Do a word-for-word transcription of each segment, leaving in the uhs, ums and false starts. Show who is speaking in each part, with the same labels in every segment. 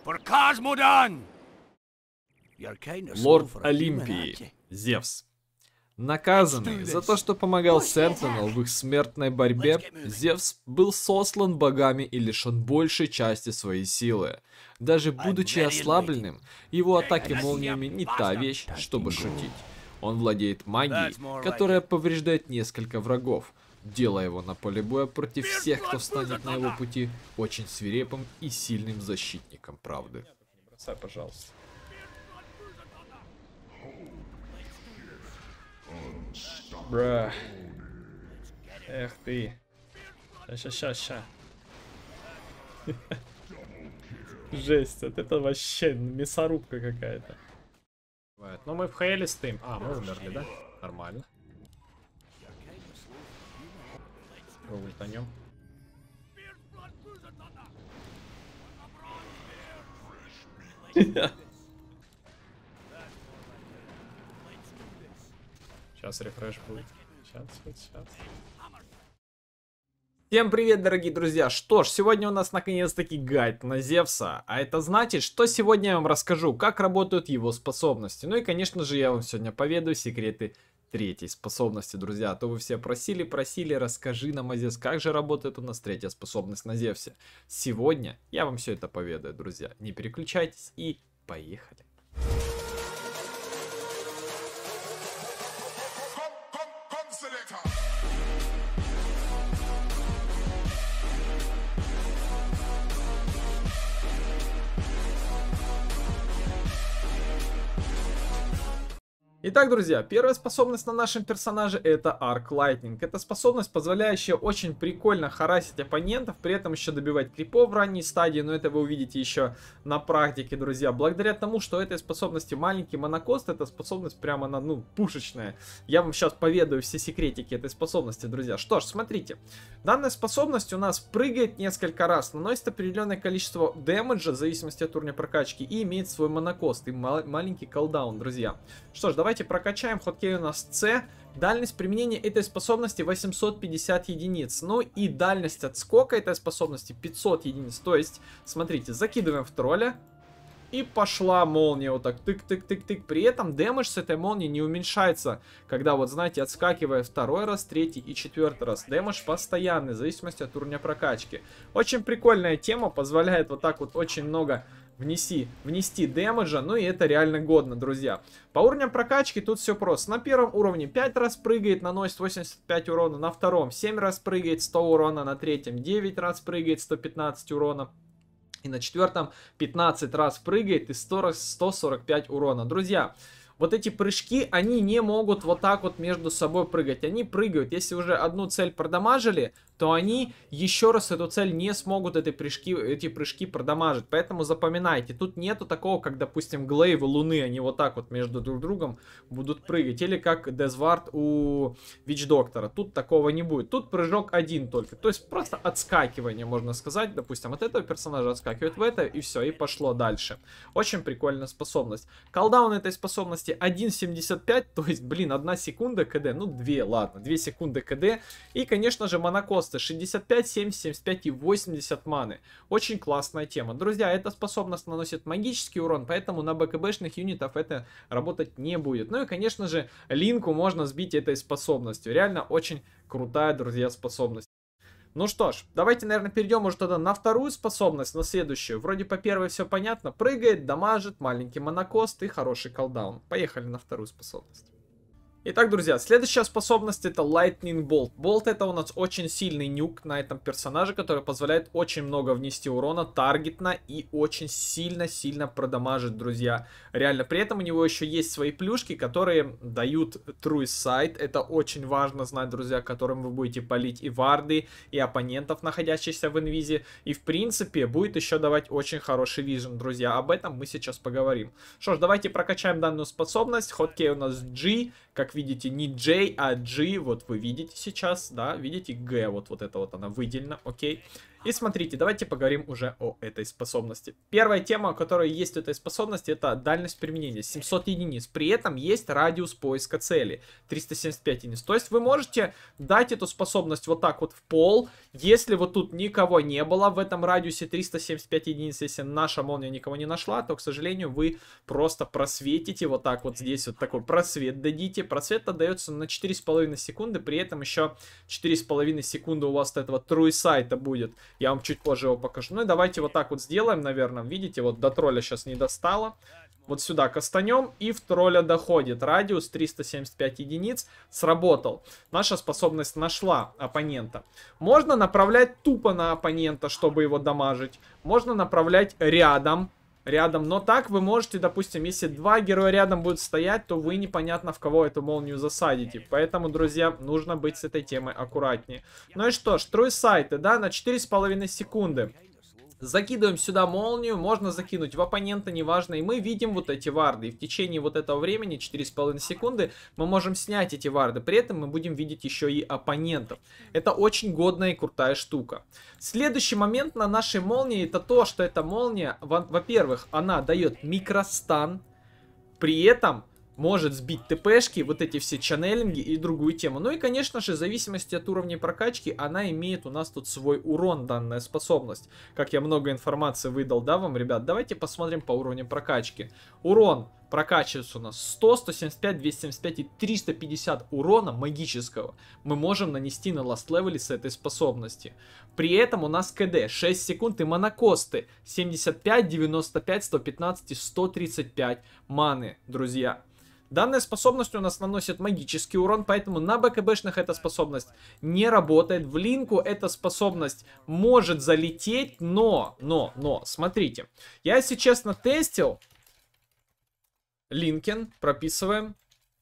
Speaker 1: Лорд Олимпии, Зевс. Наказанный за то, что помогал Сентинел в их смертной борьбе, Зевс был сослан богами и лишен большей части своей силы. Даже будучи ослабленным, его атаки молниями не та вещь, чтобы шутить. Он владеет магией, которая повреждает несколько врагов, делая его на поле боя против всех, кто встанет на его пути, очень свирепым и сильным защитником правды.
Speaker 2: Не бросай, пожалуйста. Бра. Эх ты. Ща, ща, ща. Жесть, вот это вообще мясорубка какая-то. Ну мы в Хейле стоим. А, мы умерли, да? Нормально. Ультанем. Сейчас рефреш будет. Сейчас, сейчас. Всем привет, дорогие друзья! Что ж, сегодня у нас наконец-таки гайд на Зевса. А это значит, что сегодня я вам расскажу, как работают его способности. Ну и, конечно же, я вам сегодня поведаю секреты третьей способности, друзья. А то вы все просили, просили, расскажи нам, Зевс, как же работает у нас третья способность на Зевсе. Сегодня я вам все это поведаю, друзья. Не переключайтесь и поехали. Итак, друзья, первая способность на нашем персонаже — это Arc Lightning. Это способность, позволяющая очень прикольно харасить оппонентов, при этом еще добивать крипов в ранней стадии, но это вы увидите еще на практике, друзья. Благодаря тому, что этой способности маленький монокост, эта способность прямо, на, ну, пушечная. Я вам сейчас поведаю все секретики этой способности, друзья. Что ж, смотрите. Данная способность у нас прыгает несколько раз, наносит определенное количество дэмэджа, в зависимости от уровня прокачки, и имеет свой монокост и мал маленький колдаун, друзья. Что ж, давайте прокачаем. Хоткей у нас С. Дальность применения этой способности восемьсот пятьдесят единиц. Ну и дальность отскока этой способности пятьсот единиц. То есть, смотрите, закидываем в тролля. И пошла молния вот так, тык-тык-тык-тык. При этом дэмэдж с этой молнии не уменьшается. Когда вот, знаете, отскакивая второй раз, третий и четвертый раз. Дэмэдж постоянный, в зависимости от уровня прокачки. Очень прикольная тема, позволяет вот так вот очень много внести, внести дэмэджа. Ну и это реально годно, друзья. По уровням прокачки тут все просто. На первом уровне пять раз прыгает, наносит восемьдесят пять урона. На втором семь раз прыгает, сто урона. На третьем девять раз прыгает, сто пятнадцать урона. И на четвертом пятнадцать раз прыгает и сто сорок пять урона. Друзья, вот эти прыжки, они не могут вот так вот между собой прыгать. Они прыгают, если уже одну цель продамажили, то они еще раз эту цель не смогут эти прыжки, эти прыжки продамажить. Поэтому запоминайте, тут нету такого, как, допустим, глейвы Луны, они вот так вот между друг другом будут прыгать. Или как Дезвард у Вич Доктора. Тут такого не будет. Тут прыжок один только. То есть просто отскакивание, можно сказать. Допустим, от этого персонажа отскакивает в это, и все, и пошло дальше. Очень прикольная способность. Колдаун этой способности один семьдесят пять, то есть, блин, одна секунда КД. Ну, две, ладно, две секунды КД. И, конечно же, монокост шестьдесят пять, семьдесят, семьдесят пять и восемьдесят маны. Очень классная тема. Друзья, эта способность наносит магический урон, поэтому на БКБшных юнитов это работать не будет. Ну и, конечно же, Линку можно сбить этой способностью. Реально очень крутая, друзья, способность. Ну что ж, давайте, наверное, перейдем уже тогда на вторую способность, на следующую. Вроде по первой все понятно. Прыгает, дамажит, маленький монокост и хороший колдаун. Поехали на вторую способность. Итак, друзья, следующая способность — это Lightning Bolt. Болт — это у нас очень сильный нюк на этом персонаже, который позволяет очень много внести урона таргетно и очень сильно-сильно продамажить, друзья. Реально, при этом у него еще есть свои плюшки, которые дают True Sight. Это очень важно знать, друзья, которым вы будете палить и варды, и оппонентов, находящихся в инвизе. И, в принципе, будет еще давать очень хороший вижен, друзья. Об этом мы сейчас поговорим. Что ж, давайте прокачаем данную способность. Хоткей у нас G. Как видите, не J, а G, вот вы видите сейчас, да, видите, G, вот, вот это вот она выделена, окей. И смотрите, давайте поговорим уже о этой способности. Первая тема, которая есть у этой способности, это дальность применения, семьсот единиц. При этом есть радиус поиска цели, триста семьдесят пять единиц. То есть вы можете дать эту способность вот так вот в пол, если вот тут никого не было в этом радиусе триста семьдесят пять единиц, если наша молния никого не нашла, то, к сожалению, вы просто просветите вот так вот здесь, вот такой просвет дадите. Просвет отдается на четыре с половиной секунды, при этом еще четыре с половиной секунды у вас этого true sight будет. Я вам чуть позже его покажу. Ну и давайте вот так вот сделаем, наверное. Видите, вот до тролля сейчас не достало. Вот сюда кастанем, и в тролля доходит. Радиус триста семьдесят пять единиц. Сработал. Наша способность нашла оппонента. Можно направлять тупо на оппонента, чтобы его дамажить. Можно направлять рядом. Рядом, но так вы можете, допустим, если два героя рядом будут стоять, то вы непонятно в кого эту молнию засадите. Поэтому, друзья, нужно быть с этой темой аккуратнее. Ну и что ж, true sight, да, на четыре с половиной секунды. Закидываем сюда молнию, можно закинуть в оппонента, неважно, и мы видим вот эти варды. И в течение вот этого времени, четыре с половиной секунды, мы можем снять эти варды. При этом мы будем видеть еще и оппонентов. Это очень годная и крутая штука. Следующий момент на нашей молнии, это то, что эта молния, во-первых, она дает микростан, при этом может сбить ТПшки, вот эти все чаннелинги и другую тему. Ну и, конечно же, в зависимости от уровня прокачки, она имеет у нас тут свой урон, данная способность. Как я много информации выдал, да, вам, ребят? Давайте посмотрим по уровню прокачки. Урон прокачивается у нас сто, сто семьдесят пять, двести семьдесят пять и триста пятьдесят урона магического мы можем нанести на ласт левеле с этой способности. При этом у нас КД шесть секунд и монокосты семьдесят пять, девяносто пять, сто пятнадцать и сто тридцать пять маны, друзья. Данная способность у нас наносит магический урон, поэтому на БКБшных эта способность не работает. В линку эта способность может залететь, но, но, но, смотрите. Я, если честно, тестил. Линкен, прописываем.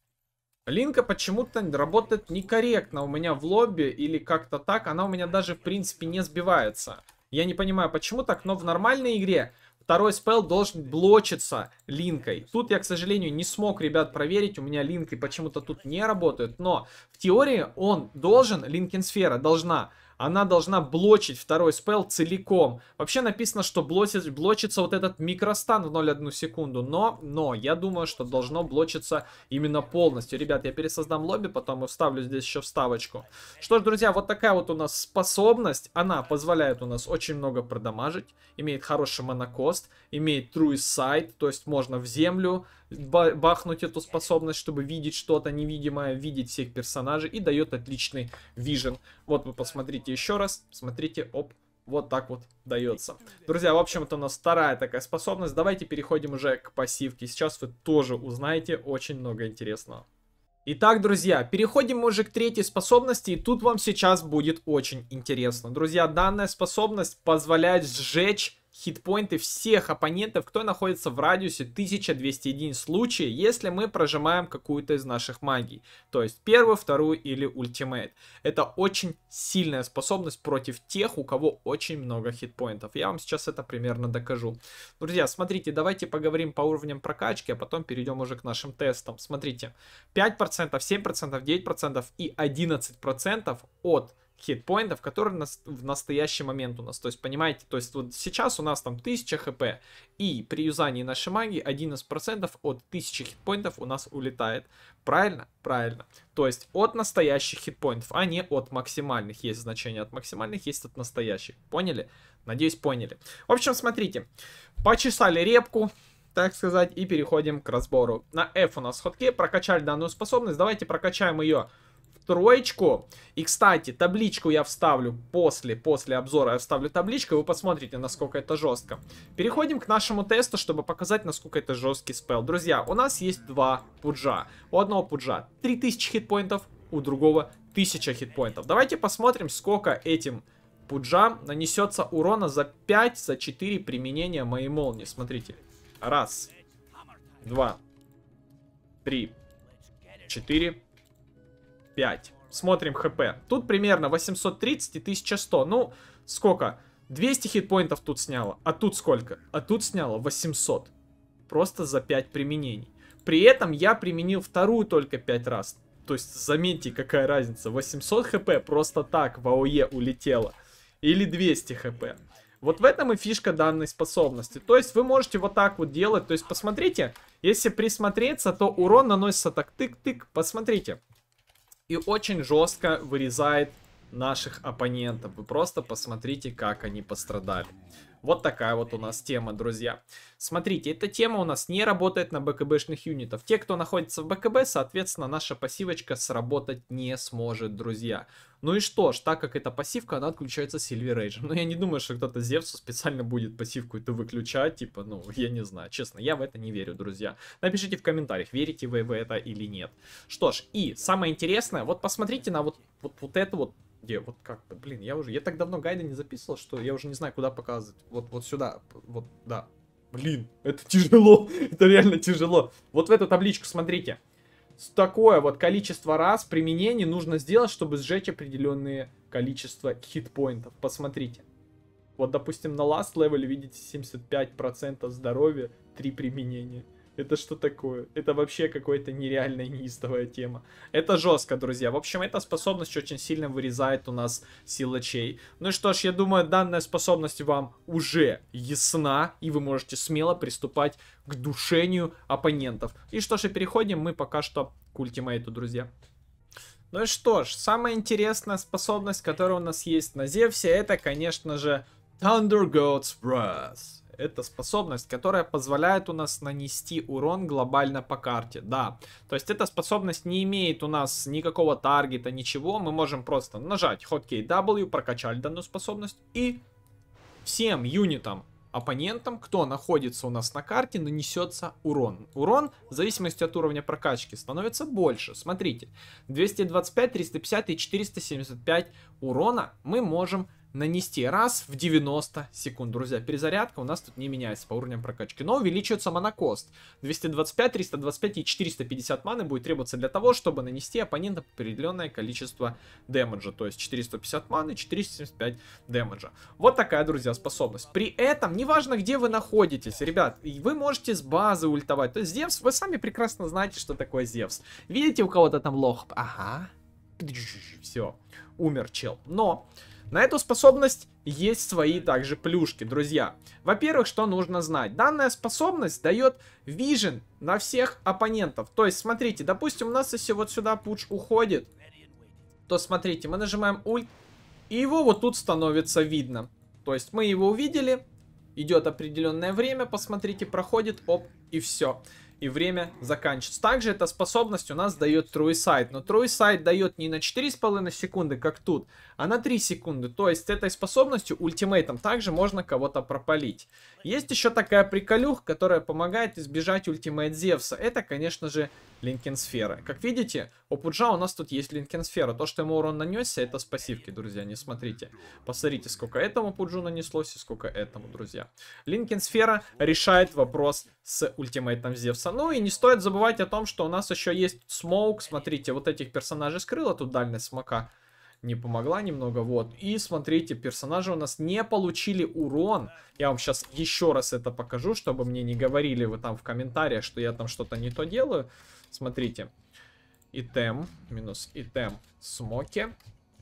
Speaker 2: Линка почему-то работает некорректно у меня в лобби или как-то так. Она у меня даже, в принципе, не сбивается. Я не понимаю, почему так, но в нормальной игре второй спел должен блочиться линкой. Тут я, к сожалению, не смог, ребят, проверить. У меня линки почему-то тут не работают. Но в теории он должен, линкенсфера должна, она должна блочить второй спел целиком. Вообще написано, что блочит, блочится вот этот микростан в ноль целых одну секунду. Но, но, я думаю, что должно блочиться именно полностью. Ребят, я пересоздам лобби, потом и вставлю здесь еще вставочку. Что ж, друзья, вот такая вот у нас способность. Она позволяет у нас очень много продамажить. Имеет хороший монокост. Имеет true sight, то есть можно в землю бахнуть эту способность, чтобы видеть что-то невидимое, видеть всех персонажей, и дает отличный вижен. Вот вы посмотрите еще раз, смотрите, оп, вот так вот дается. Друзья, в общем-то у нас вторая такая способность. Давайте переходим уже к пассивке. Сейчас вы тоже узнаете очень много интересного. Итак, друзья, переходим мы уже к третьей способности, и тут вам сейчас будет очень интересно. Друзья, данная способность позволяет сжечь хитпоинты всех оппонентов, кто находится в радиусе тысяча двести единиц в случае, если мы прожимаем какую-то из наших магий. То есть первую, вторую или ультимейт. Это очень сильная способность против тех, у кого очень много хитпоинтов. Я вам сейчас это примерно докажу. Друзья, смотрите, давайте поговорим по уровням прокачки, а потом перейдем уже к нашим тестам. Смотрите, пять процентов, семь процентов, девять процентов и одиннадцать процентов от хитпоинтов, которые на, в настоящий момент у нас. То есть, понимаете, то есть вот сейчас у нас там тысяча хп, и при юзании нашей магии одиннадцать процентов от тысячи хитпоинтов у нас улетает. Правильно? Правильно. То есть от настоящих хитпоинтов, а не от максимальных. Есть значение от максимальных, есть от настоящих. Поняли? Надеюсь, поняли. В общем, смотрите. Почесали репку, так сказать, и переходим к разбору. На F у нас ходки, прокачали данную способность. Давайте прокачаем ее троечку. И, кстати, табличку я вставлю после, после обзора я вставлю табличку, и вы посмотрите, насколько это жестко. Переходим к нашему тесту, чтобы показать, насколько это жесткий спел. Друзья, у нас есть два пуджа. У одного пуджа три тысячи хитпоинтов, у другого тысяча хитпоинтов. Давайте посмотрим, сколько этим пуджам нанесется урона за пять, за четыре применения моей молнии. Смотрите. Раз, два, три, четыре, пять. Смотрим хп. Тут примерно восемьсот тридцать и тысяча сто. Ну, сколько? двести хитпоинтов тут сняло. А тут сколько? А тут сняло восемьсот. Просто за пять применений. При этом я применил вторую только пять раз. То есть, заметьте, какая разница. восемьсот хп просто так в АОЕ улетело. или двести хп. Вот в этом и фишка данной способности. То есть вы можете вот так вот делать. То есть посмотрите, если присмотреться, то урон наносится так тык-тык. Посмотрите. И очень жестко вырезает наших оппонентов. Вы просто посмотрите, как они пострадали. Вот такая вот у нас тема, друзья. Смотрите, эта тема у нас не работает на БКБшных юнитов. Те, кто находится в БКБ, соответственно, наша пассивочка сработать не сможет, друзья. Ну и что ж, так как это пассивка, она отключается Silver Age. Но я не думаю, что кто-то Зевсу специально будет пассивку это выключать. Типа, ну, я не знаю. Честно, я в это не верю, друзья. Напишите в комментариях, верите вы в это или нет. Что ж, и самое интересное, вот посмотрите на вот, вот, вот это вот. Где, вот как бы, блин, я уже, я так давно гайды не записывал, что я уже не знаю, куда показывать. Вот, вот сюда, вот, да. Блин, это тяжело, это реально тяжело. Вот в эту табличку смотрите. Такое вот количество раз применений нужно сделать, чтобы сжечь определенное количество хитпоинтов. Посмотрите. Вот, допустим, на last level видите семьдесят пять процентов здоровья, три применения. Это что такое? Это вообще какая-то нереальная неистовая тема. Это жестко, друзья. В общем, эта способность очень сильно вырезает у нас силачей. Ну и что ж, я думаю, данная способность вам уже ясна. И вы можете смело приступать к душению оппонентов. И что ж, и переходим мы пока что к ультимейту, друзья. Ну и что ж, самая интересная способность, которая у нас есть на Зевсе, это, конечно же, Thunder God's Wrath. Это способность, которая позволяет у нас нанести урон глобально по карте. Да, то есть эта способность не имеет у нас никакого таргета, ничего. Мы можем просто нажать хоткей W, прокачали данную способность. И всем юнитам, оппонентам, кто находится у нас на карте, нанесется урон. Урон, в зависимости от уровня прокачки, становится больше. Смотрите, двести двадцать пять, триста пятьдесят и четыреста семьдесят пять урона мы можем нанести раз в девяносто секунд. Друзья, перезарядка у нас тут не меняется по уровням прокачки, но увеличивается манакост. двести двадцать пять, триста двадцать пять и четыреста пятьдесят маны будет требоваться для того, чтобы нанести оппоненту определенное количество дэмэджа. То есть четыреста пятьдесят маны, четыреста семьдесят пять дэмэджа. Вот такая, друзья, способность. При этом, неважно, где вы находитесь, ребят, вы можете с базы ультовать. То есть Зевс, вы сами прекрасно знаете, что такое Зевс. Видите, у кого-то там лох? Ага. Все, умер чел. Но на эту способность есть свои также плюшки, друзья. Во-первых, что нужно знать? Данная способность дает вижен на всех оппонентов. То есть, смотрите, допустим, у нас если вот сюда пуч уходит, то смотрите, мы нажимаем ульт, и его вот тут становится видно. То есть, мы его увидели, идет определенное время, посмотрите, проходит, оп, и все. И время заканчивается. Также эта способность у нас дает True Sight. Но True Sight дает не на четыре с половиной секунды, как тут, а на три секунды. То есть с этой способностью, ультимейтом, также можно кого-то пропалить. Есть еще такая приколюха, которая помогает избежать ультимейт Зевса. Это, конечно же, Линкенсфера. Как видите, у Пуджа у нас тут есть Линкенсфера. То, что ему урон нанесся, это с пассивки, друзья. Не смотрите. Посмотрите, сколько этому Пуджу нанеслось и сколько этому, друзья. Линкенсфера решает вопрос с ультимейтом Зевса. Ну и не стоит забывать о том, что у нас еще есть смоук. Смотрите, вот этих персонажей скрыла тут дальность смока. Не помогла немного, вот. И смотрите, персонажи у нас не получили урон. Я вам сейчас еще раз это покажу, чтобы мне не говорили вы там в комментариях, что я там что-то не то делаю. Смотрите. Итем, минус итем смоки.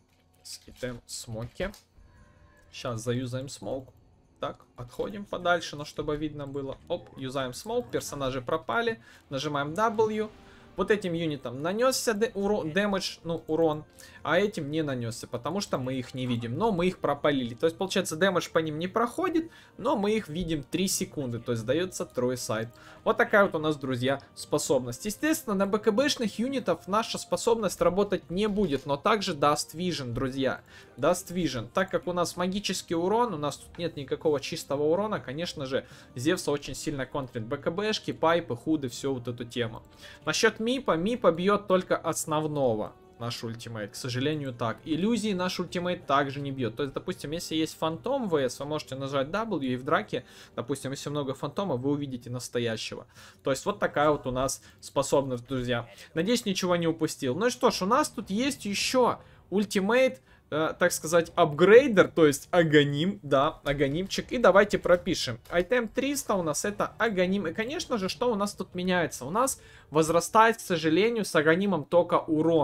Speaker 2: С итем смоки. Сейчас заюзаем смоук. Так, отходим подальше, но чтобы видно было. Оп, юзаем смоук, персонажи пропали. Нажимаем W. Вот этим юнитам нанесся дэмэдж, ну, урон, а этим не нанесся, потому что мы их не видим, но мы их пропалили. То есть, получается, дэмэдж по ним не проходит, но мы их видим три секунды, то есть дается True Sight. Вот такая вот у нас, друзья, способность. Естественно, на БКБшных юнитов наша способность работать не будет, но также даст Vision, друзья. Даст Vision. Так как у нас магический урон, у нас тут нет никакого чистого урона, конечно же, Зевса очень сильно контрит БКБшки, пайпы, худы, всю вот эту тему. Насчет Мипа, Мипа бьет только основного. Наш ультимейт, к сожалению, так. Иллюзии наш ультимейт также не бьет. То есть, допустим, если есть фантом ВС, вы можете нажать W, и в драке, допустим, если много фантома, вы увидите настоящего. То есть, вот такая вот у нас способность, друзья. Надеюсь, ничего не упустил. Ну и что ж, у нас тут есть еще ультимейт, э, так сказать, апгрейдер, то есть Аганим, да, Аганимчик. И давайте пропишем. Айтем триста у нас это Аганим. И, конечно же, что у нас тут меняется? У нас возрастает, к сожалению, с Аганимом только урон.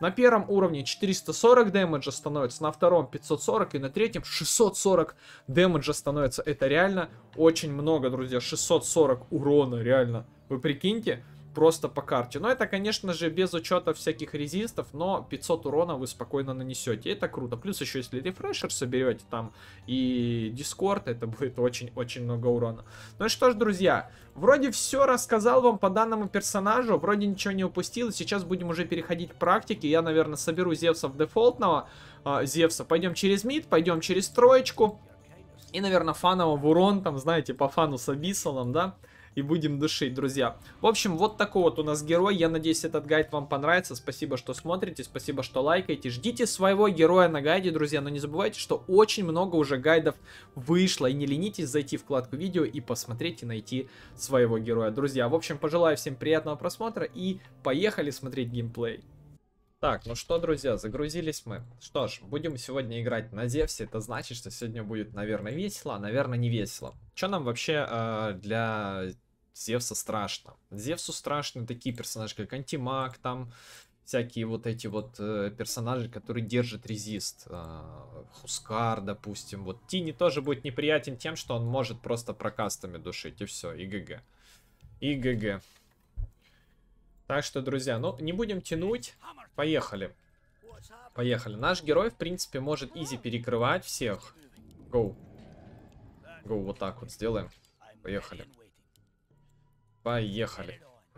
Speaker 2: На первом уровне четыреста сорок дэмэджа становится, на втором пятьсот сорок и на третьем шестьсот сорок дэмэджа становится. Это реально очень много, друзья. шестьсот сорок урона, реально. Вы прикиньте? Просто по карте. Но это, конечно же, без учета всяких резистов, но пятьсот урона вы спокойно нанесете. Это круто. Плюс еще, если рефрешер соберете там и дискорд, это будет очень-очень много урона. Ну и что ж, друзья, вроде все рассказал вам по данному персонажу, вроде ничего не упустил. Сейчас будем уже переходить к практике. Я, наверное, соберу Зевсов дефолтного. Э, Зевса. Пойдем через мид, пойдем через троечку. И, наверное, фаново в урон, там, знаете, по фану с Абиссалом, да? И будем душить, друзья. В общем, вот такой вот у нас герой. Я надеюсь, этот гайд вам понравится. Спасибо, что смотрите, спасибо, что лайкаете. Ждите своего героя на гайде, друзья. Но не забывайте, что очень много уже гайдов вышло. И не ленитесь зайти в вкладку видео и посмотреть и найти своего героя. Друзья, в общем, пожелаю всем приятного просмотра и поехали смотреть геймплей. Так, ну что, друзья, загрузились мы. Что ж, будем сегодня играть на Зевсе. Это значит, что сегодня будет, наверное, весело, а, наверное, не весело. Что нам вообще э, для Зевса страшно? Зевсу страшны такие персонажи, как Антимаг, там всякие вот эти вот э, персонажи, которые держат резист. Э, Хускар, допустим. Вот Тини тоже будет неприятен тем, что он может просто прокастами душить, и все, и ГГ. И ГГ. Так что, друзья, ну, не будем тянуть. Поехали. Поехали. Наш герой, в принципе, может изи перекрывать всех. Гоу. Гоу, вот так вот сделаем. Поехали. Поехали.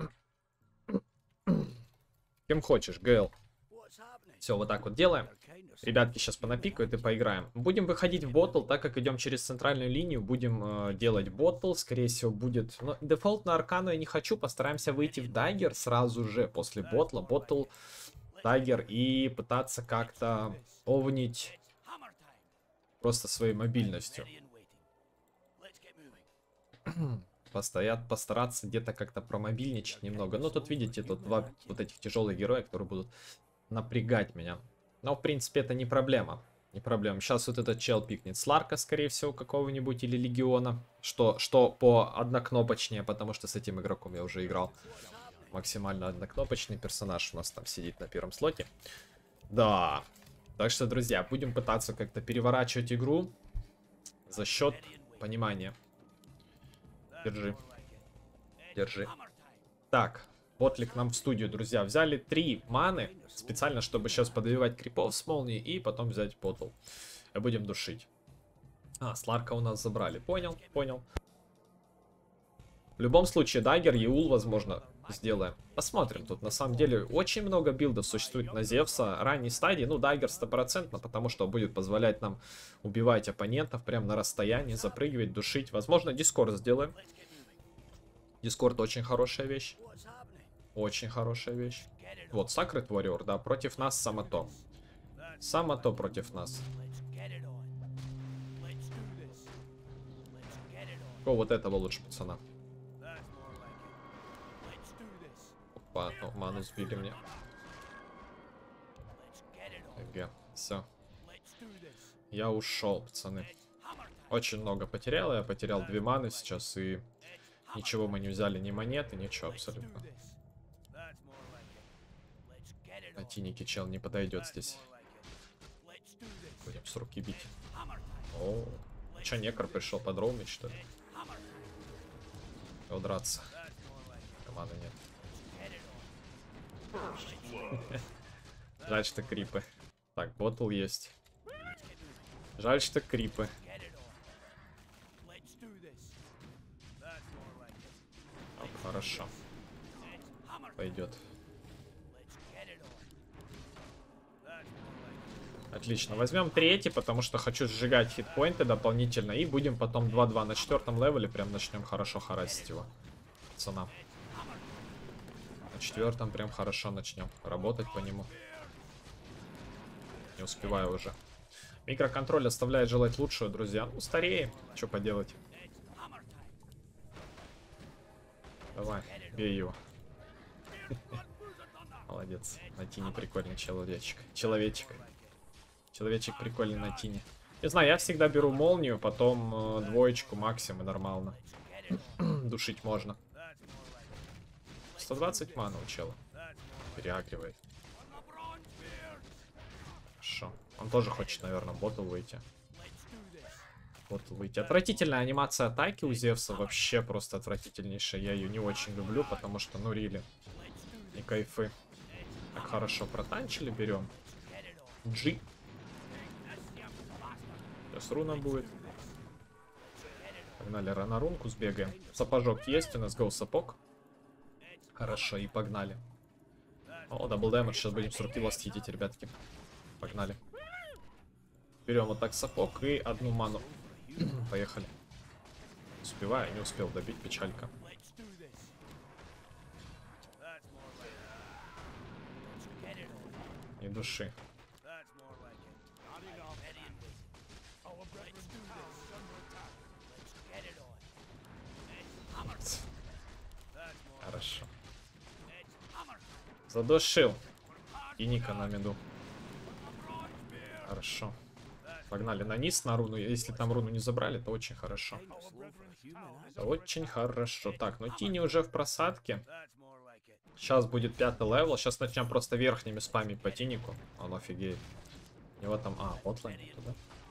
Speaker 2: Кем хочешь, ГЛ. Все, вот так вот делаем. Ребятки сейчас понапикают и поиграем. Будем выходить в боттл, так как идем через центральную линию. Будем э, делать боттл. Скорее всего, будет... Но дефолт на Аркану я не хочу. Постараемся выйти в дайгер сразу же после боттла. Боттл, дайгер. И пытаться как-то овнить просто своей мобильностью. Постоят, постараться где-то как-то промобильничать немного. Ну, тут, видите, тут два вот этих тяжелых героя, которые будут напрягать меня. Но, в принципе, это не проблема. Не проблема. Сейчас вот этот чел пикнет Сларка, скорее всего, какого-нибудь, или Легиона. Что, что по однокнопочнее, потому что с этим игроком я уже играл. Максимально однокнопочный персонаж у нас там сидит на первом слоте. Да. Так что, друзья, будем пытаться как-то переворачивать игру за счет понимания. Держи. Держи. Так. Ботлик нам в студию, друзья. Взяли три маны. Специально, чтобы сейчас подбивать крипов с молнией. И потом взять ботл. И будем душить. А, Сларка у нас забрали. Понял, понял. В любом случае, дагер, Еул, возможно, сделаем. Посмотрим. Тут, на самом деле, очень много билдов существует на Зевса. Ранней стадии. Ну, дагер стопроцентно, потому что будет позволять нам убивать оппонентов прямо на расстоянии. Запрыгивать, душить. Возможно, дискорд сделаем. Дискорд очень хорошая вещь. Очень хорошая вещь. Вот, Sacred Warrior, да, против нас Самото. Самото против нас. О, вот этого лучше, пацана. Опа, ну, ману сбили мне. Г, все. Я ушел, пацаны. Очень много потерял, я потерял две маны сейчас, и ничего мы не взяли, ни монеты, ничего абсолютно. На Тинике чел не подойдет здесь. Будем с руки бить. О, че, некр пришел подровнить, что ли? Его драться. Команды нет. Жаль, что крипы. Так, ботл есть. Жаль, что крипы. О, хорошо. Пойдет. Отлично. Возьмем третий, потому что хочу сжигать хитпоинты дополнительно. И будем потом два-два на четвертом левеле. Прям начнем хорошо харасить его. Пацана. На четвертом прям хорошо начнем работать по нему. Не успеваю уже. Микроконтроль оставляет желать лучшего, друзья. Ну, стареем. Что поделать. Давай, бей его. Молодец. На Тине прикольный человечек. Человечек. Человечек прикольный на Тине. Не знаю, я всегда беру молнию, потом э, двоечку максимум, и нормально. Душить можно. сто двадцать мана у чела. Переагривает. Он тоже хочет, наверное, ботл выйти. Ботл выйти. Отвратительная анимация атаки у Зевса. Вообще просто отвратительнейшая. Я ее не очень люблю, потому что, ну, рили. Не кайфы. Так, хорошо, протанчили, берем. G. Сейчас руна будет. Погнали, на рунку сбегаем. Сапожок есть, у нас гоу сапог. Хорошо, и погнали. О, дабл дэмэдж, сейчас будем сорки ласт хитить, ребятки. Погнали. Берем вот так сапог и одну ману. Поехали. Успеваю, не успел добить, печалька. И души. Хорошо. Задушил. И Ника на миду. Хорошо. Погнали на низ, на руну. Если там руну не забрали, то очень хорошо. Это очень хорошо. Так, ну Тини уже в просадке. Сейчас будет пятый левел. Сейчас начнем просто верхними спамить по Тинику. Он офигеет. У него там... А, ботлайн туда.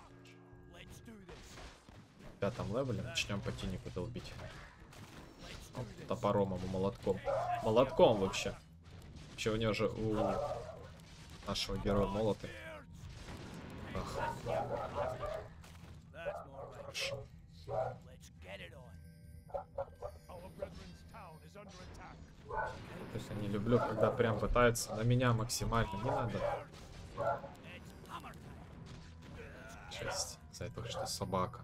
Speaker 2: В пятом левеле начнем по Тинику долбить. Оп, топором ему, молотком. Молотком вообще. Вообще у него же у нашего героя молоты. Ах. Хорошо. Я не люблю, когда прям пытаются на меня максимально. Не надо. Шесть. За это что собака.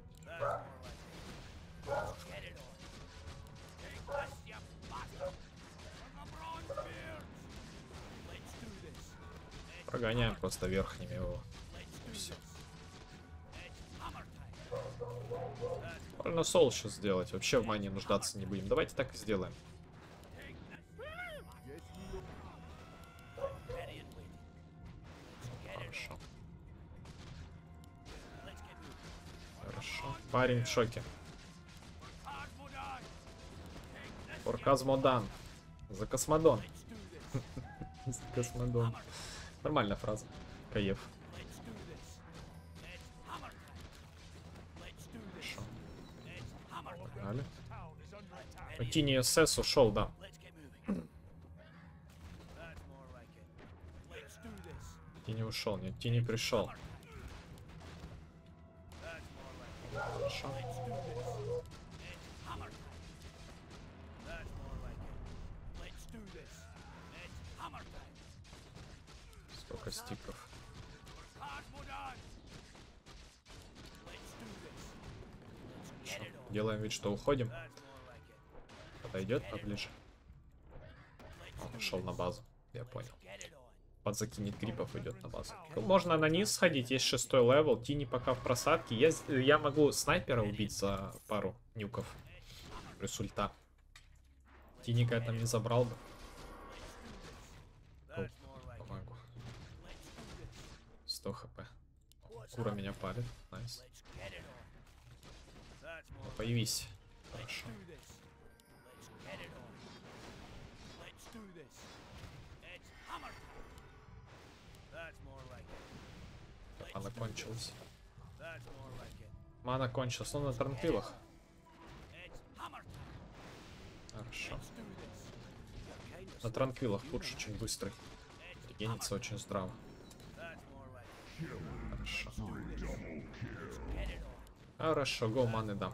Speaker 2: Прогоняем просто верхними его. Все. Можно соул сейчас сделать. Вообще в мане нуждаться не будем. Давайте так и сделаем. Хорошо. Хорошо. Парень в шоке. Орказмодан. За космодон. За космодон. Нормальная фраза. Каев. Хорошо. Погнали. Тини СС ушел, да. Тини ушел, нет, Тини пришел. Хорошо. Сколько стиков. Хорошо. Делаем вид, что уходим. Подойдет поближе. Он ушел на базу, я понял. Подзакинет крипов, идет на базу. Можно на низ сходить, есть шестой левел. Тини пока в просадке. Я, я могу снайпера убить за пару нюков. Плюс ульта. Тиника я там не забрал бы. О, помогу. сто хп. Кура меня палит. Найс. Ну, появись. Хорошо. Мана кончилась. Мана кончилась, но на транквилах. Хорошо. На транквилах пуш очень быстрый. Регенится очень здраво. Хорошо. Хорошо, го маны дам.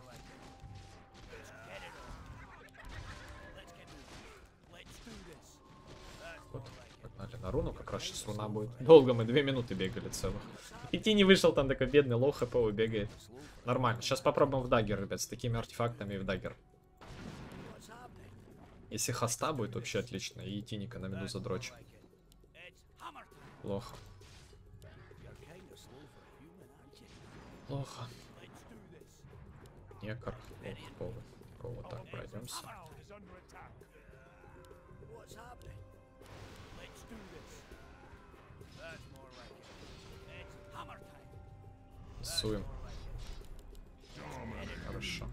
Speaker 2: Вот, погнали на руну, как раз сейчас руна будет. Долго мы, две минуты бегали целых. И Тини вышел там такой бедный, лоу хп бегает. Нормально. Сейчас попробуем в даггер, ребят, с такими артефактами в даггер. Если хоста будет, вообще отлично. И Тиника на миду задрочим. Плохо. Плохо. Некор. Плохо. Вот так пройдемся. Суем. Хорошо.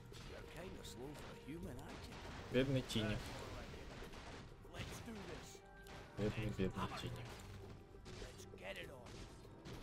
Speaker 2: Бедный Тини. Бедный, бедный Тини.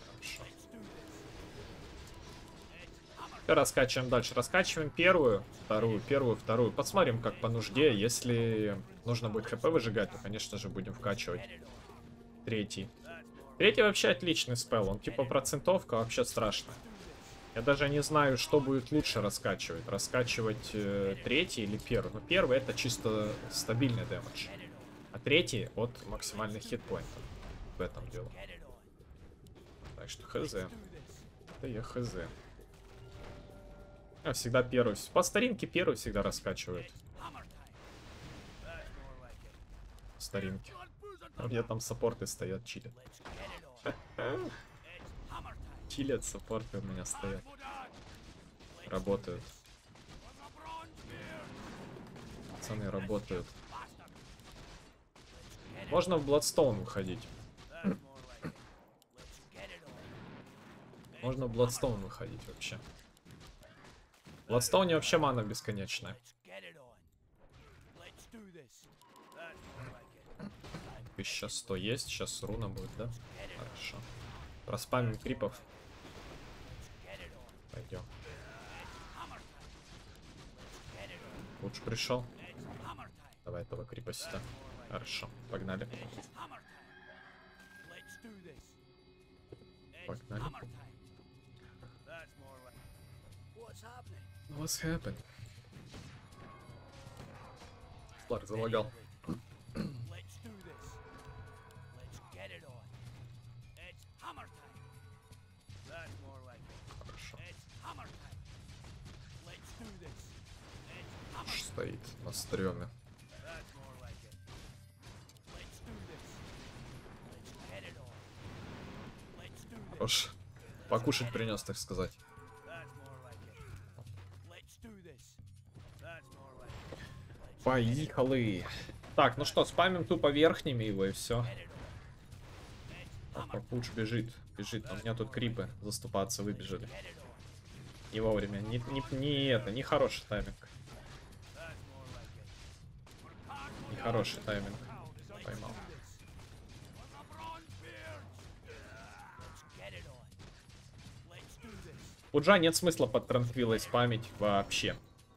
Speaker 2: Теперь раскачиваем дальше. Раскачиваем первую, вторую, первую, вторую. Посмотрим, как по нужде. Если нужно будет хп выжигать, то, конечно же, будем вкачивать третий. Третий вообще отличный спел. Он типа процентовка, вообще страшно. Я даже не знаю, что будет лучше раскачивать. Раскачивать э, третий или первый. Но первый это чисто стабильный дэмэдж. А третий от максимальных хитпоинтов. В этом дело. Так что хз. Это я хз. Я всегда первый. По старинке первый всегда раскачивают. По старинке. А где там саппорты стоят, чилят. Чилят, саппорты у меня стоят. Работают. Пацаны работают. Можно в Bloodstone выходить. Можно в Bloodstone выходить вообще. В Bloodstone вообще мана бесконечная. тысяча сто есть, сейчас руна будет, да? Хорошо. Проспамим крипов. Пойдем. Лучше пришел. Давай этого крипа сюда. Хорошо, погнали. Погнали. What's happened? Флаг залагал. Хорошо. Уж стоит на стреме. Хорош. Покушать принес, так сказать. Поехали. Так, ну что, спамим тупо верхними его и все. Пуч бежит, бежит. У меня тут крипы заступаться выбежали. Не вовремя. Не, не, не это, не хороший тайминг. Не хороший тайминг. Поймал. Пуджа нет смысла под транквилой спамить вообще.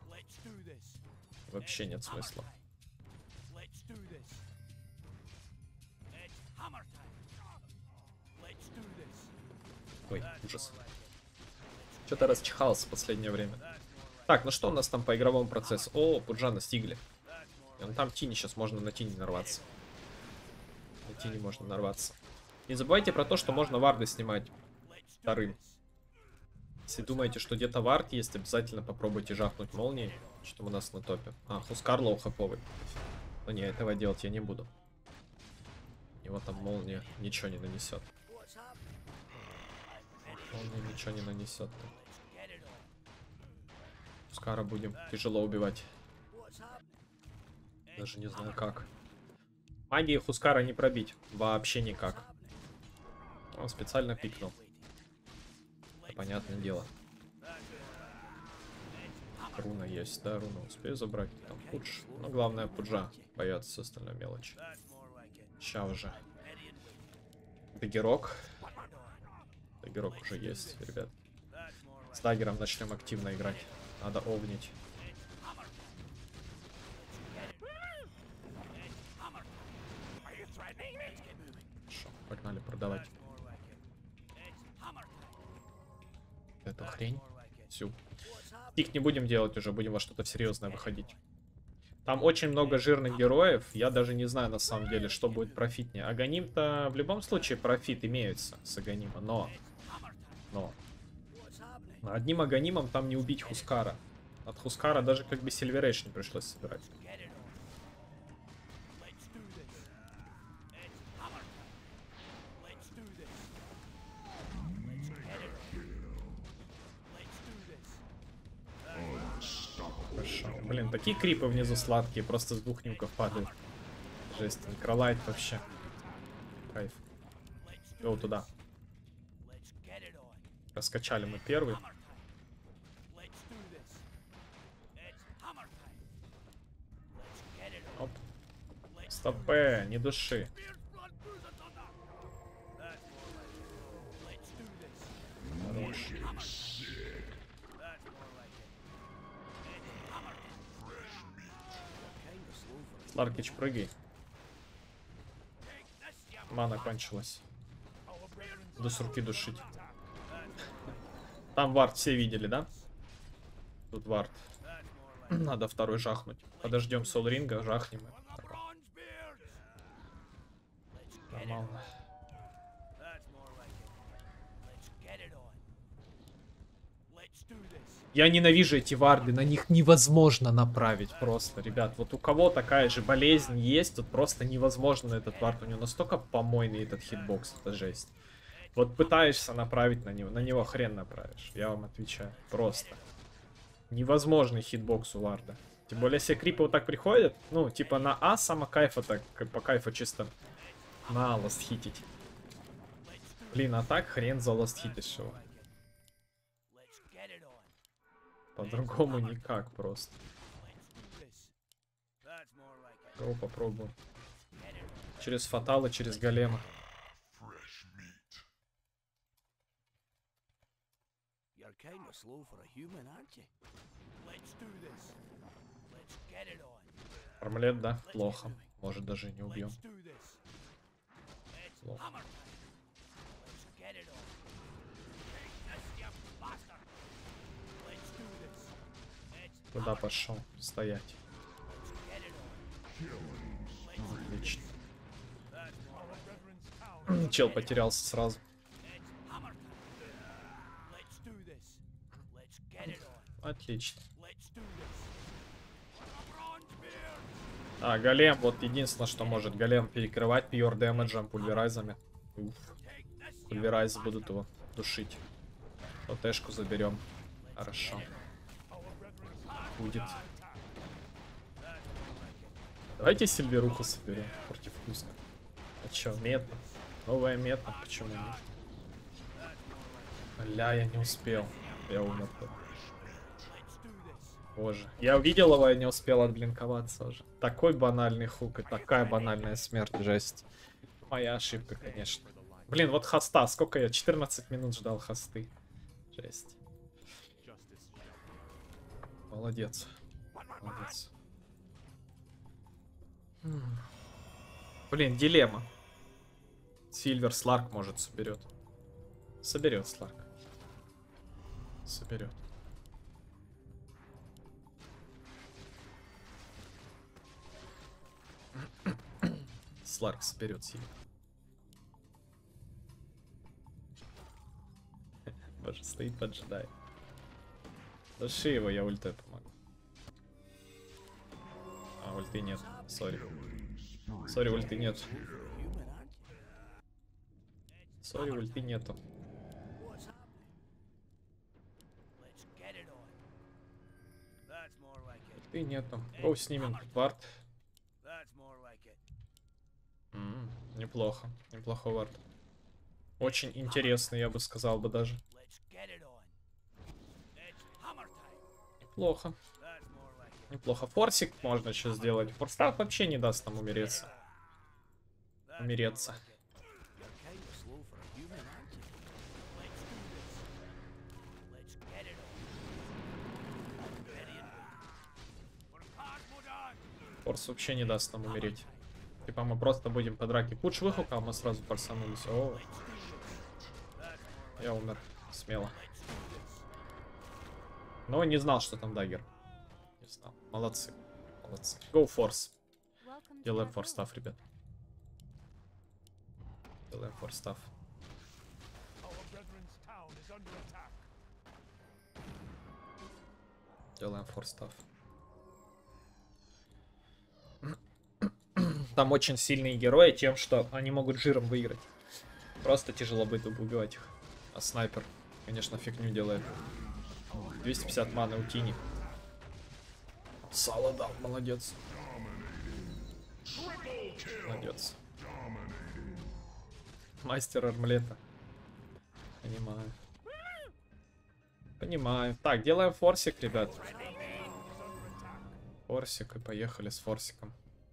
Speaker 2: Вообще нет смысла. Ой, ужас. Что-то расчихался в последнее время. Так, ну что у нас там по игровому процессу? О, Пуджа настигли. Ну, там Тини, сейчас можно на Тини нарваться. На Тини можно нарваться. Не забывайте про то, что можно варды снимать вторым. Если думаете, что где-то вард есть, обязательно попробуйте жахнуть молнией. Что у нас на топе? А, Хускар лоу-хаповый. Но не, этого делать я не буду. Его там молния ничего не нанесет. Молния ничего не нанесет. Хускара будем тяжело убивать. Даже не знаю как. Магии Хускара не пробить. Вообще никак. Он специально пикнул. Понятное дело. Руна есть, да, руну успею забрать. Там Пудж. Но главное Пуджа. Боятся с остальной мелочи. Ща уже. Дагерок. Дагерок уже есть, ребят. С даггером начнем активно играть. Надо овнить. Хорошо, погнали продавать. Эту хрень. Всю. Тик не будем делать уже, будем во что-то серьезное выходить. Там очень много жирных героев. Я даже не знаю на самом деле, что будет профитнее. Аганим-то в любом случае профит имеется с Аганима, но... Но... Одним Аганимом там не убить Хускара. От Хускара даже как бы Сильверейш не пришлось собирать. Хорошо. Блин, такие крипы внизу сладкие, просто с двух нюков падают. Жесть, Некролайт вообще. Кайф. Йоу, туда. Раскачали мы первый. Оп. Стопэ, не души. Хорош. Сларкич, прыгай. Мана кончилась. До сурки душить. Там вард все видели, да? Тут вард. Надо второй жахнуть. Подождем Солринга, жахнем. Нормально. Я ненавижу эти варды, на них невозможно направить просто, ребят. Вот у кого такая же болезнь есть, тут просто невозможно этот вард. У него настолько помойный этот хитбокс, это жесть. Вот пытаешься направить на него, на него хрен направишь, я вам отвечаю. Просто. Невозможный хитбокс у варда. Тем более, если крипы вот так приходят, ну, типа на А само кайфа так, по кайфу чисто на ласт хитить. Блин, а так хрен за ласт хитишь его. По-другому никак просто. Кого попробуем? Через фаталы, через голема. Армлет, да? Плохо. Может, даже не убьем. Плохо. Куда пошел? Стоять. Отлично. Чел потерялся сразу. Отлично. А, голем, вот единственное, что может голем перекрывать пьюр дэмэджем, пульверайзами. Уф. Пульверайзы будут его душить. ОТшку заберем. Хорошо. Будет. Давайте Сильверуху соберем против Куска. А чё, мета? Новая мета, почему нет? Ля, я не успел. Я умер. Боже. Я увидел его, я не успел отблинковаться уже. Такой банальный хук и такая банальная смерть, жесть. Моя ошибка, конечно. Блин, вот хоста. Сколько я? четырнадцать минут ждал хосты. Жесть. Молодец. Молодец. Блин, дилемма. Сильвер Сларк может соберет. Соберет Сларк. Соберет. Сларк соберет Сильвер. Боже, стоит, поджидает. Души его, я ультой помогу. А, ульты нет. Сори. Сори, ульты нет. Сори, ульты нету. Ульты нету. Гоу снимем вард. М-м, неплохо. Неплохо вард. Очень интересный, я бы сказал бы даже. Неплохо. Неплохо. Форсик можно сейчас сделать. Форстав вообще не даст нам умереться. Умереться. Форс вообще не даст нам умереть. Типа мы просто будем по драке пуш выхука, а мы сразу форсанулись. О, я умер. Смело. Но не знал, что там даггер. Не знал. Молодцы. Молодцы. Go force. Делаем форстав, ребят. Делаем форстав. Делаем форстав. Там очень сильные герои тем, что они могут жиром выиграть. Просто тяжело будет убивать их. А снайпер, конечно, фигню делает. двести пятьдесят маны у Тини. Сало дал, молодец. Молодец. Мастер армлета. Понимаю. Понимаю. Так, делаем форсик, ребят. Форсик, и поехали с форсиком.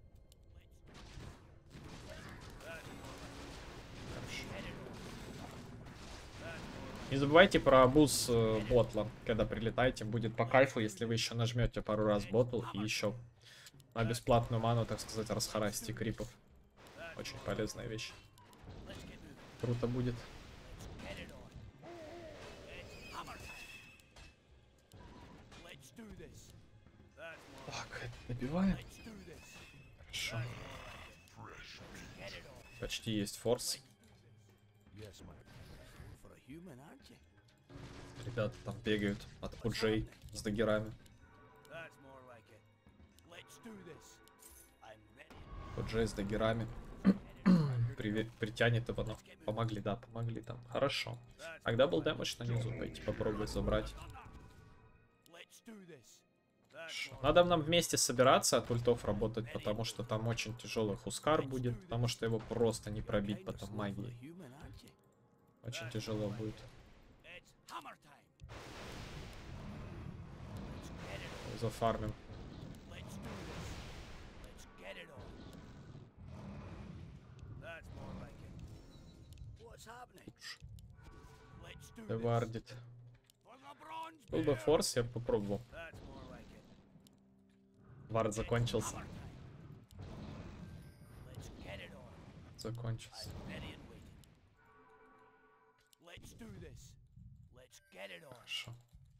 Speaker 2: Не забывайте про буз э, ботла, когда прилетаете, будет по кайфу, если вы еще нажмете пару раз ботл и еще На бесплатную ману, так сказать, расхарасти крипов. Очень полезная вещь. Круто будет. Так, набиваем. Хорошо. Почти есть форс. Ребята там бегают от пуджей с дагерами. Пуджей с дагерами. При, притянет его, но помогли, да, помогли там. Хорошо. Тогда был дэмэдж на низу, пойти попробовать забрать. Хорошо. Надо нам вместе собираться, от ультов работать, потому что там очень тяжелый Хускар будет, потому что его просто не пробить потом магией. Очень тяжело будет. Зафармим. Эвардит. Был бы форс, я бы попробовал. Вард закончился. Закончился. Хорошо.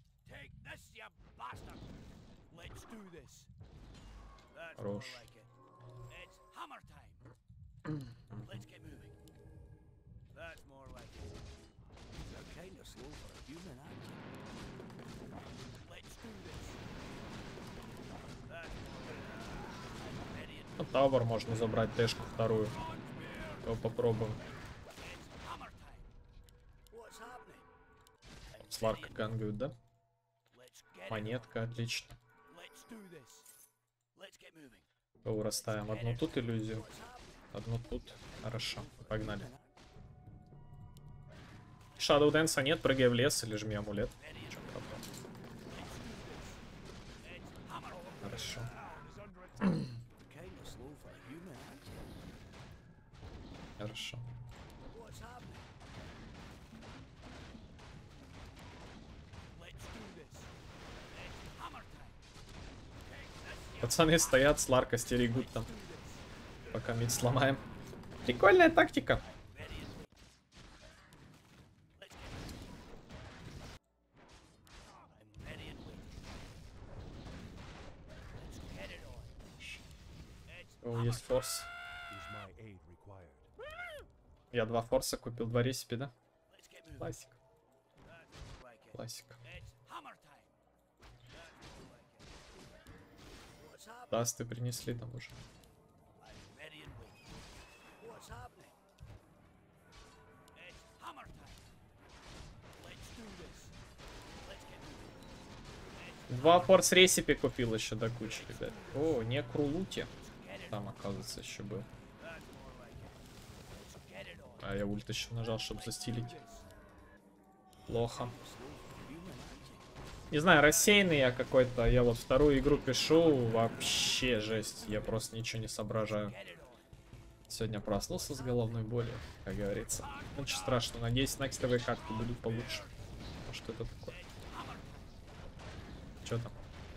Speaker 2: Хорош. Ну, тавер можно забрать, тэшку вторую. Его попробуем. Сларка гангают, да? Монетка, отлично. Его расставим. Одну тут иллюзию. Одну тут. Хорошо. Погнали. Shadow Dance нет, прыгай в лес или жми амулет. Хорошо. Хорошо. Пацаны стоят, Сларка стерегут там. Пока мид сломаем. Прикольная тактика. О, есть форс. Я два форса купил, два ресипи, да? Классик. Классик. Дасты принесли там уже. Два форс ресипи купил еще до кучи, ребят. О, не Крулути. Там, оказывается, еще был. А я ульт еще нажал, чтобы застилить. Плохо. Не знаю, рассеянный я какой-то. Я вот вторую игру пишу. Вообще жесть. Я просто ничего не соображаю. Сегодня проснулся с головной болью, как говорится. Ничего страшного. Надеюсь, некстовые как-то будут получше. А что это такое? Что там?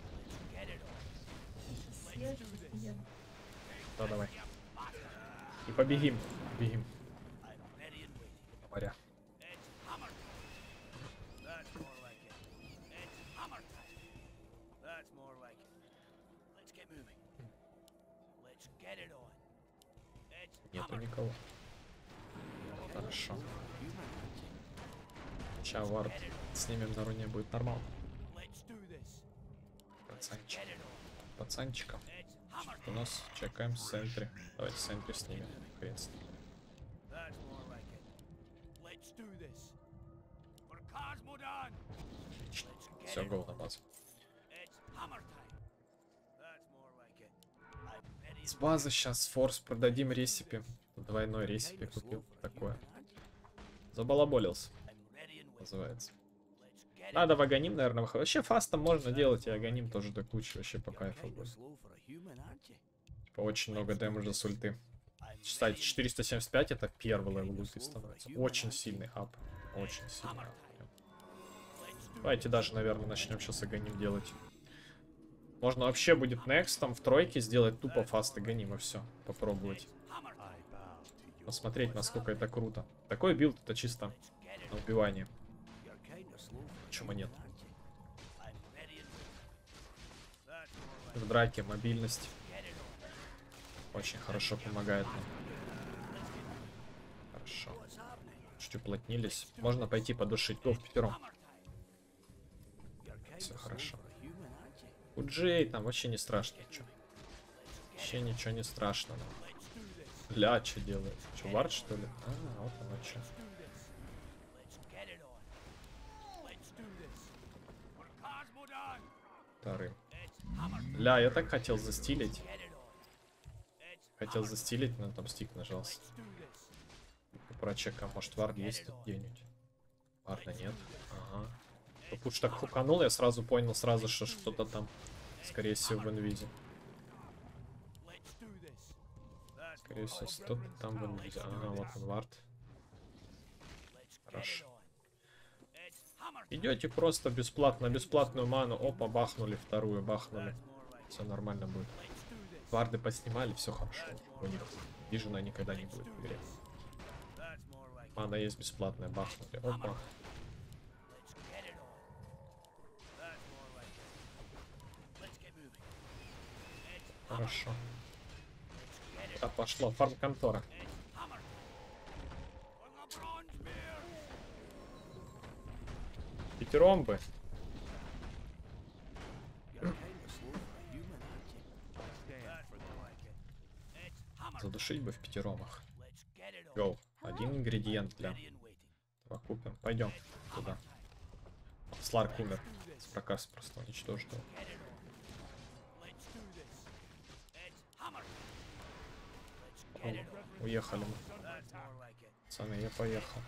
Speaker 2: Да, давай. И побегим. Бегим. Моря. Нету никого. Хорошо. Сейчас вард снимем на руне, будет нормально. Пацанчик. Пацанчиком. У нас чекаем в центре. Давайте в центре снимем. Наконец-то. Все, гоу на базу. С базы сейчас форс продадим ресипи. Двойной ресипи купил. Такое. Забалаболился. Называется. Надо в Аганим, наверное, выходить. Вообще фастом можно делать, и Аганим тоже до кучи. Вообще по кайфу будет. Типа очень много дэмэджа с ульты. Кстати, четыреста семьдесят пять это первый левел ульты становится. Очень сильный ап. Очень сильный ап. Давайте даже, наверное, начнем сейчас Аганим делать. Можно вообще будет next там в тройке сделать тупо фаст и гоним и все. Попробовать. Посмотреть, насколько это круто. Такой билд это чисто на убивание. Почему нет? В драке мобильность очень хорошо помогает нам. Хорошо. Чуть уплотнились. Можно пойти подушить. Го в пятером. Все хорошо. У Джей там вообще не страшно ничего. Вообще ничего не страшно. Бля, что делает? Что, вард что ли? А, вот оно что. Вторым. Бля, я так хотел застилить. Хотел застилить, но там стик нажался. Прочекаем, может вард есть тут где-нибудь? Варда нет. Ага. Пуш так хуканул, я сразу понял, сразу, что что-то там, скорее всего, в инвизе. Скорее всего, что-то там в инвизе. Ага, вот он, вард. Хорошо. Идете просто бесплатно, бесплатную ману. Опа, бахнули вторую, бахнули. Все нормально будет. Варды поснимали, все хорошо. У них вижена никогда не будет в игре. Мана есть бесплатная, бахнули. Опа. Хорошо. А пошло, фарм-контора. Пятером бы. Задушить бы в пятеромах. Гоу. Один ингредиент для... Давай купим. Пойдем туда. Сларк умер. С проказ просто уничтожил. О, уехали мы. Пацаны, я поехал.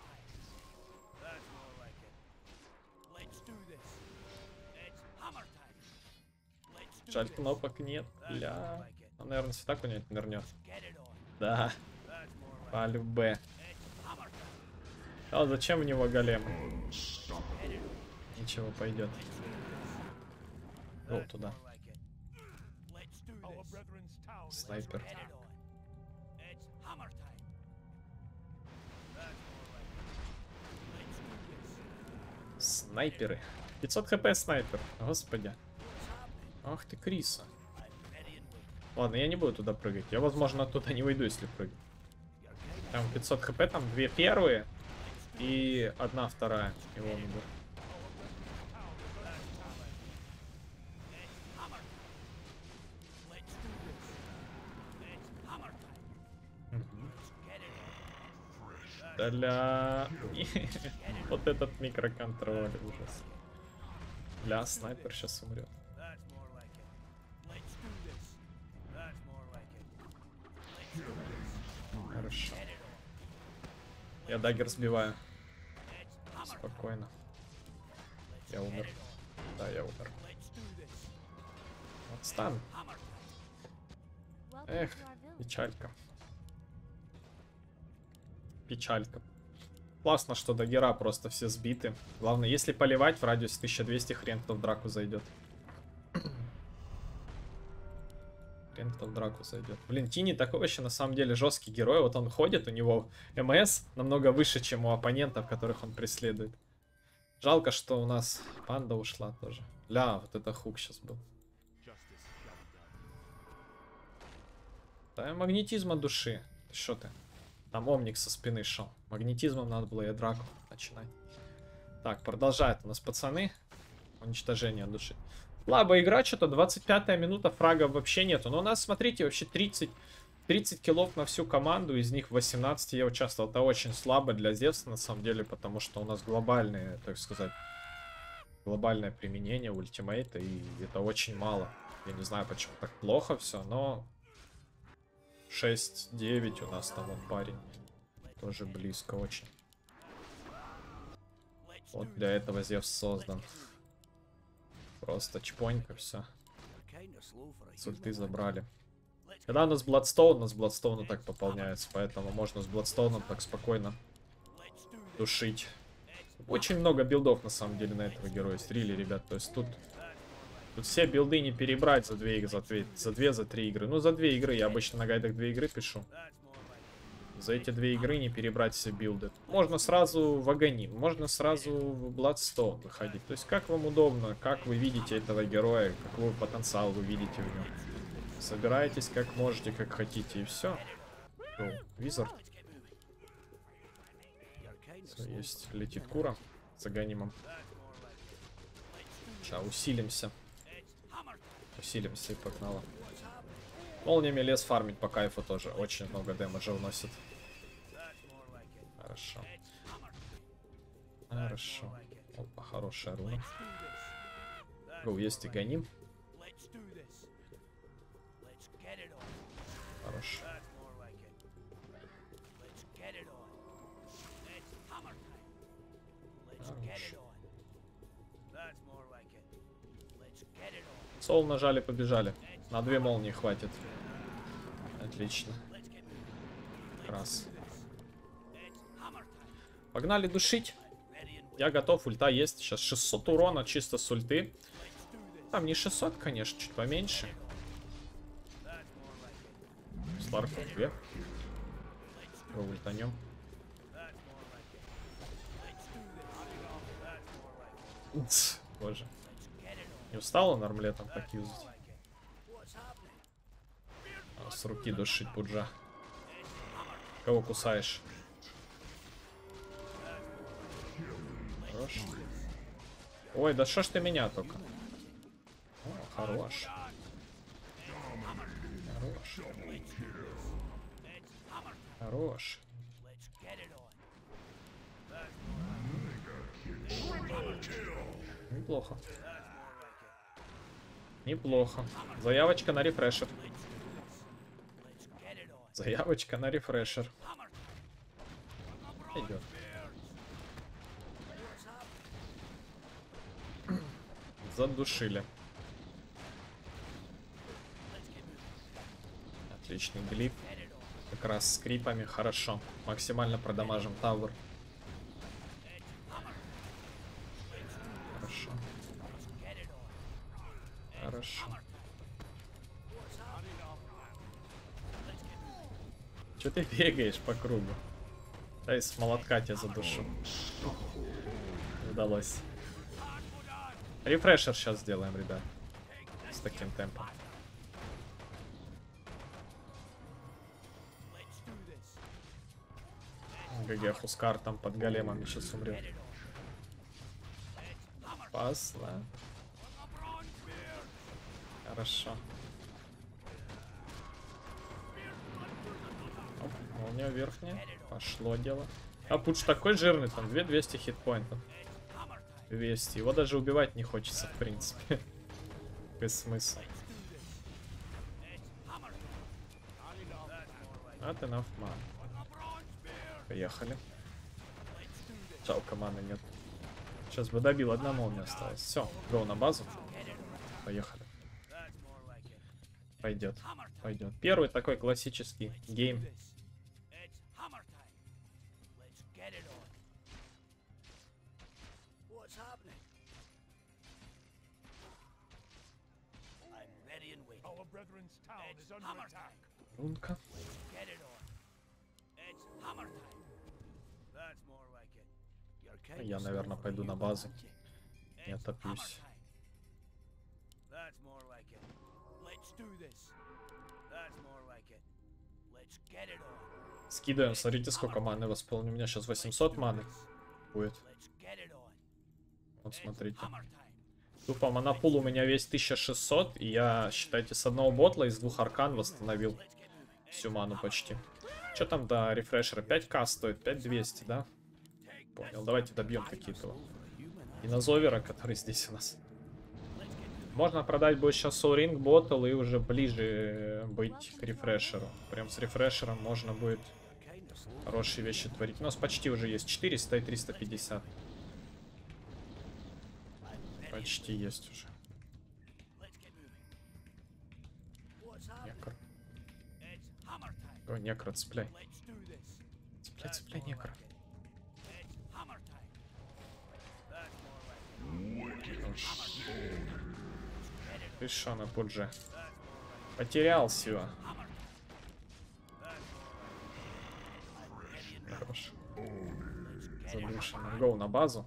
Speaker 2: Жаль, кнопок нет. Бля. Он, наверное, все так у него нырнет. Да. По-любе. А зачем в него голем? Ничего, пойдет. О, туда. Снайпер. Снайперы. пятьсот хп снайпер. Господи. Ах ты, Криса. Ладно, я не буду туда прыгать. Я, возможно, оттуда не выйду, если прыгать. Там пятьсот хп, там две первые и одна вторая. Его умер. Для... Вот этот микроконтроль, ужас. Бля, снайпер сейчас умрет. Хорошо. Я даггер сбиваю. Спокойно. Я умер. Да, я умер. Вот стан. Эх, печалька. Печалька. Классно, что даггера просто все сбиты. Главное, если поливать в радиусе тысяча двести, хрен кто в драку зайдет. Хрен кто в драку зайдет. Блин, Тини такой вообще на самом деле жесткий герой. Вот он ходит, у него МС намного выше, чем у оппонентов, которых он преследует. Жалко, что у нас панда ушла тоже. Ля, вот это хук сейчас был. Да, магнетизм от души. Что ты? Там Омник со спины шел. Магнетизмом надо было и драку начинать. Так, продолжает у нас пацаны. Уничтожение души. Слабая игра, что-то двадцать пятая минута, фрагов вообще нету. Но у нас, смотрите, вообще тридцать, тридцать киллов на всю команду. Из них восемнадцать я участвовал. Это очень слабо для Зевса, на самом деле, потому что у нас глобальное, так сказать, глобальное применение ультимейта. И это очень мало. Я не знаю, почему так плохо все, но... шесть девять у нас там вот парень. Тоже близко очень. Вот для этого Зевс создан. Просто чпонька, все. С ульты забрали. Когда у нас Бладстоун, у нас Бладстоун так пополняется. Поэтому можно с Бладстоуном так спокойно душить. Очень много билдов на самом деле на этого героя стрили, ребят. То есть тут Тут все билды не перебрать за две, за две, за две, за три игры. Ну, за две игры. Я обычно на гайдах две игры пишу. За эти две игры не перебрать все билды. Можно сразу в Аганим, можно сразу в Bloodstone выходить. То есть, как вам удобно, как вы видите этого героя, какой потенциал вы видите в нем. Собираетесь как можете, как хотите, и все. Визард. Все, есть, летит Кура с Аганимом. Сейчас усилимся. Усилимся и погнала. Молниями лес фармить по кайфу тоже. Очень много дэмэджа вносит. Хорошо. Хорошо. Опа, хорошая руна. О, есть и Ганим. Хорошо. Сол нажали, побежали. На две молнии хватит. Отлично. Раз. Погнали душить. Я готов, ульта есть. Сейчас шестьсот урона чисто с ульты. Там не шестьсот, конечно, чуть поменьше. Сларку две. Ультанем. Боже. Не устала нормлетом так юзать? А, с руки душить пуджа. Кого кусаешь? Хорош. Ой, да что ж ты меня только? О, хорош. Хорош. Хорош. Неплохо. Неплохо. Заявочка на рефрешер. Заявочка на рефрешер. Идет. Задушили. Отличный глиф. Как раз с крипами хорошо. Максимально продамажим тавер. Хорошо. Хорошо. Че ты бегаешь по кругу? Дай с молотка тебя задушу. Удалось. Рефрешер сейчас сделаем, ребят. С таким темпом. ГГ Хускар там под големами сейчас умрет. Пасла. Хорошо. Оп, молния верхняя. Пошло дело. А пуч такой жирный, там две двести хитпоинтов. двести. Его даже убивать не хочется, в принципе. Без смысла. А ты на ман. Поехали. Жалко, маны нет. Сейчас бы добил, одна молния осталась. Все, гоу на базу. Поехали. Пойдет. Пойдет. Первый такой классический гейм. Рунка. Я, наверное, пойду на базу. Не отопьюсь. Скидываем, смотрите, сколько маны восполню. У меня сейчас восемьсот маны будет. Вот смотрите. Тупо монопул у меня весь тысяча шестьсот. И я, считайте, с одного ботла из двух аркан восстановил всю ману почти. Что там до рефрешера? пять ка стоит, пять двести, да? Понял, давайте добьем какие-то. И на Зовера, который здесь у нас. Можно продать будет сейчас Soul Ring ботл и уже ближе быть к рефрешеру. Прям с рефрешером можно будет хорошие вещи творить. У нас почти уже есть четыреста и триста пятьдесят. Почти есть уже. Некр. О, некр, цепляй. Цепляй, цепляй, некр. Ты шо на пудже? Потерял все. Хорош. Задушено. Гоу на базу.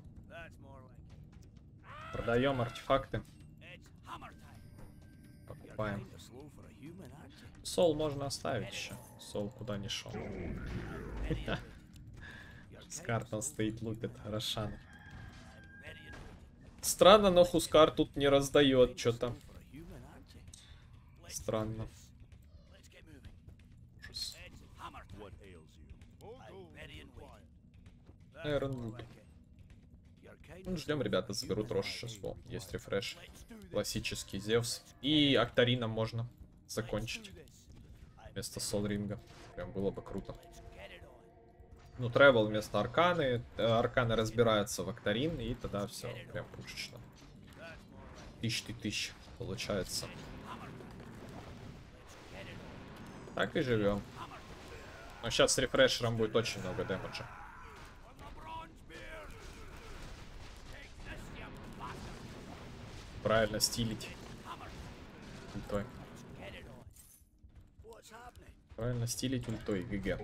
Speaker 2: Продаем артефакты. Покупаем. Сол можно оставить еще. Сол куда не шел. Хускар там стоит, лупит Рошан. Странно, но Хускар тут не раздает что-то. Странно. Ужас. Эренвуд. Ну, ждем, ребята, заберут Рош сейчас. О, есть рефреш. Классический Зевс. И Актарином можно закончить. Вместо Солринга. Прям было бы круто. Ну, Тревел вместо Арканы. Арканы разбираются в Актарин. И тогда все прям пушечно. Тысяч ты тысяч получается. Так и живем. Но сейчас с рефрешером будет очень много дэмэджа. Правильно стилить. Ультой. Правильно стилить ультой. ГГ.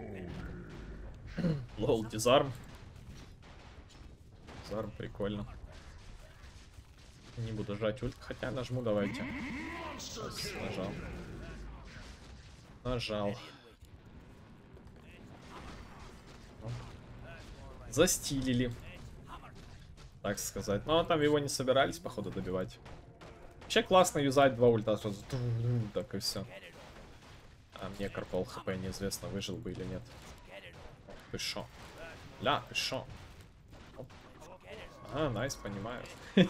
Speaker 2: Лол, дизарм. Дизарм, прикольно. Не буду жать ульт, хотя нажму, давайте. Сейчас, нажал. Нажал. Застилили. Так сказать. Но там его не собирались, походу, добивать. Вообще классно юзать два ульта сразу. Так и все. А мне Карпол хп неизвестно, выжил бы или нет. Ты шо? Ля, ты шо? А, найс, понимаю.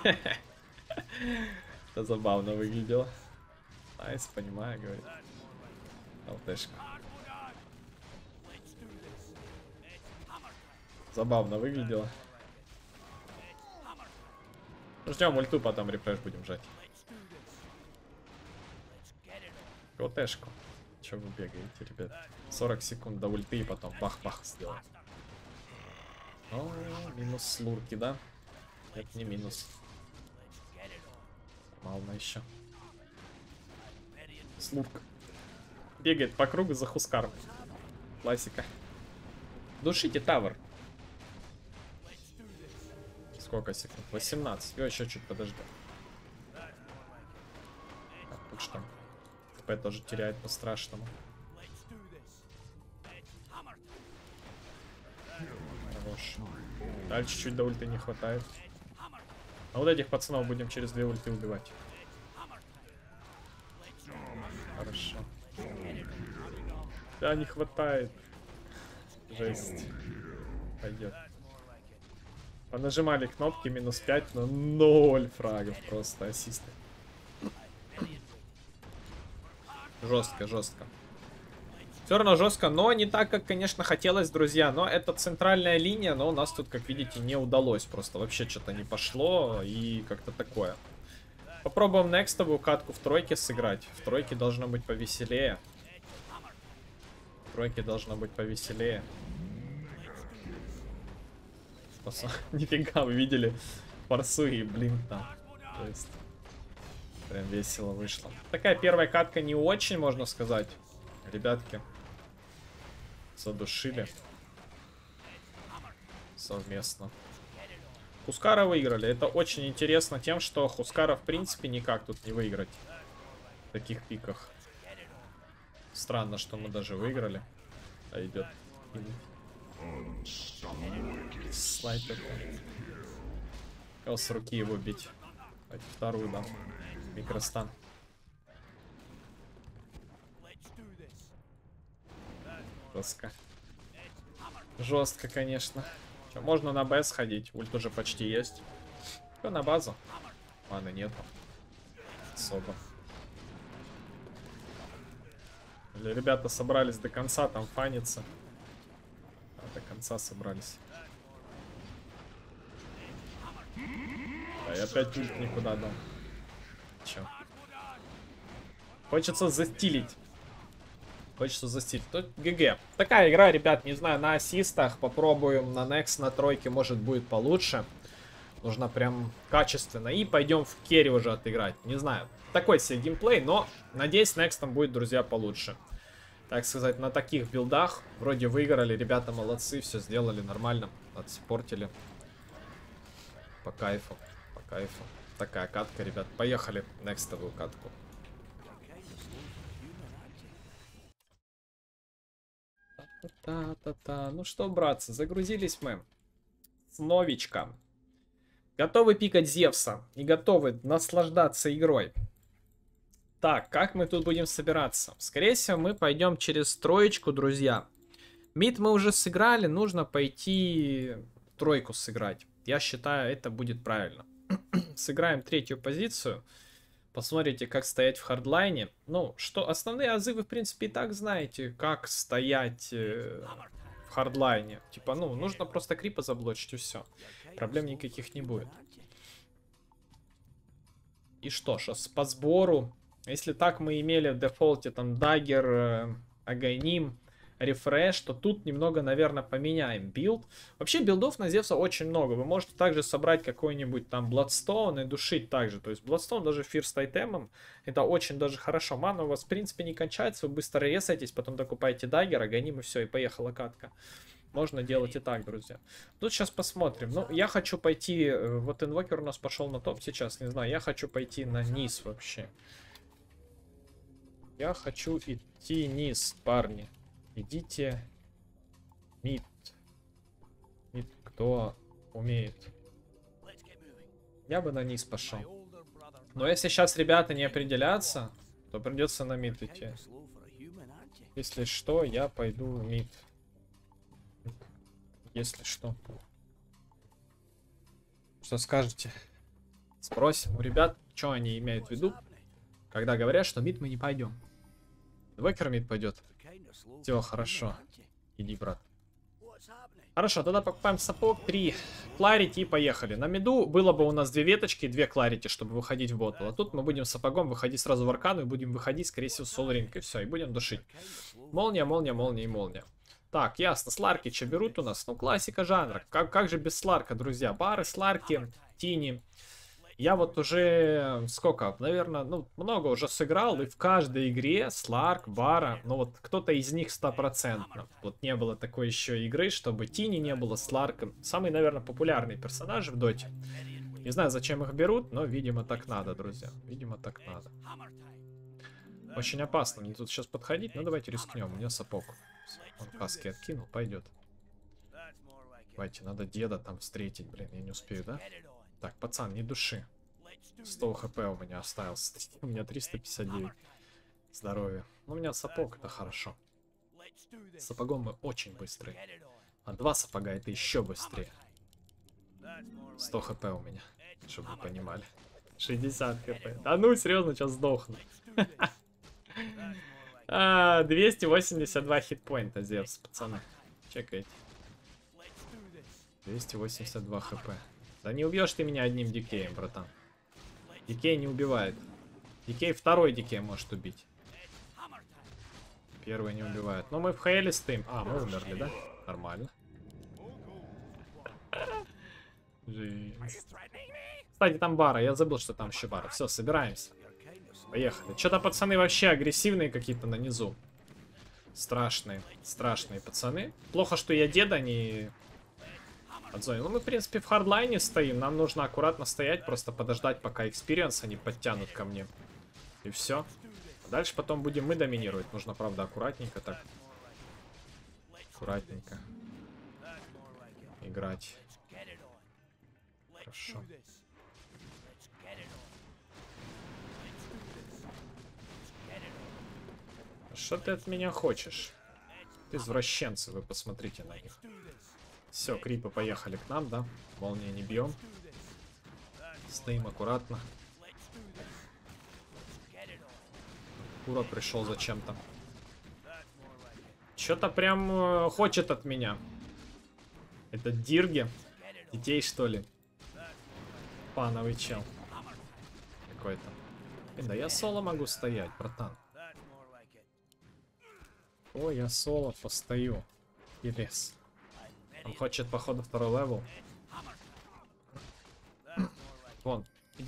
Speaker 2: Это забавно выглядело. Найс, понимаю, говорит. ЛТшка. Забавно выглядело. Ждем ульту, потом рефреш будем жать. ЛТшку. Че вы бегаете, ребят? сорок секунд до ульты и потом бах-бах сделаем. О, минус слурки, да? Нет, не минус. Мало еще. Слурка. Бегает по кругу за Хускаром. Классика. Душите тавер. Сколько секунд? восемнадесять. Его еще чуть подождем. Так, тут что? ТП тоже теряет по-страшному. Хорош. Дальше чуть до ульты не хватает. А вот этих пацанов будем через две ульты убивать. Хорошо. Да, не хватает. Жесть. Пойдет. Понажимали кнопки, минус пять, но ноль фрагов просто, ассисты. Жестко, жестко. Все равно жестко, но не так, как, конечно, хотелось, друзья. Но это центральная линия, но у нас тут, как видите, не удалось. Просто вообще что-то не пошло и как-то такое. Попробуем некстовую катку в тройке сыграть. В тройке должно быть повеселее. В тройке должно быть повеселее. Нифига, вы видели форсу и блин там. То есть, прям весело вышло. Такая первая катка не очень, можно сказать. Ребятки задушили совместно. Хускара выиграли. Это очень интересно тем, что Хускара в принципе никак тут не выиграть в таких пиках. Странно, что мы даже выиграли. А идет. Слайд такой. Хотел с руки его бить. Давайте вторую дам. Микростан. Жестко. Жестко, конечно. Че, можно на Б сходить. Ульт уже почти есть. Все на базу. Маны нету. Особо. Или ребята собрались до конца там фаниться. А, до конца собрались. Да, и опять ульт никуда дал. Че? Хочется застилить. Хочется застилить. Тут ГГ. Такая игра, ребят, не знаю, на ассистах. Попробуем на Next, на тройке, может будет получше. Нужно прям качественно. И пойдем в керри уже отыграть. Не знаю. Такой себе геймплей, но надеюсь, некстом будет, друзья, получше. Так сказать, на таких билдах вроде выиграли. Ребята молодцы, все сделали нормально. Отспортили. По кайфу. По кайфу. Такая катка, ребят. Поехали в некстовую катку. Та-та-та-та. Ну что, братцы, загрузились мы с новичком. Готовы пикать Зевса и готовы наслаждаться игрой. Так, как мы тут будем собираться? Скорее всего, мы пойдем через троечку, друзья. Мид мы уже сыграли, нужно пойти тройку сыграть. Я считаю, это будет правильно. Сыграем третью позицию. Посмотрите, как стоять в хардлайне. Ну, что, основные азы вы, в принципе, и так знаете, как стоять э, в хардлайне. Типа, ну, нужно просто крипа заблочить, и все. Проблем никаких не будет. И что ж, по сбору, если так мы имели в дефолте там даггер, э, агоним, рефреш, то тут немного, наверное, поменяем билд. Вообще билдов на Зевса очень много. Вы можете также собрать какой-нибудь там Bloodstone и душить также. То есть Bloodstone даже фирст айтемом, это очень даже хорошо. Мана у вас в принципе не кончается, вы быстро ресаетесь, потом докупаете даггер, агоним и все, и поехала катка. Можно делать и так, друзья. Тут сейчас посмотрим. Ну, я хочу пойти... Вот инвокер у нас пошел на топ сейчас, не знаю. Я хочу пойти на низ вообще. Я хочу идти низ, парни. Идите мид. Мид, кто умеет. Я бы на низ пошел. Но если сейчас ребята не определятся, то придется на мид идти. Если что, я пойду в мид. Если что. Что скажете? Спросим у ребят, что они имеют в виду, когда говорят, что мид мы не пойдем. Инвокер мид пойдет. Все, хорошо. Иди, брат. Хорошо, тогда покупаем сапог, три кларити и поехали. На миду было бы у нас две веточки и две кларити, чтобы выходить в ботл. А тут мы будем сапогом выходить сразу в аркану и будем выходить, скорее всего, в солринг. И все, и будем душить. Молния, молния, молния и молния. Так, ясно, Сларкича берут у нас. Ну, классика жанра. Как, как же без Сларка, друзья? Бары, Сларки, Тини. Я вот уже, сколько, наверное, ну, много уже сыграл, и в каждой игре Сларк, Бара, ну вот кто-то из них стопроцентно. Вот не было такой еще игры, чтобы Тини не было, Сларка. Самые, наверное, популярные персонажи в доте. Не знаю, зачем их берут, но, видимо, так надо, друзья. Видимо, так надо. Очень опасно мне тут сейчас подходить, но давайте рискнем. У меня сапог. Он каски откинул, пойдет. Давайте, надо деда там встретить, блин, я не успею, да? Так, пацан, не души. сто хп у меня осталось. У меня триста пятьдесят девять. Здоровье. Ну, у меня сапог, это хорошо. С сапогом мы очень быстрые. А два сапога это еще быстрее. сто хп у меня, чтобы вы понимали. шестьдесят хп. Да ну, серьезно, сейчас сдохну. двести восемьдесят два хитпоинта, Зевс, пацаны. Чекайте. двести восемьдесят два хп. Да не убьешь ты меня одним дикеем, братан. Дикей не убивает. Дикей второй дикей может убить. Первый не убивает. Но мы в Хейле стоим. А, мы умерли, да? Нормально. Жизнь. Кстати, там бара. Я забыл, что там еще бара. Все, собираемся. Поехали. Что-то пацаны вообще агрессивные какие-то на низу. Страшные. Страшные пацаны. Плохо, что я деда не... отзовем. Ну, мы, в принципе, в хардлайне стоим. Нам нужно аккуратно стоять, просто подождать, пока экспириенс они подтянут ко мне. И все. Дальше потом будем мы доминировать. Нужно, правда, аккуратненько так. Аккуратненько. Играть. Хорошо. Что ты от меня хочешь? Извращенцы, вы посмотрите на них. Все, крипы поехали к нам, да? Молния не бьем. Стоим аккуратно. Кура пришел зачем-то. Что-то прям э, хочет от меня. Это Дирги? Детей, что ли? Пановый чел. Какой-то. Да я соло могу стоять, братан. Ой, я соло постою. И лес. Он хочет, походу, второй левел.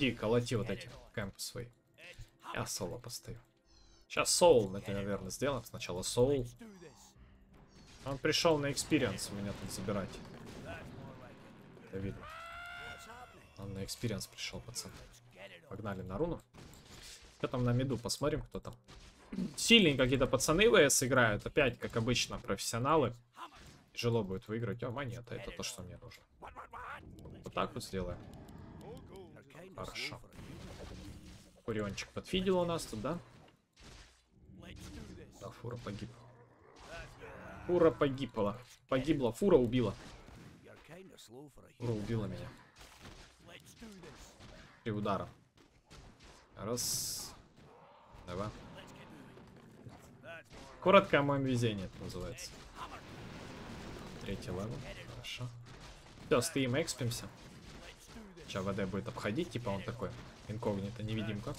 Speaker 2: Иди, колоти вот эти кемпы свои. Я соло постою. Сейчас соул, это, наверное, сделаем. Сначала соул. Он пришел на экспириенс меня тут забирать. Это видно. Он на экспириенс пришел, пацан. Погнали на руну. Что там на миду? Посмотрим, кто там. Сильные какие-то пацаны ВС играют. Опять, как обычно, профессионалы. Тяжело будет выиграть. О, монета. Это то, что мне нужно. Вот так вот сделаем. Хорошо. Куриончик подфидел у нас тут, да? Да, фура погиб. Фура погибла. Погибла. Фура убила. Фура убила меня. Три удара. Раз. Два. Коротко о моем везении это называется. Третий левел. Хорошо. Все, стоим, экспимся. Сейчас ВД будет обходить, типа он такой инкогнито, невидимка.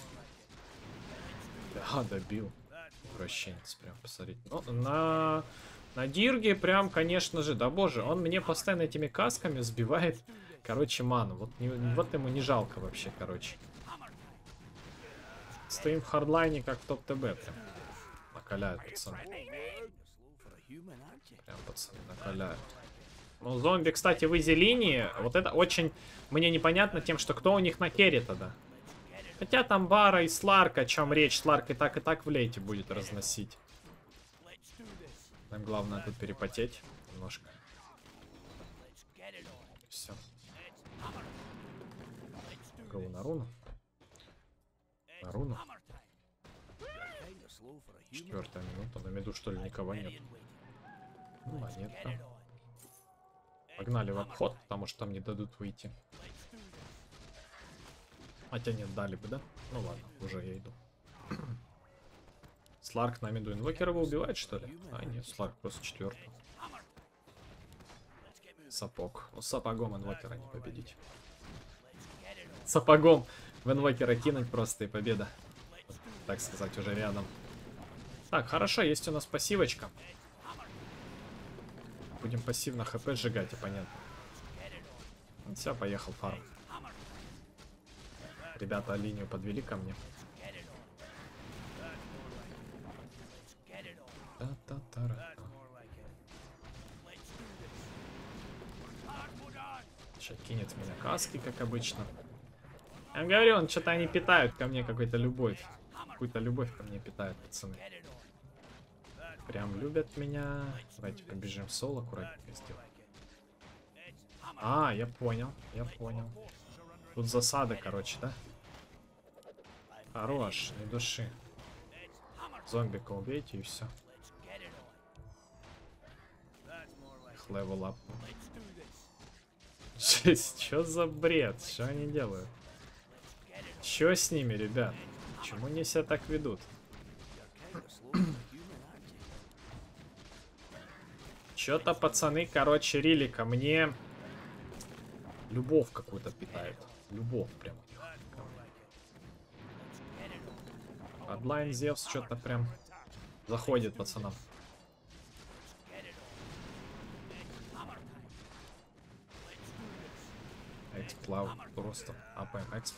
Speaker 2: Да, добил. Прощенец, прям посмотрите. Ну, на... на Дирге прям, конечно же, да боже, он мне постоянно этими касками сбивает, короче, ману. Вот, не, вот ему не жалко вообще, короче. Стоим в хардлайне, как в топ-ТБ прям. Накаляют, пацаны. Прям, пацаны, накаляют. Ну, зомби, кстати, в изи-линии, вот это очень мне непонятно тем, что кто у них на керри тогда. Хотя там Бара и Сларк, о чем речь, Сларк и так и так в лейте будет разносить. Нам главное тут перепотеть немножко. Все. Гоу на руну. На руну. Четвертая минута. На миду, что ли, никого нет. Ну, монетка. Погнали в обход, потому что там не дадут выйти. Хотя нет, дали бы, да? Ну ладно, уже я иду. Сларк на миду инвокера его убивает, что ли? А, нет, Сларк просто четвертый. Сапог. Ну, с сапогом инвокера не победить. Сапогом в инвокера кинуть просто и победа. Так сказать, уже рядом. Так, хорошо, есть у нас пассивочка. Будем пассивно хп сжигать, и понятно. Все, поехал фарм. Ребята линию подвели ко мне. Сейчас кинет в меня каски, как обычно. Я говорю, он что-то они питают ко мне какую-то любовь. Какую-то любовь ко мне питают, пацаны. Прям любят меня. Давайте побежим в соло, аккуратненько сделаем. А, я понял, я понял. Тут засады, короче, да? Хорош, не души. Зомбика убейте и все. Их левел ап. Что за бред? Что они делают? Что с ними, ребят? Почему они себя так ведут? Чё-то пацаны, короче, рили ко мне любовь какую-то питают. Любовь прям. Адлайн Зевс что-то прям заходит пацанам. Эксплав просто. АПМ эксп.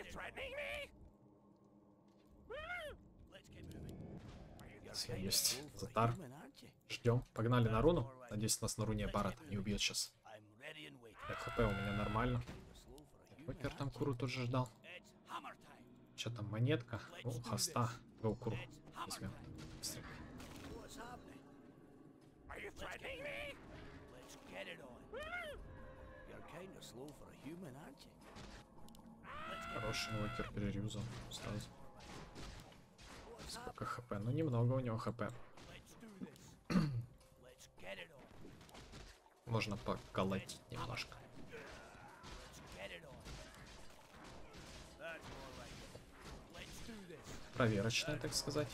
Speaker 2: Все есть. Затар. Ждем. Погнали на руну. Надеюсь, нас на руне Барата не убьет сейчас. ХП у меня нормально. Покер там Куру тоже ждал. Что там, монетка? Ну, хоста. Гоу Куру. Возьмем. Быстрее. Хороший локер перерюзал сразу. Сколько хп? Ну, немного у него хп. Можно поколотить немножко. Проверочная, так сказать.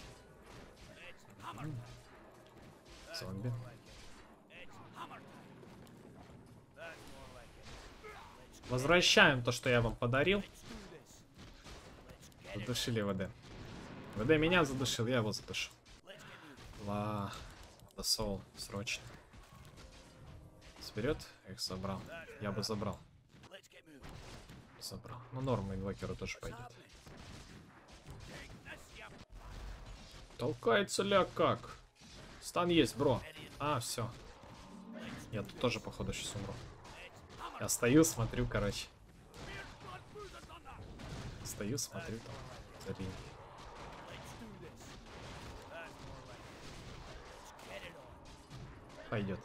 Speaker 2: Зомби. Возвращаем то, что я вам подарил. Задушили ВД. ВД меня задушил, я его задушил. Ла, досол, срочно. Вперед, их забрал. Я бы забрал. забрал. Ну, норма инвокеру тоже пойдет. Толкается ля как? Стан есть, бро. А, все. Я тут тоже, походу, сейчас умру. Я стою, смотрю, короче. Стою, смотрю там. Забей. Пойдет.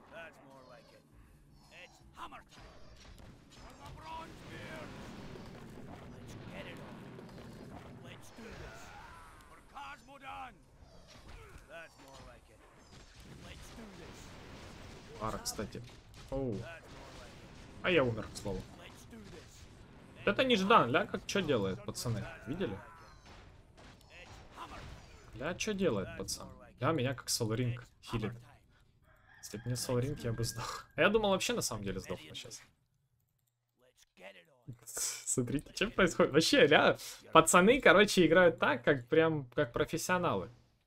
Speaker 2: Пара, кстати. Оу. А я умер, к слову. Это неждан, ля, как что делает, пацаны? Видели? Ля, что делает, пацан? Ля, меня как Соларинг хилит. Если бы не Соларинг, я бы сдох. А я думал, вообще на самом деле сдохну сейчас. Смотрите, что происходит. Вообще, ля, пацаны, короче, играют так, как прям, как профессионалы.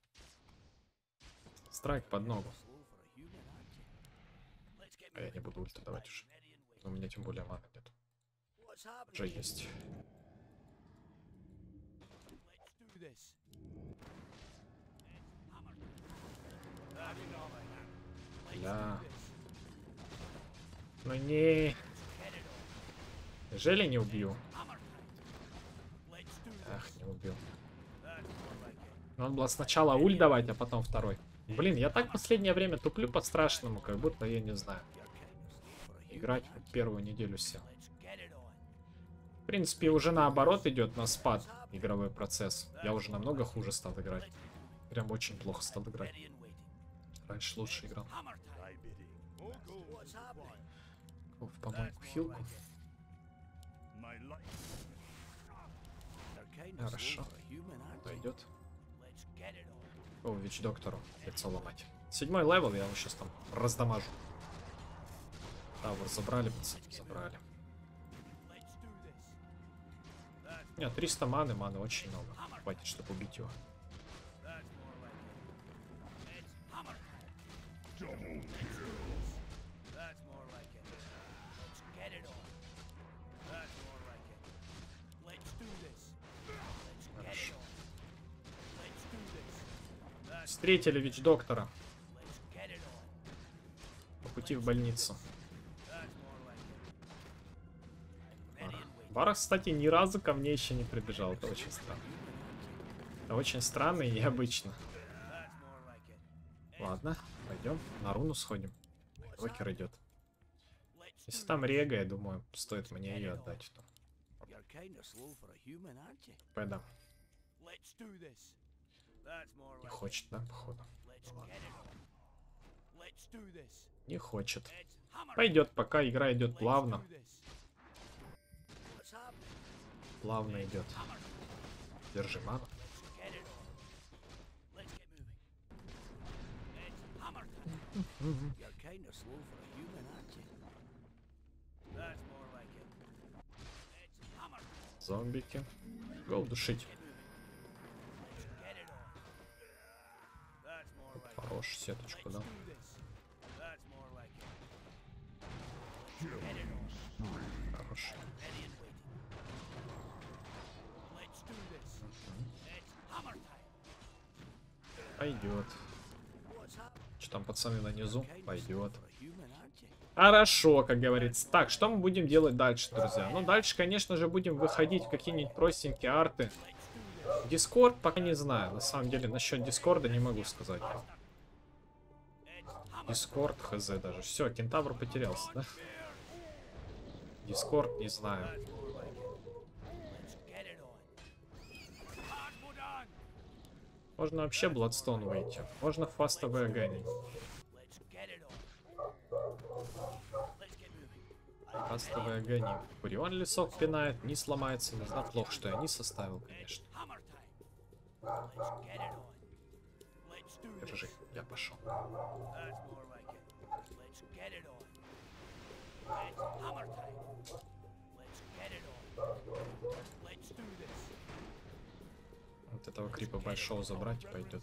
Speaker 2: Страйк под ногу. А я не буду ульту давать уже. У меня тем более маны нет. Уже есть. Бля. Ну не. Неужели не убью? Ах, не убил. Надо было сначала ульт давать, а потом второй. Блин, я так последнее время туплю по-страшному, как будто я не знаю. Играть первую неделю сел. В принципе, уже наоборот идет на спад игровой процесс. Я уже намного хуже стал играть. Прям очень плохо стал играть. Раньше лучше играл. В помойку хилку. Хорошо. Пойдет. О, Вич доктору лицо ломать. Седьмой левел, я его сейчас там раздамажу. Да, вот забрали, пацаны, забрали. Нет, триста маны, маны очень много. Хватит, чтобы убить его. Хорошо. Встретили Вич доктора. По пути в больницу. Варах, кстати, ни разу ко мне еще не прибежал. Это очень странно. Это очень странно и необычно. Ладно, пойдем на руну сходим. Вокер идет. Если там рега, я думаю, стоит мне ее отдать. Пойдем. Не хочет, да, походу? Не хочет. Пойдет, пока игра идет плавно. Плавно идет. Держи ману. Зомбики. Гоу душить. Хорош, сеточку, да? Хорош. Пойдет. Что там, пацаны, на низу? Пойдет. Хорошо, как говорится. Так, что мы будем делать дальше, друзья? Ну, дальше, конечно же, будем выходить в какие-нибудь простенькие арты. Дискорд пока не знаю. На самом деле, насчет Дискорда не могу сказать. Дискорд, хз даже. Все, кентавр потерялся, да? Дискорд, не знаю. Можно вообще Бладстоун выйти. Можно фастовый огонь. Фастовый огонь. Курион лесок пинает, не сломается. Не знаю, плохо, что я не составил, конечно. Держи, я пошел. Вот этого крипа большого забрать и пойдет.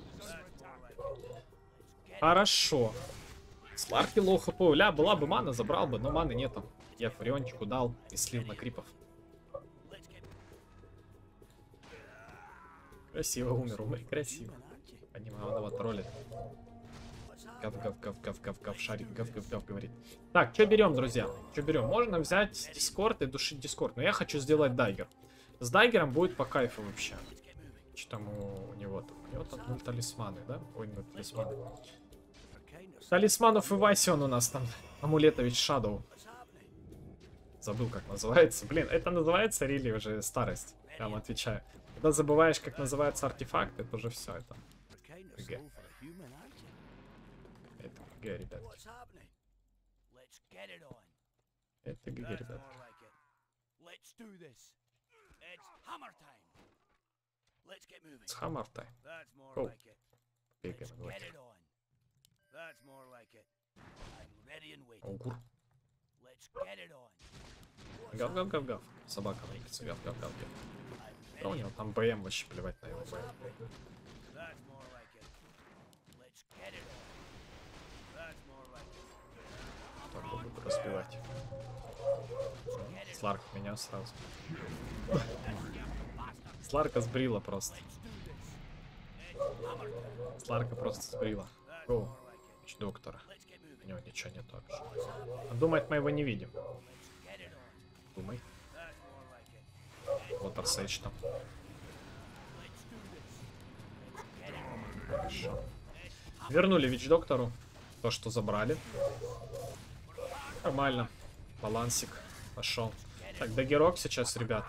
Speaker 2: Хорошо. Сларки лоу хп. Ля, была бы мана, забрал бы, но маны нету. Я фариончику дал и слил на крипов. Красиво умер, умер, красиво. Понимаю, он его троллит. Гав, гав, гав, гав, гав, гав, шарик, гав, гав, гав, говорит. Так, что берем, друзья? Что берем? Можно взять Дискорд и душить Дискорд. Но я хочу сделать дайгер. С дайгером будет по кайфу вообще. Что там у него тут? У него тут ну, талисманы, да? Ой, ну талисманы. Талисманов и Васи он у нас там. Амулетович Шадоу. Забыл, как называется. Блин, это называется рели уже старость. Я вам отвечаю. Когда забываешь, как называется артефакт, это уже все. Это ГГ. Это ГГ, ребят. Это ГГ, ребят. It's hammer time. Go. ГГ, давайте. Огур. Гав-гав-гав-гав. Собака валится. Гав-гав-гав-гав. Да у него там БМ вообще плевать на его БМ. Так, буду разбивать. Сларк меня сразу. Сларка сбрила просто. Сларка просто сбрила. Гоу. Доктора. У него ничего нет вообще. Он думает, мы его не видим. Думай. Вот Арсейдж там. Хорошо. Вернули Вич-доктору то, что забрали. Нормально. Балансик пошел. Так, даггерок сейчас, ребят.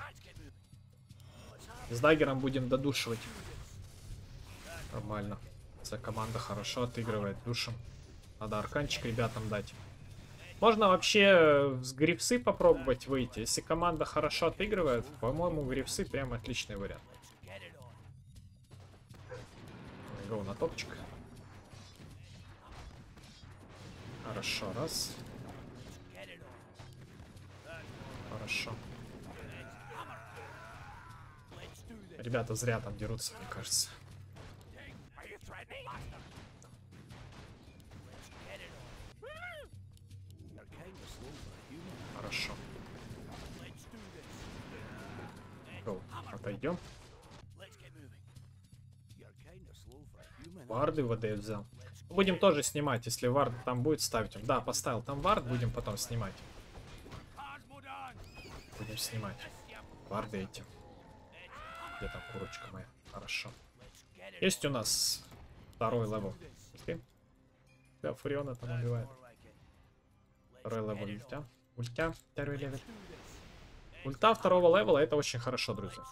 Speaker 2: С даггером будем додушивать. Нормально. Вся команда хорошо отыгрывает. Душем. Надо арканчик ребятам дать. Можно вообще с грифсы попробовать выйти. Если команда хорошо отыгрывает, по-моему, грифсы прям отличный вариант. Гоу на топчик. Хорошо, раз. Хорошо. Ребята зря там дерутся, мне кажется. Хорошо. Гоу, отойдем. Варды ВД взял. Будем тоже снимать, если вард там будет ставить. Да, поставил там вард, будем потом снимать. Будем снимать. Варды эти. Где там курочка моя? Хорошо. Есть у нас второй левел. Да, Фуриона там убивает. Второй левел ультя. Ультя, второй левел. Ульта второго левела, это очень хорошо, друзья.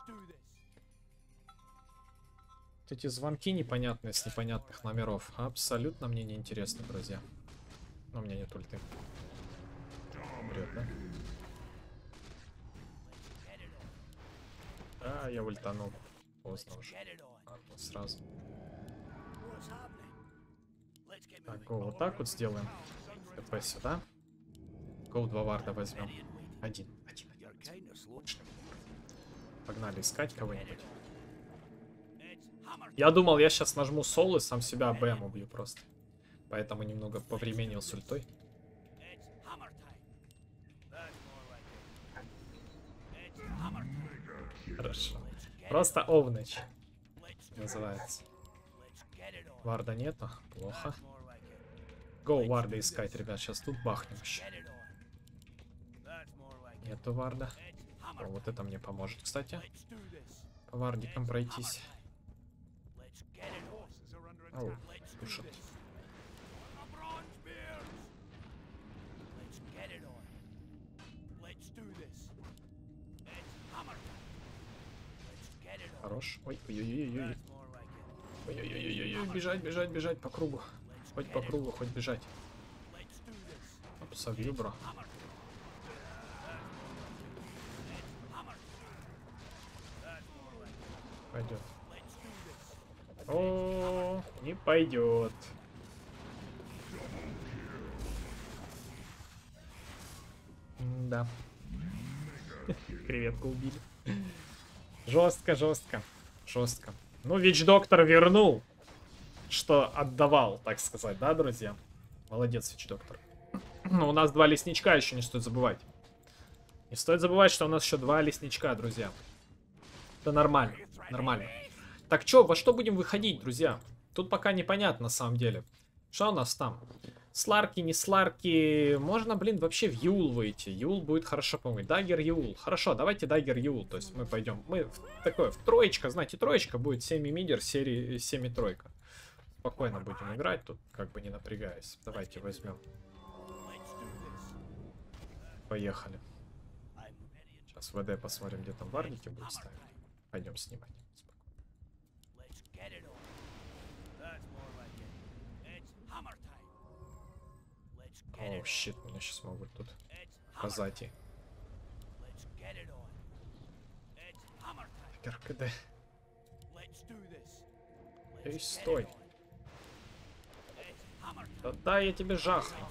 Speaker 2: Эти звонки непонятные с непонятных номеров абсолютно мне не интересны, друзья. Но у меня нет ульты. Умрет, да? А, я ультанул. Поздно уже. Ладно, сразу. Так, го, вот так вот сделаем. ТП сюда. Гоу, два варда возьмем. Один, один, один. Погнали искать кого-нибудь. Я думал, я сейчас нажму соло и сам себя БМ убью просто. Поэтому немного повременил с ультой. Хорошо. Просто овныч называется. Варда нету. Плохо. Гоу варда искать, ребят. Сейчас тут бахнем еще. Нету варда. О, вот это мне поможет, кстати. По вардикам пройтись. Оу, душит. Хорош. Ой, ой-ой-ой-ой. Ой-ой-ой-ой-ой. Бежать, бежать, бежать по кругу. Хоть по кругу, хоть бежать. Оп, совью, бро. Пойдет. О, не пойдет. Да. Креветку убили. Жестко, жестко, жестко. Ну, Вич-доктор вернул, что отдавал, так сказать, да, друзья? Молодец, Вич-доктор. Ну, у нас два лесничка еще, не стоит забывать. Не стоит забывать, что у нас еще два лесничка, друзья. Это нормально, нормально. Так, чё, во что будем выходить, друзья? Тут пока непонятно, на самом деле. Что у нас там? Сларки, не сларки. Можно, блин, вообще в Юл выйти. Юл будет хорошо помыть. Даггер Юл. Хорошо, давайте Даггер Юл. То есть мы пойдем. Мы в, такое, в троечка, знаете, троечка будет семь мидер, серии семь и тройка. Спокойно будем играть тут, как бы не напрягаясь. Давайте возьмем. Поехали. Сейчас ВД посмотрим, где там варники будут ставить. Пойдем снимать. О, щит, меня сейчас могут тут казати. РКД. Эй, стой. Да, да, я тебе жахну.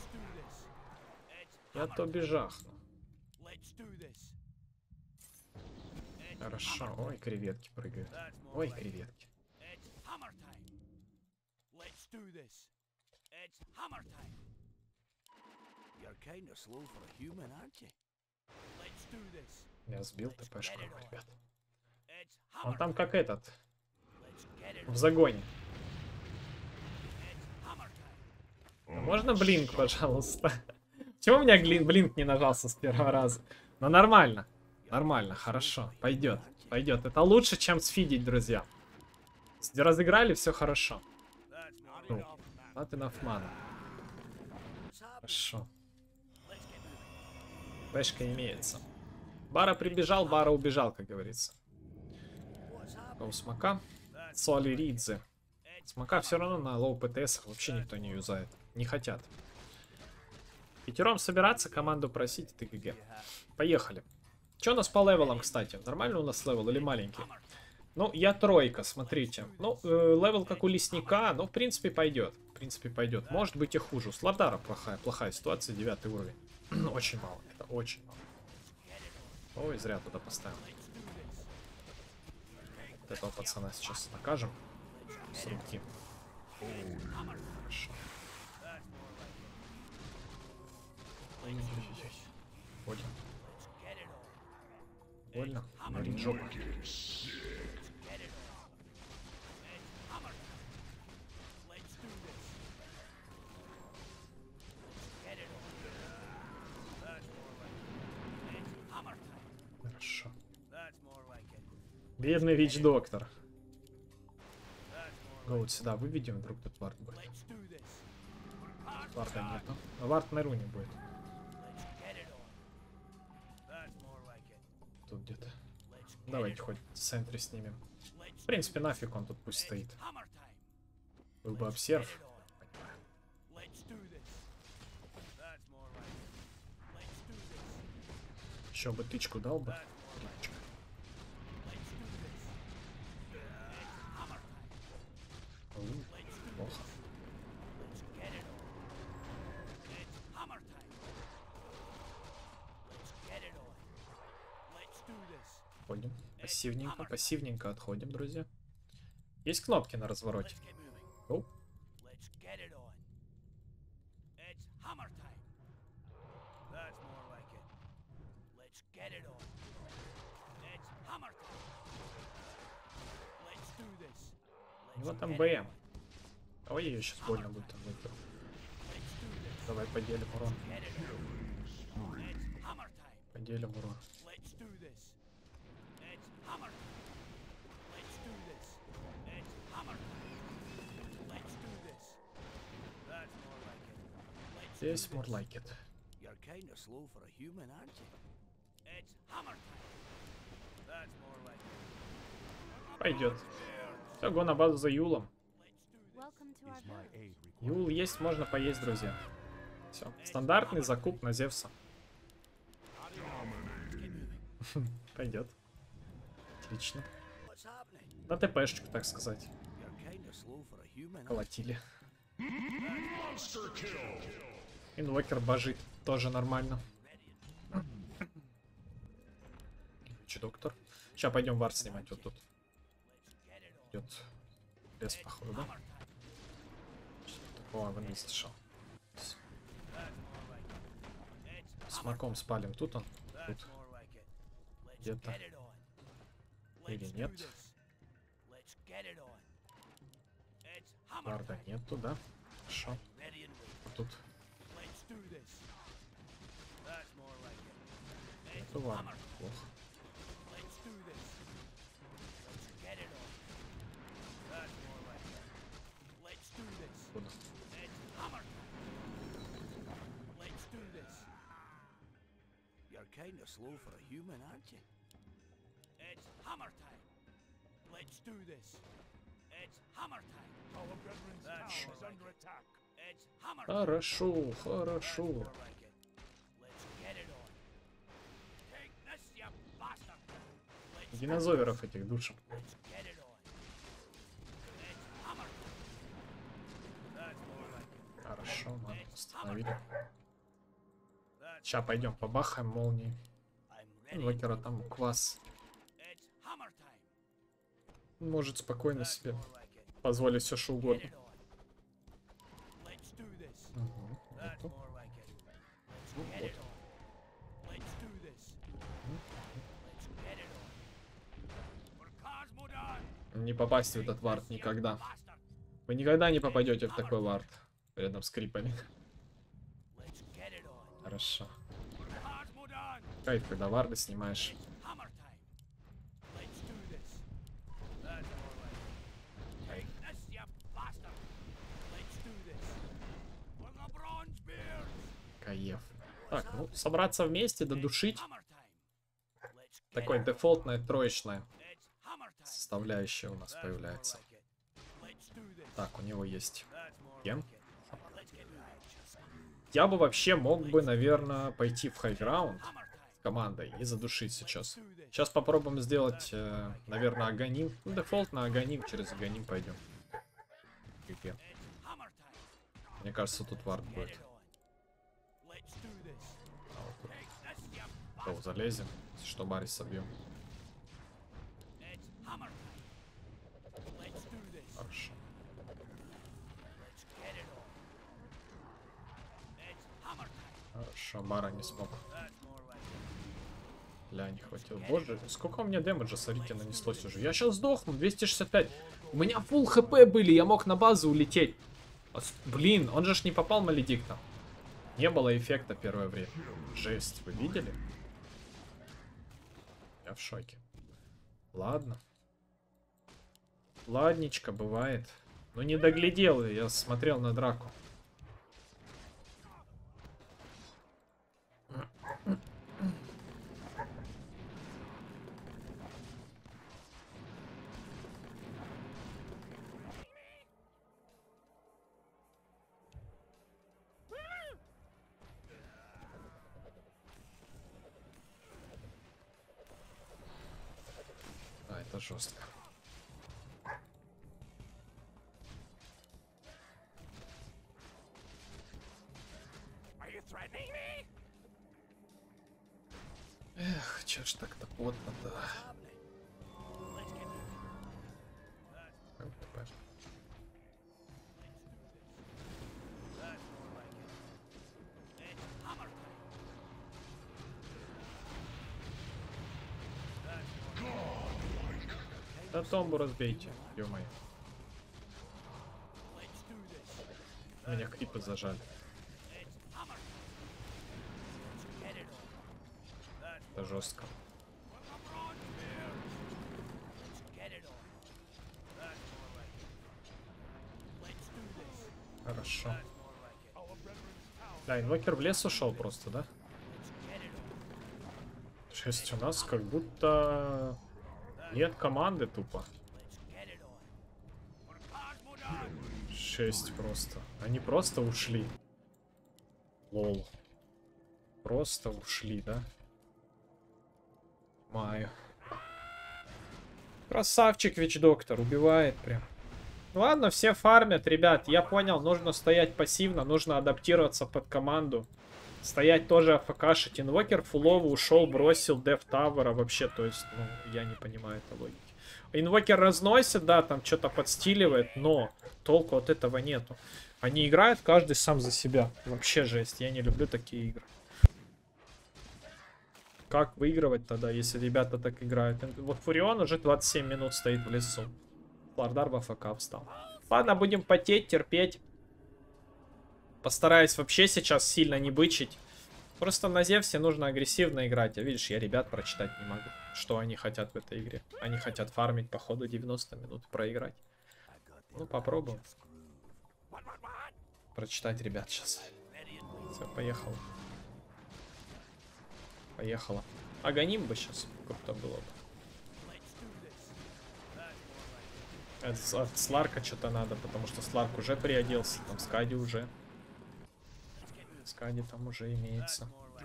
Speaker 2: Я тобі жахну. Хорошо. Ой, креветки прыгают. Ой, креветки. Я сбил ТПшку, ребят. Он там как этот. В загоне. Можно блинк, пожалуйста? Почему у меня блинк не нажался с первого раза? Но нормально. Нормально, хорошо. Пойдет. Пойдет. Это лучше, чем сфидить, друзья. Разыграли, все хорошо. Ну, not enough mana. Хорошо. Пешка имеется. Бара прибежал, Бара убежал, как говорится. У Смока. Соли Ридзе. Смока все равно на лоу ПТС вообще никто не юзает. Не хотят. Пятером собираться, команду просить, ты ГГ. Поехали. Что у нас по левелам, кстати? Нормально у нас левел или маленький? Ну, я тройка, смотрите. Ну, э, левел как у лесника, но в принципе пойдет. В принципе пойдет. Может быть и хуже. У Сладара плохая, плохая ситуация, девятый уровень. Очень мало, это очень мало. Ой, зря туда поставил. Вот этого пацана сейчас накажем. С руки. Хорошо. Ой-ой-ой. Больно. Больно. Горит жопа. Хорошо. Бедный Вич-доктор. Вот сюда выведем, вдруг тут вард будет. Варда нету. Вард на руне будет. Тут где-то. Давайте хоть в центре снимем. В принципе, нафиг он тут пусть стоит. Был бы обсерв. Еще бы тычку дал бы. Тычка. Плохо. Отходим. Пассивненько, пассивненько отходим, друзья. Есть кнопки на развороте. Оу. У него там БМ. Ой, ее сейчас больно будет там выиграть. Давай поделим урон. Поделим урон. Здесь more like it. Пойдет. Все, го на базу за Юлом. Юл есть, можно поесть, друзья. Все. Стандартный закуп на Зевса. Пойдет. Отлично. На ТПшечку, так сказать. Колотили. Инвокер божит. Тоже нормально. Доктор. Сейчас пойдем вард снимать вот тут. Идет лес, походу, да? О, вы не слышал. Смоком спалим. Тут он? Тут. Где-то. Или нет? Варда нету, да? Хорошо. А тут... Это варда. Плохо. Куда?
Speaker 3: Kind of slow for a human, aren't you? It's hammer time. Let's do this. It's hammer time. Our brethren's tower is under attack. It's hammer time.
Speaker 2: Хорошо, хорошо.
Speaker 3: Let's get it on. Take this, you bastard.
Speaker 2: Динозаверов этих душим.
Speaker 3: Let's get it on. It's hammer time. That's more like it.
Speaker 2: Хорошо, ладно, остановили. Сейчас пойдем побахаем молнии. Инвокера там квас. Может спокойно себе позволить все что угодно. Угу. Вот. Не попасть в этот вард никогда. Вы никогда не попадете в такой вард рядом с крипами. Хорошо. Кайф, когда варды снимаешь. Кайф. Так, ну, собраться вместе, додушить. Такой дефолтная троечная составляющая у нас появляется. Так, у него есть ген. Я бы вообще мог бы, наверное, пойти в хайграунд с командой и задушить сейчас. Сейчас попробуем сделать, э, наверное, Аганим. Ну, дефолт на Аганим, через Аганим пойдем. Мне кажется, тут вард будет. А вот тут. О, залезем, если что, Барис собьем. Хорошо. Хорошо, Бара не смог. Ля, не хватило. Боже, сколько у меня дэмэджа, смотрите, нанеслось уже. Я сейчас сдохну, двести шестьдесят пять. У меня фулл хп были, я мог на базу улететь. Блин, он же ж не попал Маледикта. Не было эффекта первое время. Жесть, вы видели? Я в шоке. Ладно. Ладничко, бывает. Ну не доглядел, я смотрел на драку. А, это жестко. Эх, чё ж так-то плотно-то. Да томбу разбейте, ё-моё. Меня крипы зажали. Это жестко. Хорошо. Да, инвокер в лес ушел просто, да? Шесть у нас как будто нет команды тупо. Шесть просто. Они просто ушли. Лол. Просто ушли, да? Маю. Красавчик Вич-доктор, убивает прям. Ладно, все фармят, ребят. Я понял, нужно стоять пассивно, нужно адаптироваться под команду. Стоять тоже АФКшить. Инвокер фуловый ушел, бросил Деф Тавера вообще, то есть, ну, я не понимаю этой логики. Инвокер разносит, да, там что-то подстиливает, но толку от этого нету. Они играют каждый сам за себя. Вообще жесть, я не люблю такие игры. Как выигрывать тогда, если ребята так играют? Вот Фурион уже двадцать семь минут стоит в лесу. Флардар в АФК встал. Ладно, будем потеть, терпеть. Постараюсь вообще сейчас сильно не бычить. Просто на Зевсе нужно агрессивно играть. А видишь, я ребят прочитать не могу, что они хотят в этой игре. Они хотят фармить, походу, девяносто минут, проиграть. Ну, попробуем. Прочитать ребят сейчас. Все, поехал. Поехала. Агоним бы сейчас, круто было бы. От, от Сларка что-то надо, потому что Сларк уже приоделся, там Скади уже. Скади там уже имеется.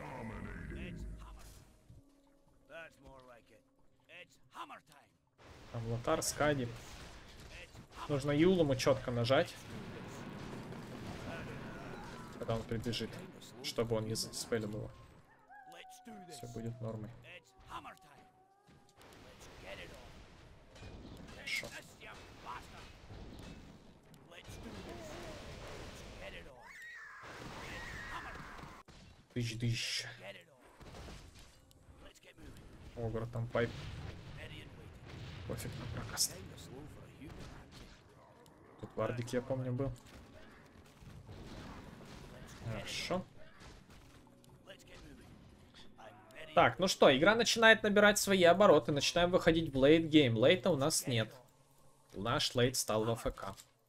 Speaker 2: Там Лотар, Скади. Нужно Юлому четко нажать, когда он прибежит, чтобы он не заспелил его. Все будет нормой. Хорошо. Тысяч, тысяч. Огр, там пайп. Пофиг на прокаст. Тут вардик, я помню, был. Хорошо. Так, ну что, игра начинает набирать свои обороты. Начинаем выходить в лейт гейм. Лейта у нас нет. Наш лейт стал в АФК.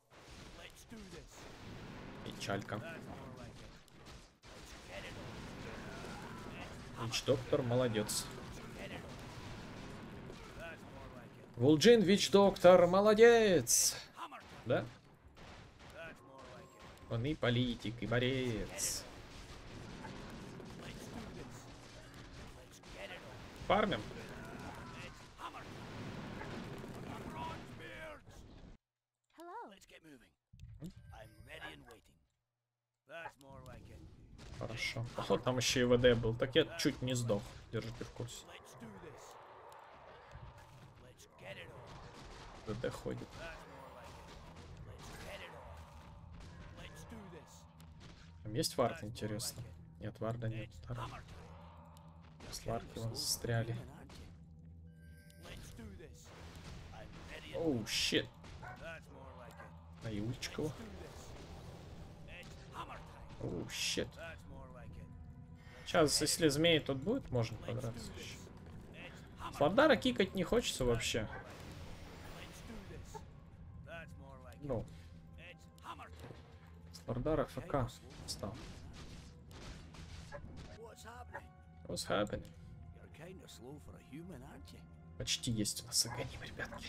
Speaker 2: Печалька. Вич Доктор, молодец. Вулджин, Вич Доктор, молодец. Да? Он и политик, и борец. Фармим. Хорошо. О, там еще и ВД был. Так я чуть не сдох. Держите в курсе. ВД ходит. Там есть вард, интересно? Нет, варда нет. Сларки вон застряли. Оу, щит. А Юлечка. Оу, щит. Сейчас, если змеи тут будет, можно подраться еще. Слардара кикать не хочется вообще. Ну. Слардара ФК стал. What's happening? Почти есть у нас агоним, ребятки.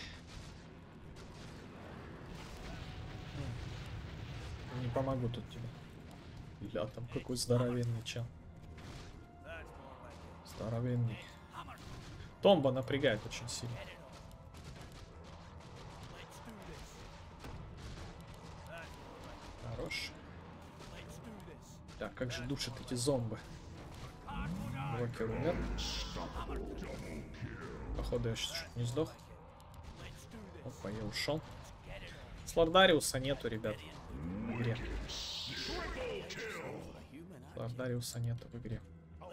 Speaker 2: Не помогу тут тебе. Ля, там какой здоровенный чел. Здоровенный. Томба напрягает очень сильно. Хорош. Так, как же душат эти зомбы? Блокер умер. Походу я сейчас чуть не сдох. Опа, я ушел. Слардариуса нету, ребят, в игре. Слардариуса нету в игре.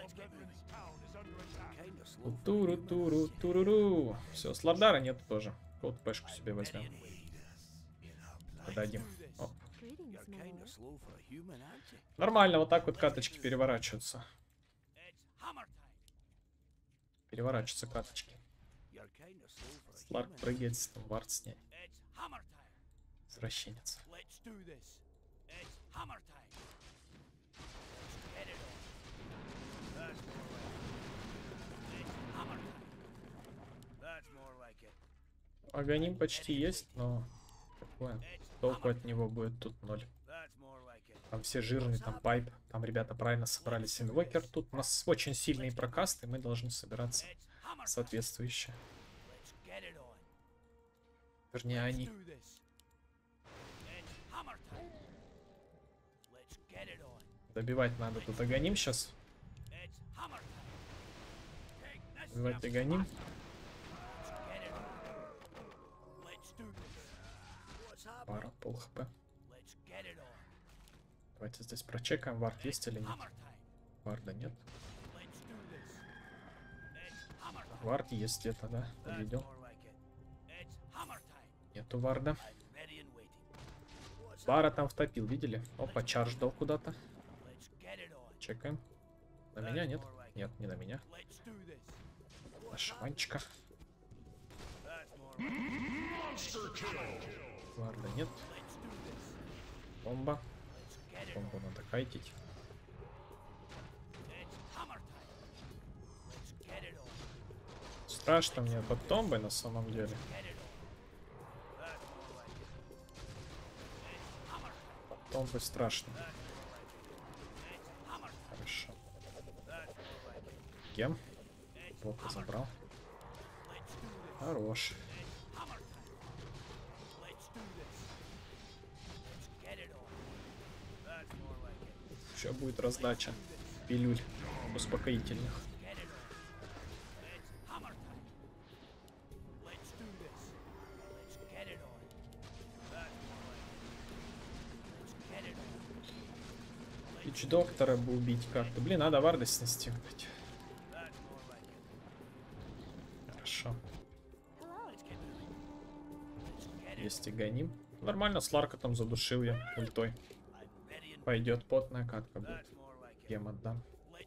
Speaker 2: Туру, туру, туруру. Все, Слардара нету тоже. Вот пешку себе возьмем. Подадим. Оп. Нормально, вот так вот каточки переворачиваются. Переворачиваются каточки. Сларк прыгает, там вард снять. Извращенец. Агоним почти есть, но какое толку от него будет тут ноль. Там все жирные, там пайп. Там ребята правильно собрали Синвокер. Тут у нас очень сильные прокасты, мы должны собираться соответствующе. Вернее, они. Добивать надо. Тут агоним сейчас. Добивать агоним. Пара, пол хп. Давайте здесь прочекаем, вард есть или нет. Варда нет. Вард есть где-то, да? Увидел. Нету варда. Бара там втопил, видели? Опа, чардж дал куда-то. Чекаем. На меня нет? Нет, не на меня. На шаманчика. Варда нет. Бомба. Бомбу надо кайтить. Страшно мне под томбой на самом деле. Под томбой страшно. Хорошо. Кем? Плохо забрал. Хорош. Сейчас будет раздача пилюль успокоительных. Ич доктора бы убить как-то. Блин, надо варда снести. Хорошо. Есть и гоним. Нормально, Сларка там задушил я ультой. Пойдет потная катка будет. Гем отдам.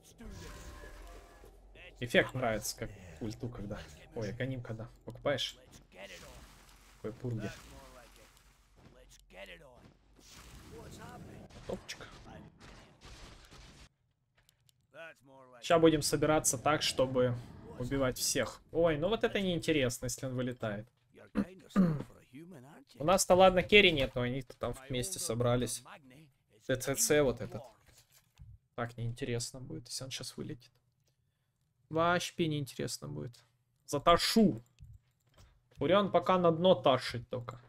Speaker 2: Эффект нравится, как ульту когда. Ой, гоним когда. Покупаешь? Какой пурги. Топчик. Сейчас будем собираться так, чтобы убивать всех. Ой, ну вот это неинтересно, если он вылетает. У нас-то ладно керри нет, но они-то там вместе собрались. ТЦЦ вот этот. Так, неинтересно будет, если он сейчас вылетит. Вообще неинтересно будет. Заташу. Фурион пока на дно тащит только.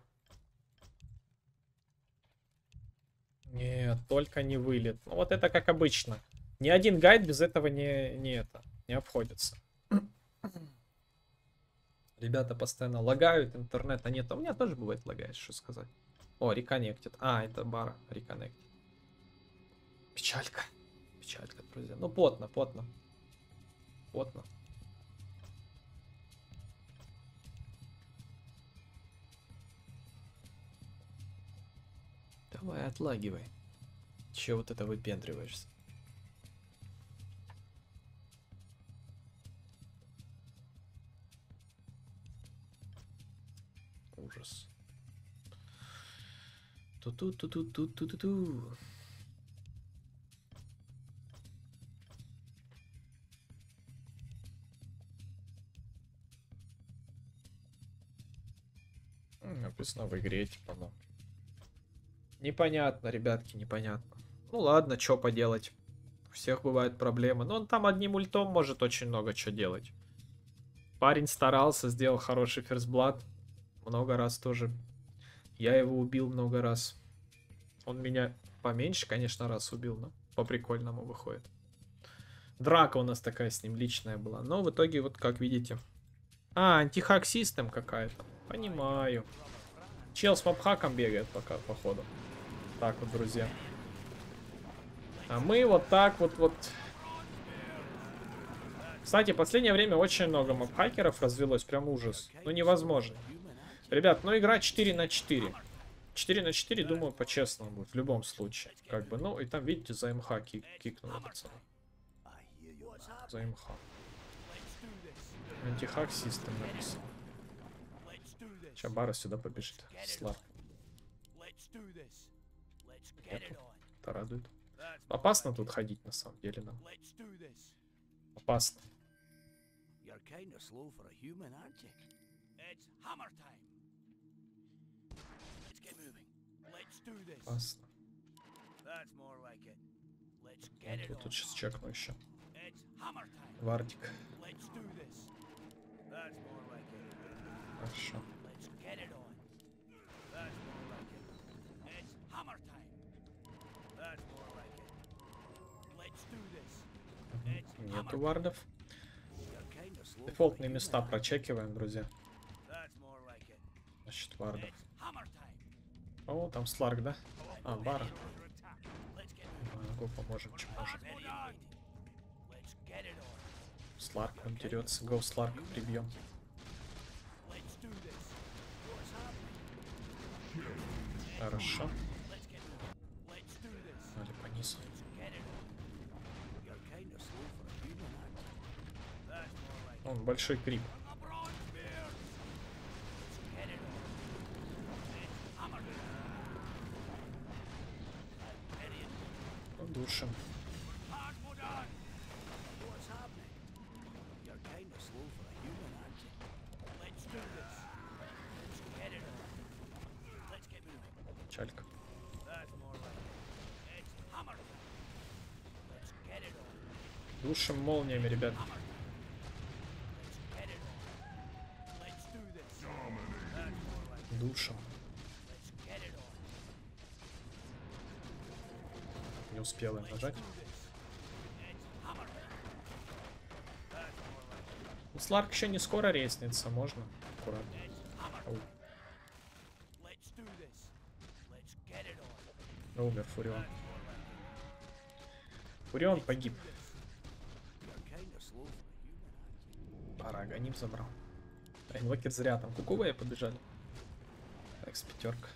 Speaker 2: Нет, только не вылет. Ну вот это как обычно. Ни один гайд без этого не, не это, не обходится. Ребята постоянно лагают, интернета нет. А у меня тоже бывает лагает, что сказать. О, реконнектит. А, это бара реконнектит. Печалька. Печалька, друзья. Ну, плотно, плотно. Плотно. Давай, отлагивай. Че вот это выпендриваешься? Ужас. Ту-ту-ту-ту-ту-ту-ту-ту. Написано в игре, типа, ну. Непонятно, ребятки, непонятно. Ну ладно, что поделать. У всех бывают проблемы. Но он там одним ультом может очень много что делать. Парень старался, сделал хороший ферзблад. Много раз тоже. Я его убил много раз. Он меня поменьше, конечно, раз убил, но по-прикольному выходит. Драка у нас такая с ним личная была. Но в итоге, вот как видите. А, антихак систем какая-то. Понимаю. Чел с мобхаком бегает пока, походу. Так вот, друзья. А мы вот так вот вот. Кстати, в последнее время очень много мобхакеров развелось. Прям ужас. Ну, невозможно. Ребят, ну игра четыре на четыре. четыре на четыре, думаю, по-честному будет. В любом случае. Как бы, ну, и там, видите, за МХ кик кикнуло, пацаны. За МХ. Антихак систем написал. Сейчас Бара сюда побежит. Слав. Нету. Это радует. Опасно тут ходить, на самом деле, нам. Опасно. Опасно. Вот, вот тут сейчас чекну еще. Вардик. Хорошо. Нету вардов. Дефолтные места прочекиваем, друзья. Значит, вардов. О, там Сларк, да? А, Бара. Го поможем, чем можем. Сларк нам дерется. Го, Сларк прибьем. Хорошо. Он большой крип. Душим. Чалька. Душим молниями, ребят. Душим. Не успел им нажать. Ну, Сларк еще не скоро резнится, можно аккуратно. Ау. Умер Фурион. Фурион погиб. Пора, Аганим забрал. А инвокер зря, там кукувые побежали. Экс пятерка.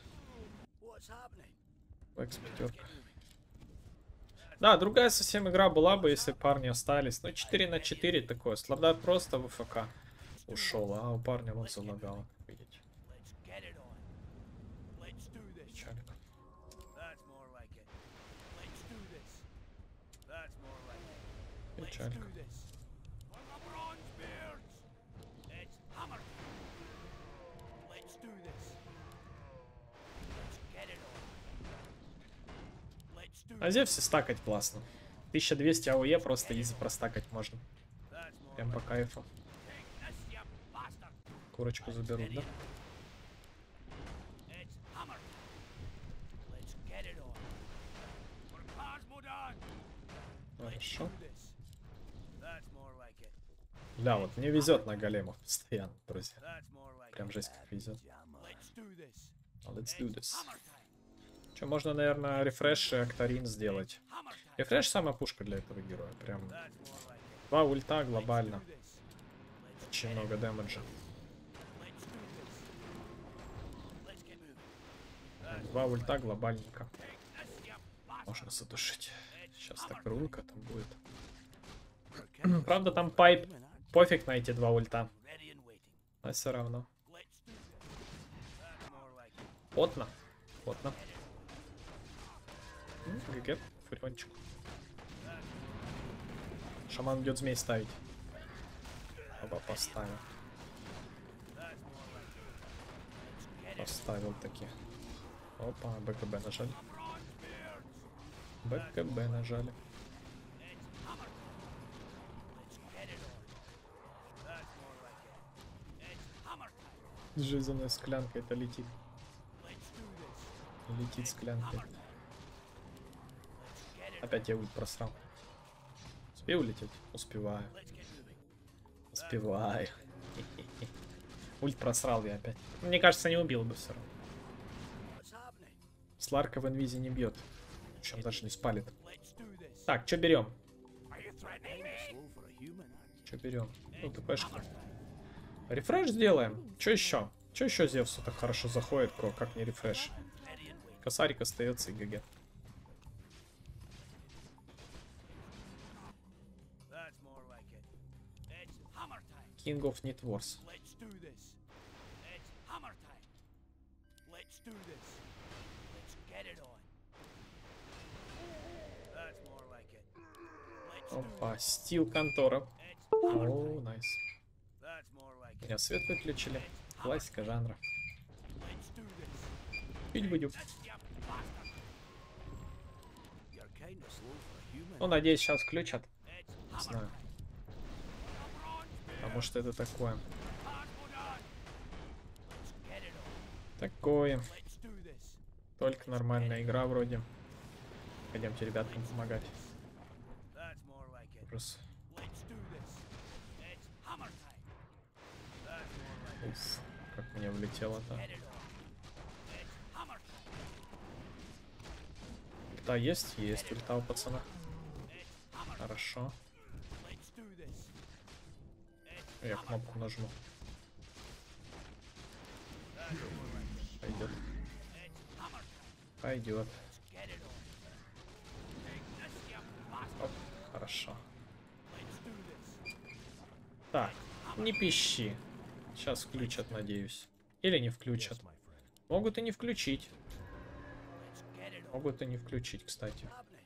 Speaker 2: Экс пятерка. Да, другая совсем игра была бы, если парни остались. Ну, четыре на четыре такое. Сладар просто в ФК ушел, а у парня вот залагало, как видите. Печалька. Печалька. На Зевсе стакать классно. тысяча двести АОЕ просто изи простакать можно. Прям по кайфу. Курочку заберут, да? Хорошо. Да, вот мне везет на големов постоянно, друзья. Прям жесть как везет. Let's do this. Что, можно, наверное, рефреш и Актарин сделать. Рефреш самая пушка для этого героя. Прям два ульта глобально. Очень много дэмэджа. Два ульта глобальненько. Можно задушить. Сейчас так рунка там будет. Правда, там пайп. Пофиг на эти два ульта. Но все равно. Потно. Потно. ГГ, фуриончик. Шаман идет змей ставить. Оба поставил. Поставил таки. Опа, БКБ нажали. БКБ нажали. Жизненная склянка это летит. Летит склянка. Опять я ульт просрал. Успею улететь? Успеваю. Успеваю. Ульт просрал я опять. Мне кажется, не убил бы все равно. Сларка в инвизе не бьет. Причем даже не спалит. Так, что берем? Что берем? Ну, ТПшка. Рефреш сделаем. Что еще? Что еще Зевсу так хорошо заходит, как не рефреш? Косарик остается и ГГ. King of Need Wars. Опа, стил контора. О, найс. Меня свет выключили. Классика жанра. Пить будем. Ну, надеюсь, сейчас включат. Не знаю. Потому что это такое. Такое. Только нормальная игра вроде. Пойдемте ребяткам помогать. Ужас. Уф, как мне влетело-то. Ульта есть? Есть ульта у пацана. Хорошо. Я кнопку нажму. Пойдет. Пойдет. Оп, хорошо. Так, Не пищи. Сейчас включат, надеюсь. Или не включат. Могут и не включить. Могут и не включить, кстати.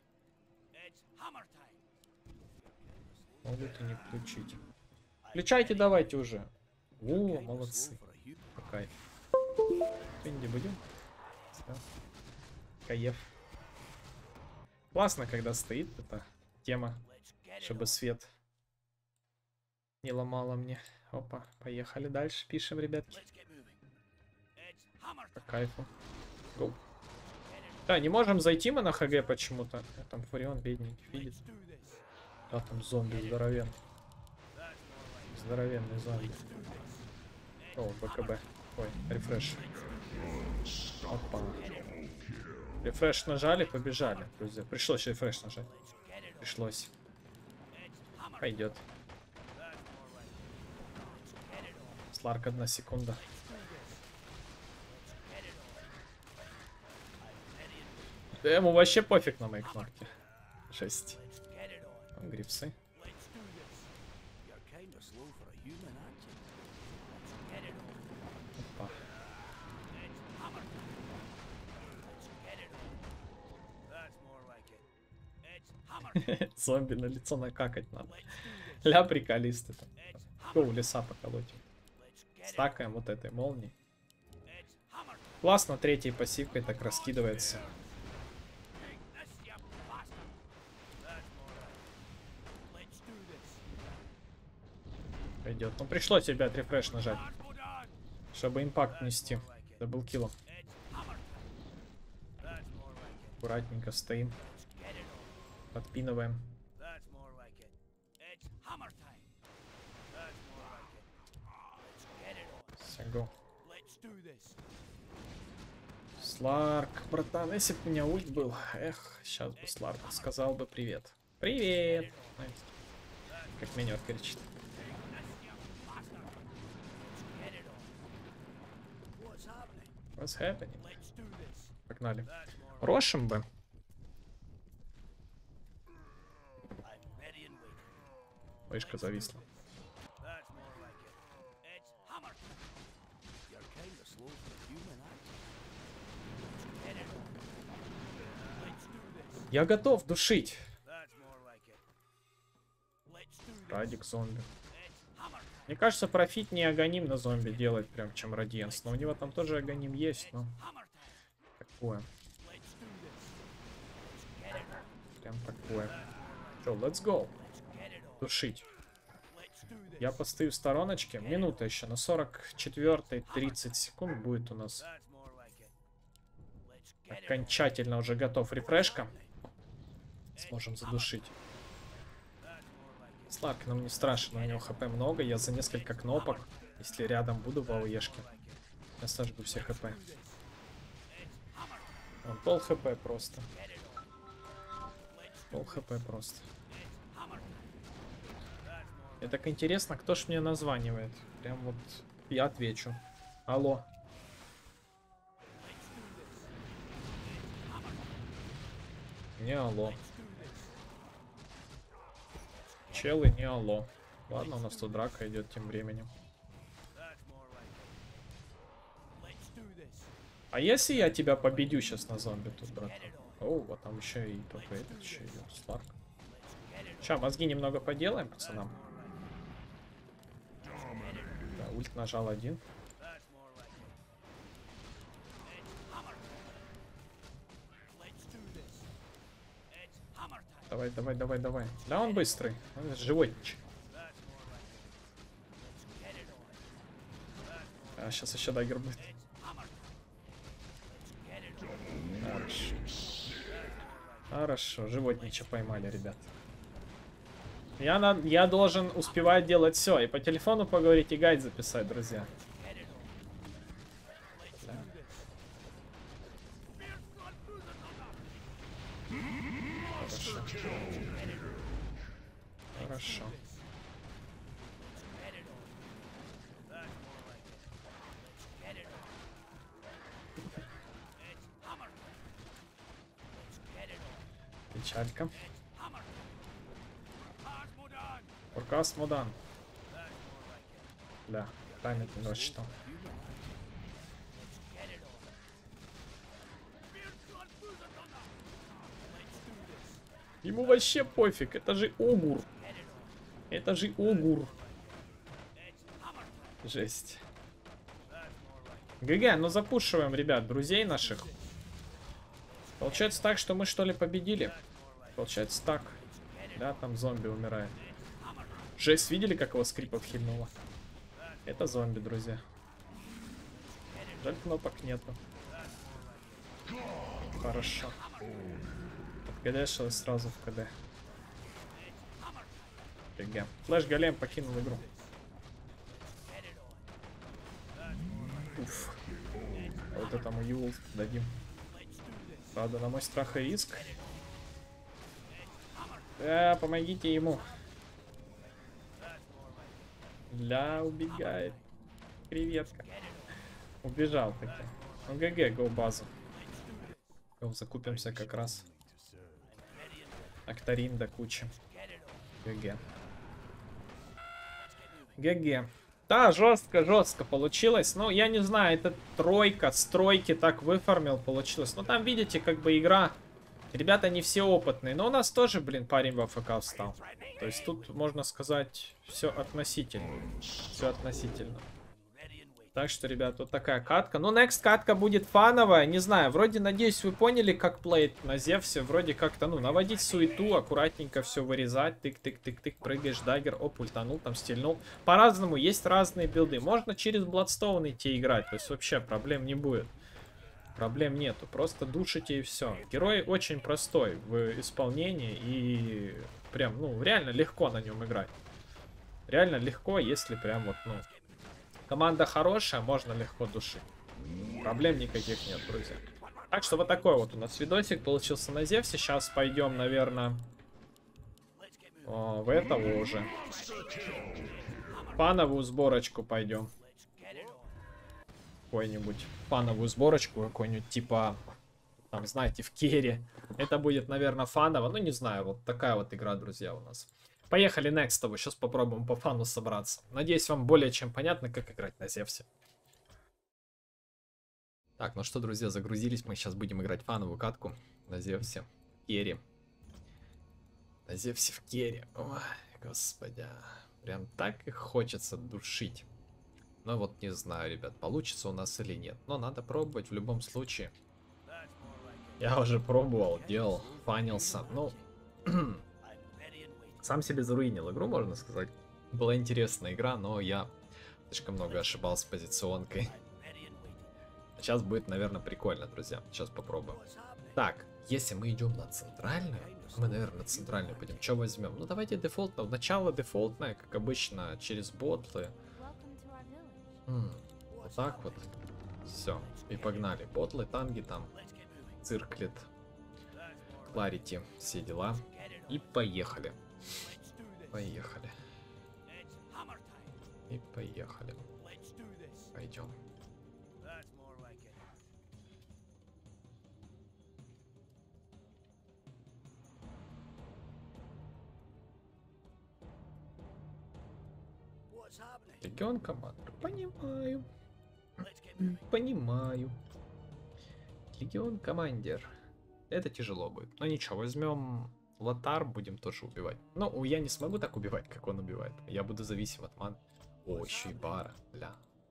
Speaker 2: Могут и не включить. Включайте давайте уже. О, молодцы. По кайфу. Что-нибудь будем? Кайф. Классно, когда стоит эта тема, чтобы свет не ломало мне. Опа, поехали дальше, пишем, ребятки. По кайфу. Go. Да, не можем зайти мы на ХГ почему-то. Там Фурион бедненький видит. Да, там зомби здоровенный. Здоровенный зомби. О, БКБ. Ой, рефреш. Опа. Рефреш нажали, побежали, друзья. Пришлось рефреш нажать. Пришлось. Пойдет. Сларк, одна секунда. Да ему вообще пофиг на мои кнопки. Жесть. Там грипсы. Опа. Зомби на лицо накакать надо. Ля приколисты там. Гоу, леса поколотим. Стакаем вот этой молнии. Классно, третьей пассивкой так раскидывается. Пойдет. Ну пришлось, ребят, рефреш нажать, чтобы импакт нести. Даблкиллом. Аккуратненько стоим. Подпинываем. Go. Сларк, братан, если бы у меня ульт был, эх, сейчас бы Сларк сказал бы привет. Привет! Как минер кричит. What's happening? Погнали. Рошим бы. Вышка зависла. Я готов душить. Радик зомби. Мне кажется, профит не агоним на зомби делать, прям чем радиенс. Но у него там тоже агоним есть, но такое. Прям такое. Что, let's go. Душить. Я постою в стороночке. Минута еще. На сорок четвёртой тридцать секунд будет у нас. Окончательно уже готов рефрешка. Сможем задушить. Сларк нам не страшен, у него хп много. Я за несколько кнопок, если рядом буду в АОЕшке, я сожгу все хп. Он пол хп просто. Пол хп просто. Мне так интересно, кто ж мне названивает. Прям вот я отвечу. Алло. Не алло. Челы, не алло. Ладно, у нас тут драка идет тем временем. А если я тебя победю сейчас на зомби тут, брат? О, вот там еще и ПП, этот еще идет, Сларк. Сейчас, мозги немного поделаем, пацанам. Да, ульт нажал один. Давай, давай, давай, давай. Да, он быстрый. Он животничий. А, сейчас еще даггер будет. Хорошо. Хорошо, животнича поймали, ребят. Я, на... Я должен успевать делать все. И по телефону поговорить, и гайд записать, друзья. Да. Хорошо. Хорошо. Печалька. Форкаст Модан. Да, память не рассчитал. Ему вообще пофиг, это же огур. Это же огур. Жесть. ГГ, ну запушиваем, ребят, друзей наших. Получается так, что мы что ли победили? Получается так. Да, там зомби умирает. Жесть, видели, как его скрипов хильнуло? Это зомби, друзья. Жаль, кнопок нету. Хорошо. КДшил сразу в КД. ГГ. Флэш Голем покинул игру. Уф. А вот этому Юл дадим. Правда, на мой страх и риск. Да, помогите ему. Ля, убегает. Креветка. Убежал таки. Ну, ГГ, го базу. Го, закупимся как раз. Акторин до кучи. ГГ. ГГ. Да, жестко, жестко получилось. Ну, я не знаю, это тройка, стройки так выформил, получилось. Но там, видите, как бы игра. Ребята не все опытные. Но у нас тоже, блин, парень в АФК встал. То есть тут, можно сказать, все относительно. Все относительно. Так что, ребят, вот такая катка. Ну, next катка будет фановая. Не знаю, вроде, надеюсь, вы поняли, как плеить на Зевсе. Вроде как-то, ну, наводить суету, аккуратненько все вырезать. Тык-тык-тык-тык, прыгаешь, даггер, оп, ультанул, там стильнул. По-разному, есть разные билды. Можно через Bloodstone идти играть. То есть вообще проблем не будет. Проблем нету. Просто душите и все. Герой очень простой в исполнении. И прям, ну, реально легко на нем играть. Реально легко, если прям вот, ну... Команда хорошая, можно легко душить. Проблем никаких нет, друзья. Так что вот такой вот у нас видосик получился на Зевсе. Сейчас пойдем, наверное, о, в этого уже. Фановую сборочку пойдем. Какую-нибудь фановую сборочку, какой-нибудь типа, там, знаете, в керри. Это будет, наверное, фаново. Ну, не знаю, вот такая вот игра, друзья, у нас. Поехали next. Сейчас попробуем по фану собраться. Надеюсь, вам более чем понятно, как играть на Зевсе. Так, ну что, друзья, загрузились. Мы сейчас будем играть фановую катку на Зевсе. Керри. На Зевсе в керри. Ой, господи. Прям так и хочется душить. Но вот не знаю, ребят, получится у нас или нет. Но надо пробовать в любом случае. Я уже пробовал, делал, фанился. Ну... Сам себе заруинил игру, можно сказать. Была интересная игра, но я слишком много ошибался с позиционкой. Сейчас будет, наверное, прикольно, друзья. Сейчас попробуем. Так, если мы идем на центральную, мы, наверное, на центральную пойдем. Что возьмем? Ну, давайте дефолтно. Начало дефолтное, как обычно, через ботлы. М-м, вот так вот. Все. И погнали. Ботлы, танги там. Цирклет. Кларити. Все дела. И поехали. Поехали. И поехали. Пойдем. Легион командир. Понимаю. Понимаю. Легион командир. Это тяжело будет. Но ничего, возьмем Лотар, будем тоже убивать. Но я не смогу так убивать, как он убивает. Я буду зависим от ман. О, еще и бара. Ля.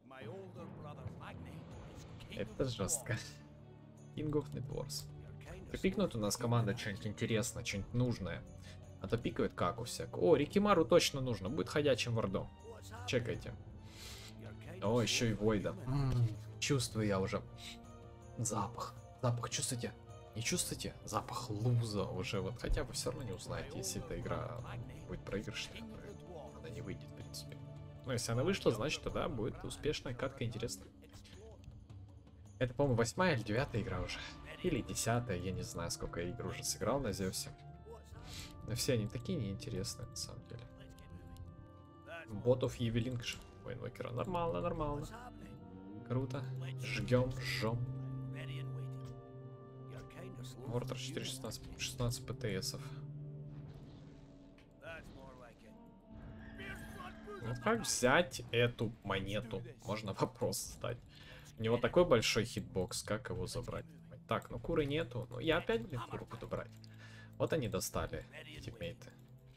Speaker 2: Это жестко. King of Networks. Пикнут у нас команда что-нибудь интересное, что-нибудь нужное. А то пикают как у всякого. О, Рикимару точно нужно. Будет ходячим вардом. Чекайте. О, еще и Войда. М-м, чувствую я уже. Запах. Запах, чувствуете? Не чувствуете? Запах луза уже. Вот хотя бы все равно не узнаете, если эта игра будет проигрышной. Она не выйдет, в принципе. Но если она вышла, значит тогда будет успешная катка, интересная. Это, по-моему, восьмая или девятая игра уже. Или десятая, я не знаю, сколько я игр уже сыграл на Зевсе. Но все они такие неинтересные, на самом деле. Ботов Евелинг Вейнвокера. Нормально, нормально. Круто. Жгем, жжем. Мортар четыреста шестнадцать, шестнадцать ПТСов. Ну, как взять эту монету? Можно вопрос задать. У него такой большой хитбокс, как его забрать? Так, ну куры нету. Ну я опять, блин, куру буду брать. Вот они достали, тиммейты.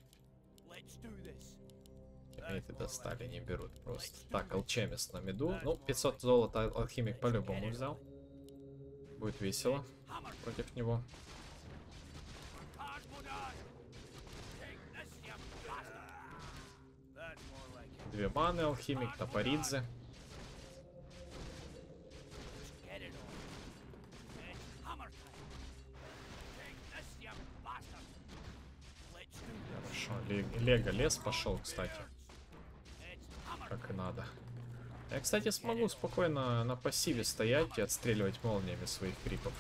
Speaker 2: Тиммейты достали, не берут просто. Так, алчемист на миду. Ну, пятьсот золота алхимик по-любому взял. Будет весело против него. Две маны алхимик, топоридзе. Хорошо, Лего лес пошел, кстати. Как и надо. Я, кстати, смогу спокойно на пассиве стоять и отстреливать молниями своих крипов.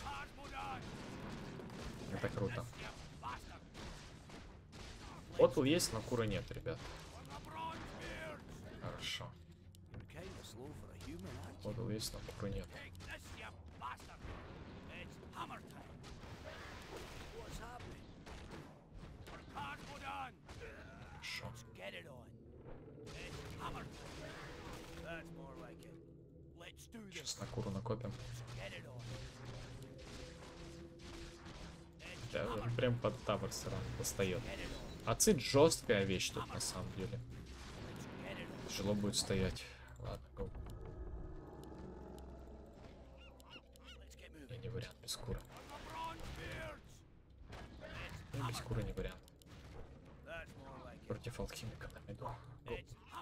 Speaker 2: Это круто. Ботл есть, но куры нет, ребят. Хорошо. Ботл есть, но куры нет. Хорошо. Сейчас на куру накопим. Да, он прям под тавер сразу достает. Ацид жесткая вещь тут на самом деле. Тяжело будет стоять. Ладно, go. Не, не вариант без куры. Ну, без куры не вариант. Против алхимика на миду. Go.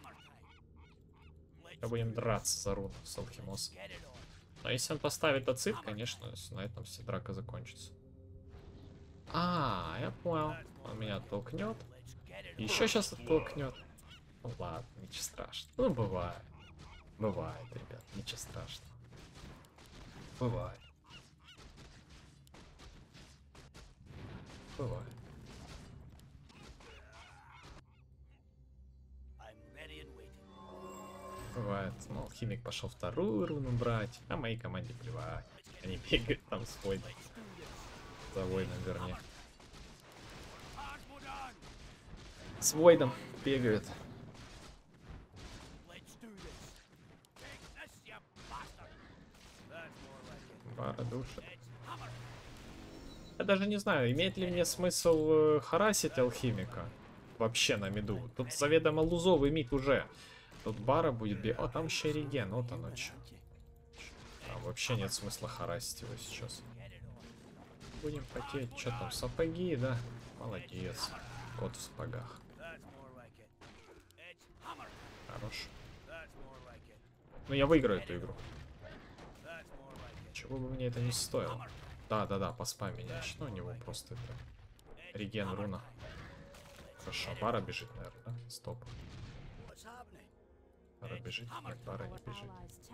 Speaker 2: Мы будем драться за руну с алхимосом. Но если он поставит ацид, конечно, на этом вся драка закончится. А, я понял. Он меня оттолкнет. Еще сейчас оттолкнет. Ну ладно, ничего страшного. Ну, бывает. Бывает, ребят, ничего страшного. Бывает. Бывает. Бывает. Ну, алхимик пошел вторую руну брать, а моей команде плевать. Они бегают там с войном. За войном, вернее. С войном бегают. Бара душит. Я даже не знаю, имеет ли мне смысл э, харасить алхимика вообще на миду. Тут заведомо лузовый мид уже. Тут бара будет бегать. О, там еще реген, вот оно что. Там вообще нет смысла харасить его сейчас. Будем потеть. Что там, сапоги, да? Молодец. Кот в сапогах. Хорош. Ну, я выиграю эту игру. Чего бы мне это не стоило. Да-да-да, поспай меня. Ну, у него просто это... Реген, руна. Хорошо, бара бежит, наверное, да? Стоп. Бара бежит? Нет, бара не бежит.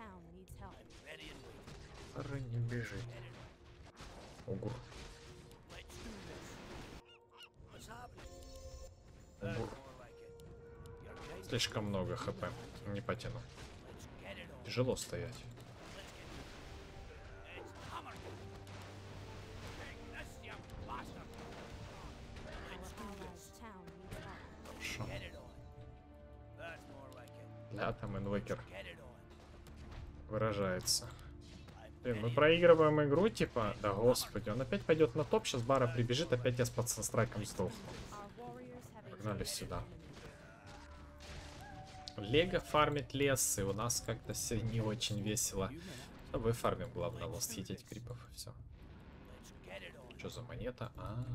Speaker 2: Бара не бежит. Угур. Угур. Слишком много хп. Не потяну. Тяжело стоять. Хорошо. Да, там инвокер выражается. Блин, мы проигрываем игру, типа, да господи, он опять пойдет на топ, сейчас бара прибежит, опять я с пацанстрайком сдохну. Погнали сюда. Лего фармит лес, и у нас как-то все не очень весело. Но вы фармим, главное, лост-хитить крипов, и все. Что за монета? А,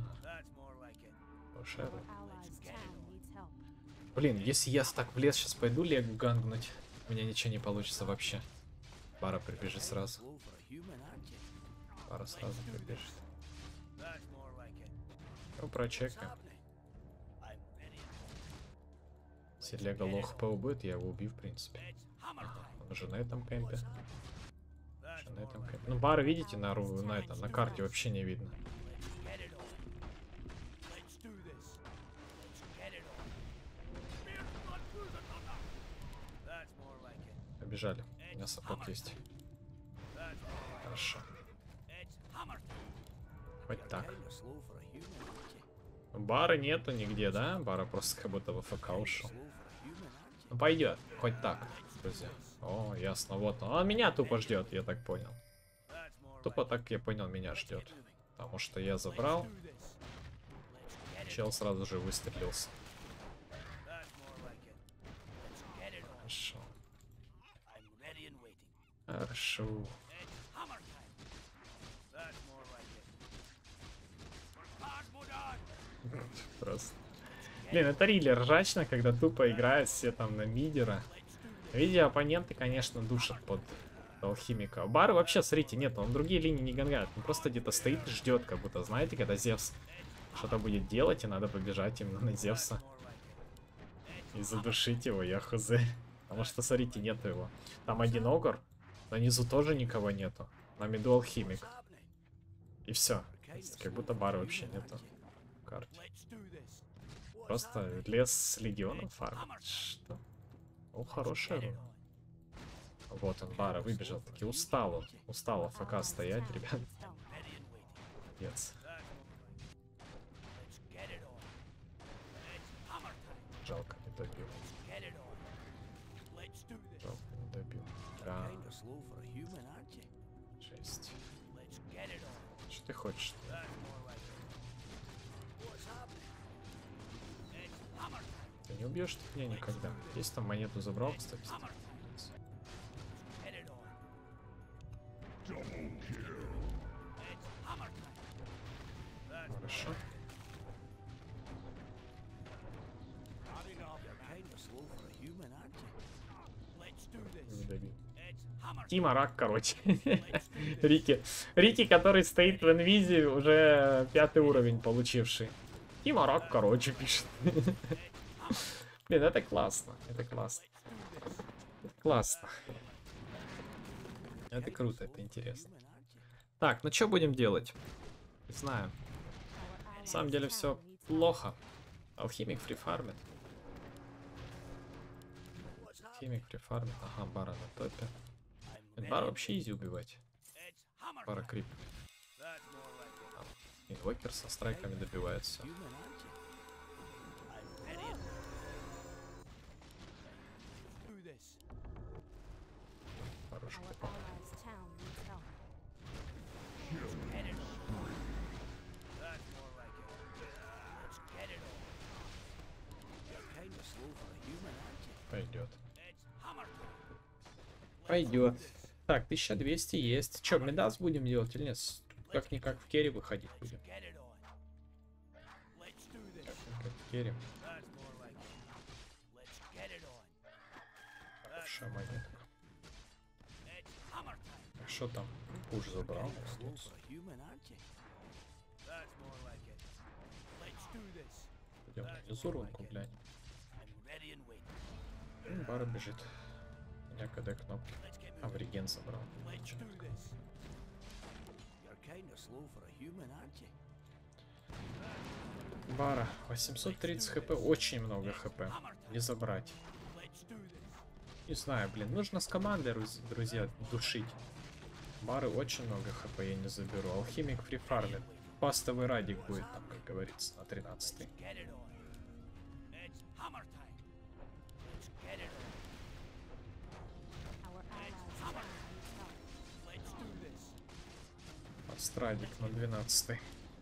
Speaker 2: -а. Блин, если я так в лес сейчас пойду Лего гангнуть, у меня ничего не получится вообще. Бара прибежит сразу. Бара сразу прибежит. Ну, прочекаем. Если Лего лох ПО будет, я его убью, в принципе. Ага, он уже на этом кемпе. Уже на этом кемпе. Ну, бара, видите, на, на, это, на карте вообще не видно. Побежали. У меня саппорт есть. Хорошо. Хоть так. Бара нету нигде, да? Бара просто как будто в АФК ушел. Ну пойдет, хоть так, друзья. О, ясно, вот он. Он меня тупо ждет, я так понял. Тупо так, я понял, меня ждет. Потому что я забрал. Чел сразу же выстрелился. Хорошо. Хорошо. Просто. Блин, это рили ржачно, когда тупо играют все там на мидера. Видя оппоненты, конечно, душат под алхимика. Бары вообще, смотрите, нет, он другие линии не гангает. Он просто где-то стоит и ждет, как будто, знаете, когда Зевс что-то будет делать, и надо побежать именно на Зевса. И задушить его, я хз. Потому что, смотрите, нету его. Там один огр, на низу тоже никого нету. На миду алхимик. И все. Как будто бара вообще нету в карте. Просто лес с легионом фармит. Что? О, хорошая руна. Вот он, бара, выбежал. Таки устал он. Устал АФК стоять, ребят. Нет. Жалко, не добил. Жалко, не добил. Да. Жесть. Что ты хочешь? Ты не убьешь ты меня никогда. Есть там монету забрал, кстати. Хорошо. Не добил. Тима рак, короче. Рики. Рики, который стоит в инвизе, уже пятый уровень получивший. Тима рак, короче, пишет. Блин, это классно. Это классно. Это классно. Это круто, это интересно. Так, ну что будем делать? Не знаю. На самом деле все плохо. Алхимик фрифармит. Алхимик фрифармит. Ага, бара на топе. Бара вообще изи убивать. Бара крип. Инвокер со страйками добивает все. Хороший крип. Пойдет. Пойдет. Так, тысяча двести есть. Че, медас будем делать или нет? Как-никак в керри выходить будем. Как в керри. Хорошая монетка. А что там? Пуш забрал. Пойдем внизу рунку, блядь. Бара бежит. У меня КД кнопки. А, в реген забрал. Бара. восемьсот тридцать хп. Очень много хп. Не забрать. Не знаю, блин. Нужно с командой, друзья, душить. Бары очень много хп я не заберу. Алхимик фрифармит. Пастовый радик будет там, как говорится, на тринадцатый. Страдик на двенадцатый.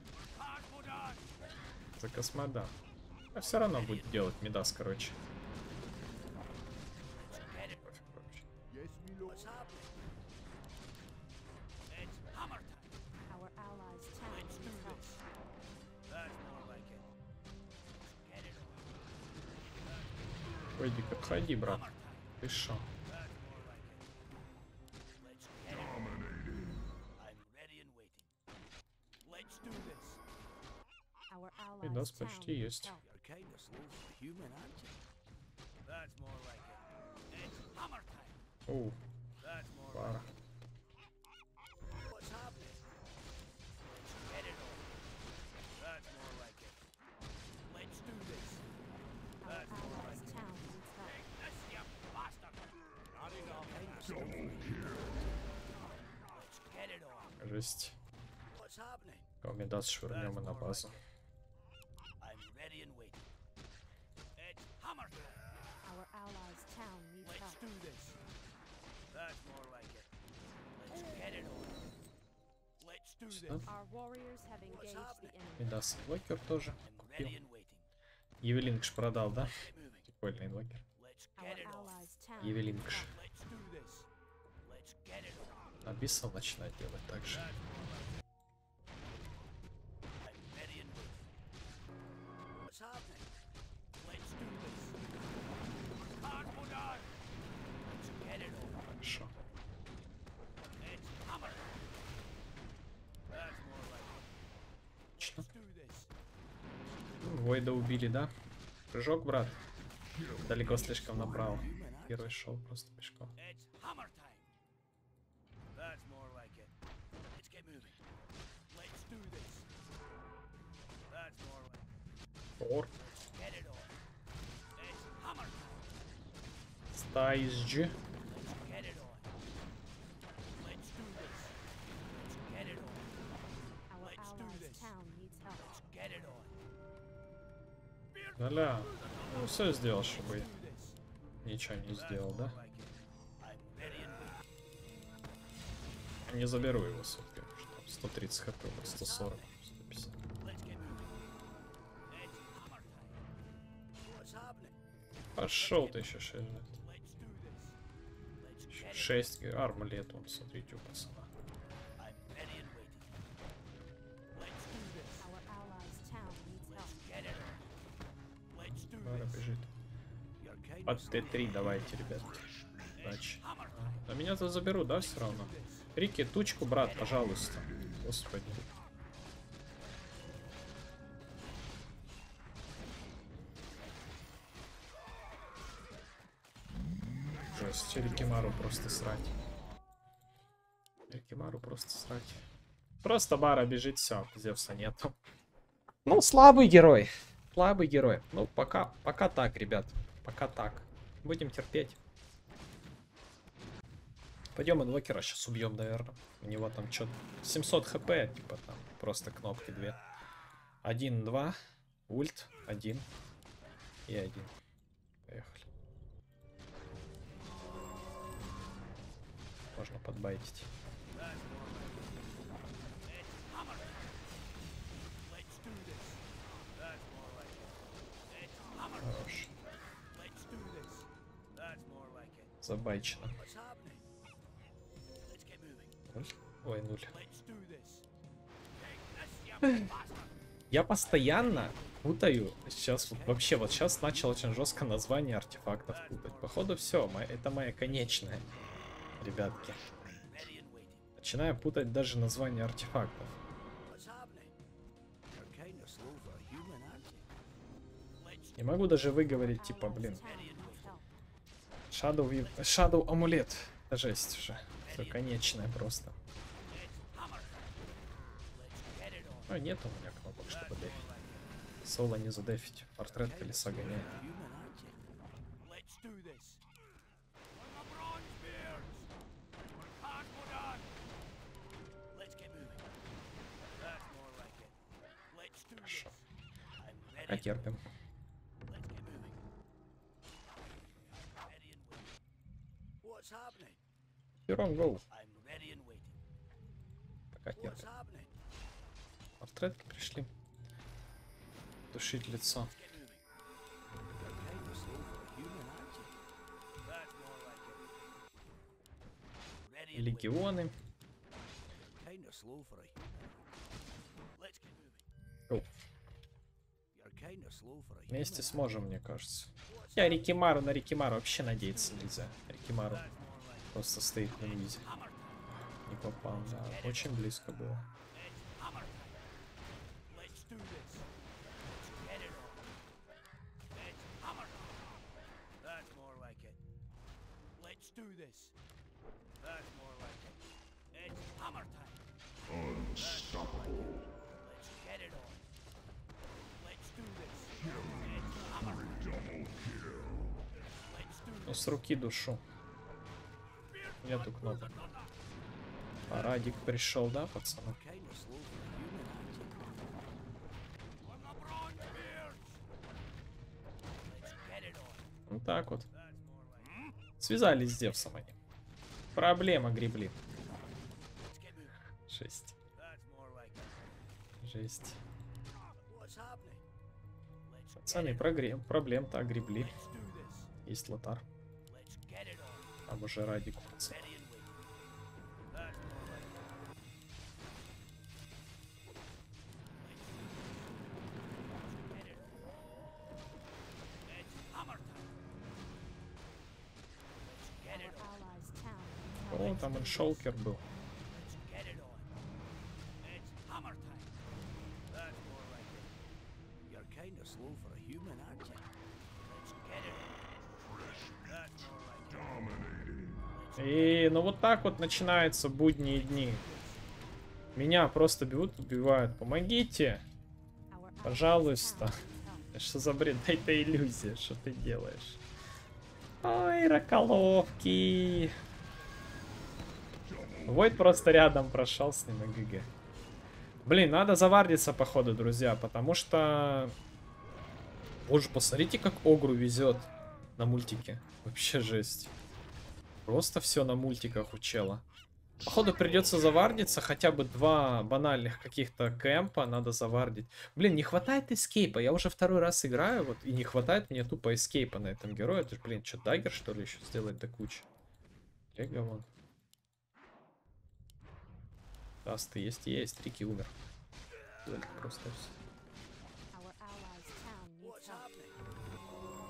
Speaker 2: За космода. А все равно будет делать медас, короче. Пойди, как ходи, брат. Ты шо? Медас почти есть. Оу. Пара. Жесть. Кого медас швырнем и на базу.
Speaker 4: allies' town needs
Speaker 3: Let's
Speaker 4: help.
Speaker 3: do this. That's more like it. Let's get it on. Let's do
Speaker 2: Что?
Speaker 3: this.
Speaker 4: Our warriors have engaged the enemy.
Speaker 2: Мидас инвокер тоже
Speaker 3: I'm
Speaker 2: купил.
Speaker 3: ready and waiting.
Speaker 2: Евелингш продал, да?
Speaker 3: Get moving.
Speaker 2: Прикольный инвокер.
Speaker 3: Let's
Speaker 4: Our
Speaker 3: get it on.
Speaker 4: allies' town needs
Speaker 2: Евелингш.
Speaker 4: help.
Speaker 3: Let's do this. Let's get it on.
Speaker 2: Абиссал начинает делать так же.
Speaker 3: That's more like it. I'm ready and waiting. What's happening? Let's do this. Hardwood on. Let's get it on.
Speaker 2: Хорошо.
Speaker 3: It's hammer. That's more like it.
Speaker 2: Отлично.
Speaker 3: Let's do this.
Speaker 2: Войда убили, да? Прыжок, брат. Далеко слишком направо. Герой шел просто пешком.
Speaker 3: It's hammer time. That's more like it. Let's get moving. Let's do this. That's more like it.
Speaker 2: Тор.
Speaker 3: Let's get it on. It's hammer time.
Speaker 2: Стайджи.
Speaker 3: Let's get it on. Let's do this. Let's get it on.
Speaker 4: Our
Speaker 3: Let's do
Speaker 4: allies'
Speaker 3: this.
Speaker 4: town needs help.
Speaker 3: Let's get it on.
Speaker 2: Да-ля. Ну все сделал, чтобы
Speaker 3: Do this.
Speaker 2: ничего не
Speaker 3: That's
Speaker 2: сделал,
Speaker 3: more
Speaker 2: да?
Speaker 3: like it. I'm ready and waiting.
Speaker 2: Не заберу его все-таки. Что сто тридцать хп, вот сто сорок, сто пятьдесят.
Speaker 3: Let's get moving. It's hammer time. What's happening?
Speaker 2: Пошел ты еще шесть.
Speaker 3: Let's do this. Let's get it.
Speaker 2: шесть армлет, он, смотрите, у пацана.
Speaker 3: I'm ready and waiting. Let's do this.
Speaker 4: Our allies' town needs help.
Speaker 3: Let's get it on. Let's do
Speaker 2: Бара
Speaker 3: this.
Speaker 2: бежит.
Speaker 3: You're kind
Speaker 2: Под
Speaker 3: of
Speaker 2: Т три давайте, ребят. Удачи.
Speaker 3: hammer time.
Speaker 2: А меня-то заберут, да, все равно? Рики, тучку, брат, пожалуйста. Господи. Жесть, Рикимару просто срать. Рикимару просто срать. Просто Бара бежит, все, Зевса нету. Ну, слабый герой. Слабый герой. Ну, пока, пока так, ребят. Пока так. Будем терпеть. Пойдем инвокера сейчас убьем, наверное. У него там что-то семьсот хп, типа там просто кнопки две. Один, два, ульт, один и один. Поехали. Можно подбайтить.
Speaker 3: Let's do this. That's more like it. It's hammer.
Speaker 2: Хорош.
Speaker 3: Let's do this. That's more like it.
Speaker 2: Забайчено.
Speaker 3: What's happening? Let's get moving.
Speaker 2: Ой, нуль.
Speaker 3: Let's do this. Take this, you bastard.
Speaker 2: Я постоянно путаю. Сейчас вот вообще вот сейчас начал очень жестко название артефактов путать. Походу все, это моя конечная, ребятки.
Speaker 3: Ready and waiting.
Speaker 2: Начинаю путать даже название артефактов.
Speaker 3: What's happening? You're kind of slow for a human, aren't you? Let's
Speaker 2: Не могу даже выговорить, типа, блин.
Speaker 4: Allies' town needs help.
Speaker 2: Shadow, Ви- Shadow амулет. Это жесть уже. Все конечное просто.
Speaker 3: hammer. Let's get it on.
Speaker 2: А, нет у меня кнопок, чтобы дефить. Соло не задефить. Портрет колеса гоняет.
Speaker 3: Human, aren't you? Let's do this. On the bronze beards. We're hardwood on. Let's get moving. That's more like it. Let's do
Speaker 2: Хорошо.
Speaker 3: this. I'm
Speaker 2: Пока
Speaker 3: ready.
Speaker 2: терпим.
Speaker 3: Let's get moving. Ready and waiting. What's happening?
Speaker 2: Пером, гоу.
Speaker 3: I'm ready and waiting.
Speaker 2: Пока
Speaker 3: What's
Speaker 2: терпим.
Speaker 3: happening?
Speaker 2: Портретки пришли. Тушить лицо.
Speaker 3: Let's get moving. You're kind of slow for a human, aren't you? That's more like it. Ready and waiting.
Speaker 2: Легионы.
Speaker 3: Kind of slow for a human. Let's get moving.
Speaker 2: Гоу.
Speaker 3: You're kind of slow for a human.
Speaker 2: Вместе
Speaker 3: aren't
Speaker 2: сможем, мне кажется.
Speaker 3: you? What's
Speaker 2: Я Рикимару на Рикимару вообще надеяться нельзя. Рикимару
Speaker 3: That's more like
Speaker 2: просто стоит на визе.
Speaker 3: hammer time.
Speaker 2: Не попал, да. Очень близко было.
Speaker 3: It's hammer time. Let's do this. Let's get it on. It's hammer time. That's more like it. Let's do this. That's more like it. It's hammer time. Unstoppable. Let's get it on. Let's do this. It's hammer time. Let's do
Speaker 2: Ну,
Speaker 3: this.
Speaker 2: с руки душу. Нету кнопок. Парадик пришел, да, пацаны?
Speaker 3: Kind of slow for a human, aren't you? On the bronze beards. Let's get it on.
Speaker 2: Вот так вот.
Speaker 3: That's
Speaker 2: Связались с Зевсом они. Проблема гребли.
Speaker 3: Let's get moving.
Speaker 2: Жесть.
Speaker 3: That's more like it.
Speaker 2: Жесть.
Speaker 3: What's happening? Let's
Speaker 2: Пацаны, прогрем. Проблем-то огребли.
Speaker 3: let's do this.
Speaker 2: Есть лотар.
Speaker 3: Let's get it on.
Speaker 2: Там уже ради курицы.
Speaker 3: Ready and wait. That's more like it. Let's get it on. It's hammer time. Let's get it
Speaker 4: Our
Speaker 3: on.
Speaker 4: allies' town needs help.
Speaker 2: О, там иншолкер был.
Speaker 3: Let's get it on. It's hammer time. That's more like it. You're kind of slow for a human, aren't you? Let's get it on. That's more like it.
Speaker 2: И ну вот так вот начинаются будние дни. Меня просто бьют, убивают. Помогите.
Speaker 4: Our allies'
Speaker 2: Пожалуйста.
Speaker 4: town needs help.
Speaker 2: Что за бред? Да это иллюзия. Что ты делаешь? Ой, раколовки. Войд просто рядом прошел с ним и ГГ. Блин, надо завардиться, походу, друзья, потому что... Боже, посмотрите, как Огру везет на мультике. Вообще жесть. Просто все на мультиках у чела. Походу придется завардиться, хотя бы два банальных каких-то кэмпа надо завардить. Блин, не хватает эскейпа, я уже второй раз играю, вот, и не хватает мне тупо эскейпа на этом герое. Это ж, блин, что, даггер, что ли, еще сделать до кучи? Лего вон. Тасты есть, есть, Рики умер. Просто все.
Speaker 4: Our allies' town needs
Speaker 3: What's
Speaker 4: help.
Speaker 3: happening?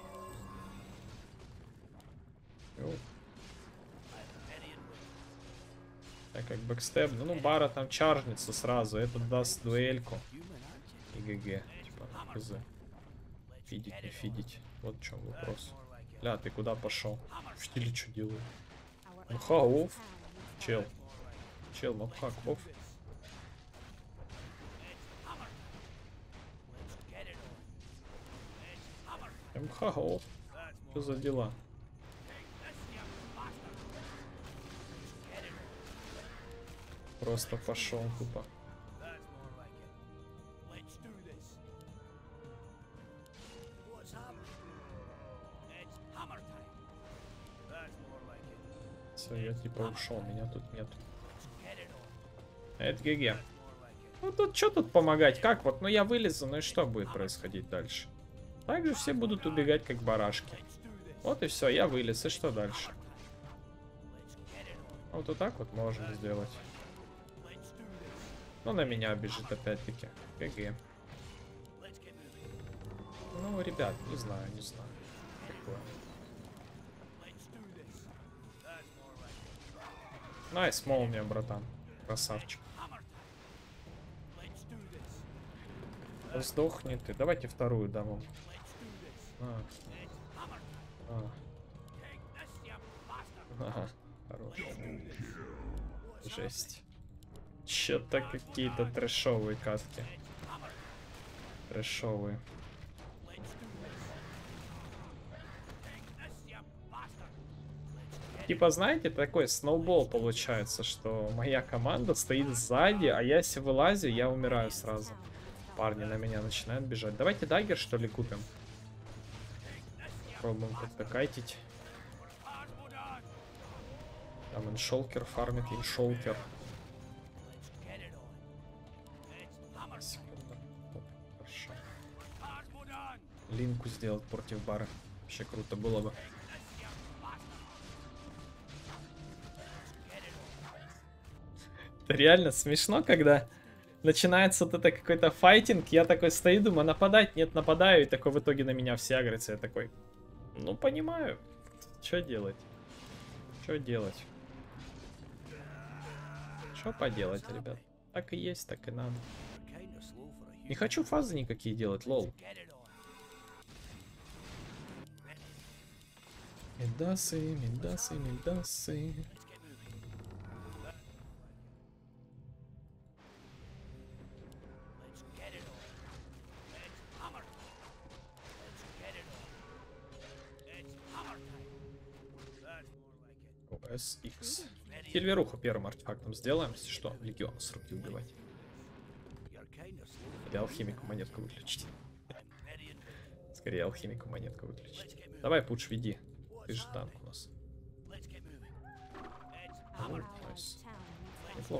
Speaker 2: Йоу.
Speaker 3: Ready and wait.
Speaker 2: Так как бэкстеп, ну, ну Бара там чаржнется сразу, этот даст дуэльку.
Speaker 3: Human, aren't you?
Speaker 2: И ГГ, типа, хз.
Speaker 3: Let's
Speaker 2: Фидить,
Speaker 3: get
Speaker 2: не
Speaker 3: it on.
Speaker 2: фидить. Вот в чем вопрос.
Speaker 3: More like it.
Speaker 2: Ля, ты куда пошел? В стиле что делаю?
Speaker 4: Our
Speaker 2: Ну,
Speaker 4: allies'
Speaker 2: хауф.
Speaker 4: town needs
Speaker 2: Чел.
Speaker 3: More like it.
Speaker 2: Чел, ну хаков.
Speaker 3: It's hammer time. Let's get it on. It's hammer time.
Speaker 2: М хаков.
Speaker 3: That's
Speaker 2: Что
Speaker 3: more
Speaker 2: за
Speaker 3: like
Speaker 2: дела?
Speaker 3: it. This you bastard. Let's get it on.
Speaker 2: Просто пошел тупо.
Speaker 3: That's more like it. Let's do this. What's happening? It's hammer time. That's more like it.
Speaker 2: Все, я типа ушел, меня тут нет.
Speaker 3: Let's get it on.
Speaker 2: Это ГГ.
Speaker 3: More like it.
Speaker 2: Ну тут что тут помогать? Как вот? Ну я вылезу, ну и что будет происходить дальше? Также все будут убегать как барашки.
Speaker 3: Let's do this.
Speaker 2: Вот и все, я вылез, и что дальше?
Speaker 3: Let's get it on.
Speaker 2: Вот вот так вот можно сделать.
Speaker 3: Let's do this.
Speaker 2: Ну на меня бежит опять-таки. ГГ.
Speaker 3: Let's get moving.
Speaker 2: Ну, ребят, не знаю, не знаю. Такое.
Speaker 3: Let's do this. That's more like it.
Speaker 2: Найс, молния, братан. Красавчик.
Speaker 3: Hammer time. Let's do this.
Speaker 2: Сдохни ты. Давайте вторую дам вам.
Speaker 3: Let's do this.
Speaker 2: А,
Speaker 3: It's hammer time.
Speaker 2: а,
Speaker 3: Take this, you bastard.
Speaker 2: ага, хорош. Жесть. Че-то какие-то трэшовые катки. Трэшовые.
Speaker 3: Let's do this. Take this, you bastard. Let's get
Speaker 2: Типа, знаете, такой сноубол получается, что моя команда стоит сзади, а я если вылазю, я умираю сразу. Парни на меня начинают бежать. Давайте даггер, что ли, купим. Пробуем как-то кайтить. Там иншолкер фармит, иншолкер.
Speaker 3: Let's get it on. It's hammer time.
Speaker 2: Секунду. Оп, хорошо.
Speaker 3: Hardwood on.
Speaker 2: Линку сделать против бара. Вообще круто было бы. Это реально смешно, когда начинается вот это какой-то файтинг, я такой стою, думаю, нападать, нет, нападаю, и такой в итоге на меня все агрятся, я такой, ну, понимаю, что делать, что делать, что поделать, ребят, так и есть, так и надо.
Speaker 3: You're kind of slow for a
Speaker 2: Не
Speaker 3: human.
Speaker 2: хочу фазы никакие делать, лол.
Speaker 3: Get it on.
Speaker 2: Мидасы, мидасы, мидасы.
Speaker 3: Let's get moving. Let's get it on. It's hammer time. Let's get it on. It's hammer time. That's more like it.
Speaker 2: эс икс. Сильверуху первым артефактом сделаем, если что, легиона с руки убивать.
Speaker 3: You're kind of slow.
Speaker 2: Или алхимику монетку выключить.
Speaker 3: I'm ready and waiting.
Speaker 2: Скорее алхимику монетку выключить.
Speaker 3: Let's get moving.
Speaker 2: Давай, Пуч, веди. Ты же танк у нас. Ой,
Speaker 4: Our
Speaker 2: найс.
Speaker 4: allies' town needs
Speaker 2: Неплохо.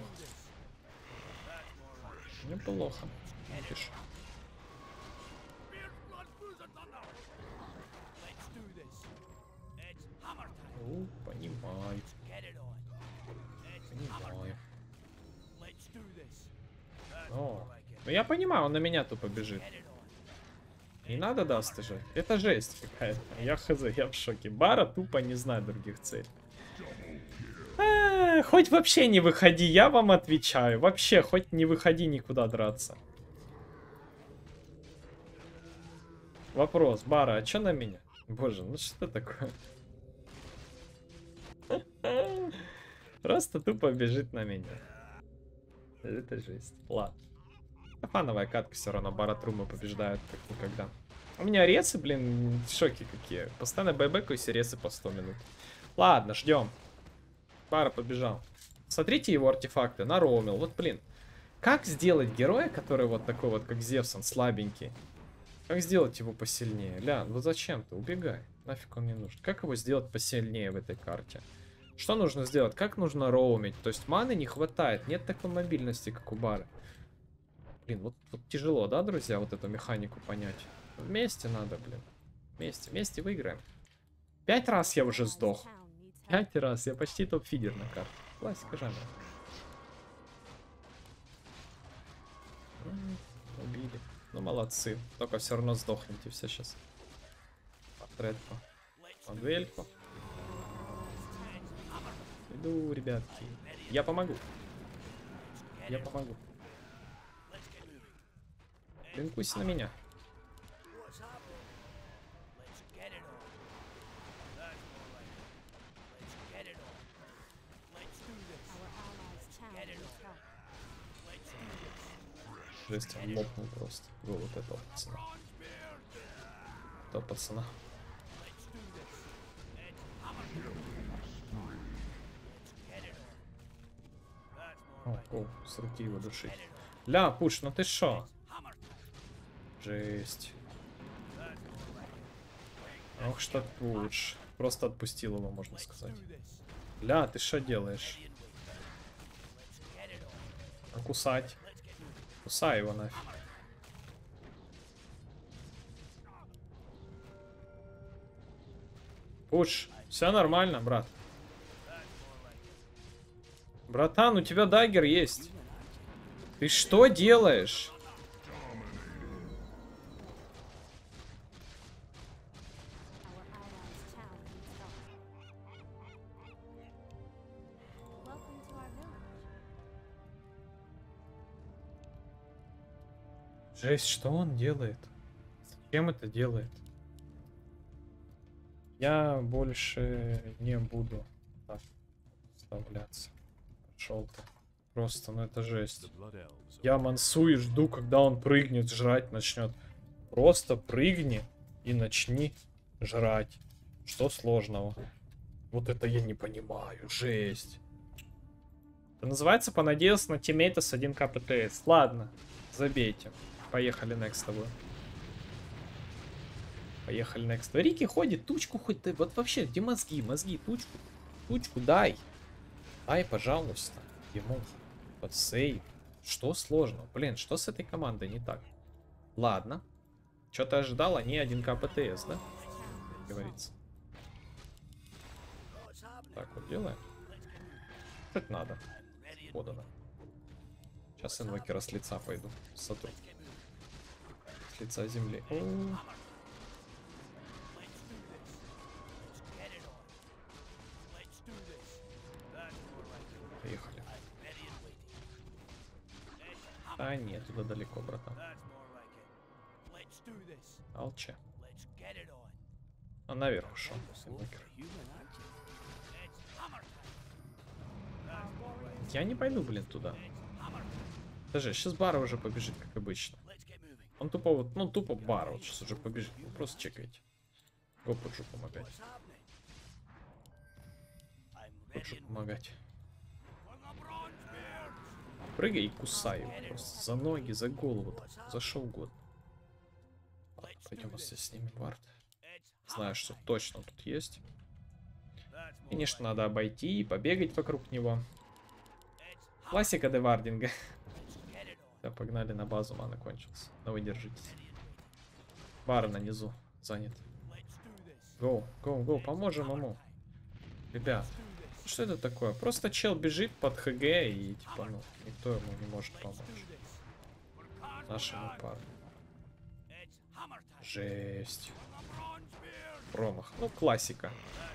Speaker 2: Неплохо. Видишь?
Speaker 3: Let's do this. It's hammer time.
Speaker 2: Ну, понимаю.
Speaker 3: Get it on. It's
Speaker 2: Понимаю.
Speaker 3: let's do this. That's
Speaker 2: О,
Speaker 3: more like it.
Speaker 2: ну я понимаю, он на меня тупо бежит.
Speaker 3: Get it on.
Speaker 2: Не надо даст же. Это жесть какая-то. Я хз, я в шоке. Бара тупо не знает других целей. А, хоть вообще не выходи, я вам отвечаю. Вообще, хоть не выходи никуда драться. Вопрос, Бара, а чё на меня? Боже, ну что такое? Просто тупо бежит на меня. Это жесть. Ладно. Фановая катка все равно. Бара Трумы побеждают как никогда. У меня ресы, блин, в шоке какие. Постоянно байбекаюсь и ресы по сто минут. Ладно, ждем. Бара побежал. Смотрите его артефакты. Наромил. Вот, блин. Как сделать героя, который вот такой вот, как Зевс, он слабенький? Как сделать его посильнее? Ля, ну зачем ты? Убегай. Нафиг он не нужен. Как его сделать посильнее в этой карте? Что нужно сделать? Как нужно роумить? То есть маны не хватает. Нет такой мобильности, как у Бары. Блин, вот, вот тяжело, да, друзья, вот эту механику понять? Вместе надо, блин. Вместе, вместе выиграем. Пять раз я уже сдох. Пять раз. Я почти топ-фидер на карте. Классика жанра. М, Убили. Ну, молодцы. Только все равно сдохнете все сейчас. Портретку. Модельку. Иду, ребятки. Я помогу. Я помогу. Линкуйся на меня.
Speaker 3: What's happening? Let's get it on. That's more like it. Let's get it on. Let's do this.
Speaker 4: Our allies' town
Speaker 3: Get it
Speaker 4: needs
Speaker 3: on.
Speaker 4: help.
Speaker 3: Let's do this.
Speaker 2: Жесть, он лопнул просто. Го, вот этого пацана. Этого пацана.
Speaker 3: Let's do this. It's hammer time. Let's get it on. That's more
Speaker 2: О,
Speaker 3: like it.
Speaker 2: о, с руки его душить.
Speaker 3: Get it on.
Speaker 2: Ля, пуш, ну ты шо?
Speaker 3: Hammer time.
Speaker 2: Жесть.
Speaker 3: That's more like it.
Speaker 2: Ох, что пуш. Просто отпустил его, можно
Speaker 3: Let's
Speaker 2: сказать.
Speaker 3: do this.
Speaker 2: Ля, ты что делаешь?
Speaker 3: Indian way. Let's get it on.
Speaker 2: А кусать?
Speaker 3: Let's get moving.
Speaker 2: Кусай его нафиг. Пуш, все нормально, брат. Братан, у тебя даггер есть. Ты что делаешь?
Speaker 4: Our allies' town needs help. Welcome to our village.
Speaker 2: Жесть, что он делает? Зачем это делает? Я больше не буду так вставляться. Пошел ты. Просто, ну это жесть. Я мансую и жду, когда он прыгнет, жрать начнет. Просто прыгни и начни жрать. Что сложного? Вот это я не понимаю. Жесть. Это называется понадеялся на тиммейта с один ка ПТС. Ладно, забейте. Поехали next с тобой. Поехали next. Рики ходит, тучку хоть ты. Вот вообще, где мозги? Мозги, тучку. Тучку дай. Дай, пожалуйста. Ему под сейв. Что сложно? Блин, что с этой командой не так? Ладно. Что ты ожидал? Они один ка ПТС, да? Как говорится. Так вот делаем. Что это надо? Подано. Сейчас инвокера с лица пойду. Сотру. С лица земли. О. Поехали. А нет, туда далеко, братан. Алче. А наверх ушел. Инвокер. Я не пойду, блин, туда. Даже сейчас Бара уже побежит, как обычно. Он тупо вот, ну тупо Бара вот сейчас уже побежит. Вы просто чекайте. Го Пуджу помогать. Пуджу помогать. Прыгай и кусай его просто. За ноги, за голову. Там, за что угодно. Ладно, пойдем если снимем вард. Знаю, что точно тут есть. Конечно, надо обойти и побегать вокруг него. Классика девардинга. Все, погнали на базу, мана кончился. Но вы держитесь. Бар на низу занят. Гоу, гоу, гоу, поможем ему. Ребят, что это такое? Просто чел бежит под ХГ и типа, ну, никто ему не может помочь. Нашему парню. Жесть. Промах. Ну, классика.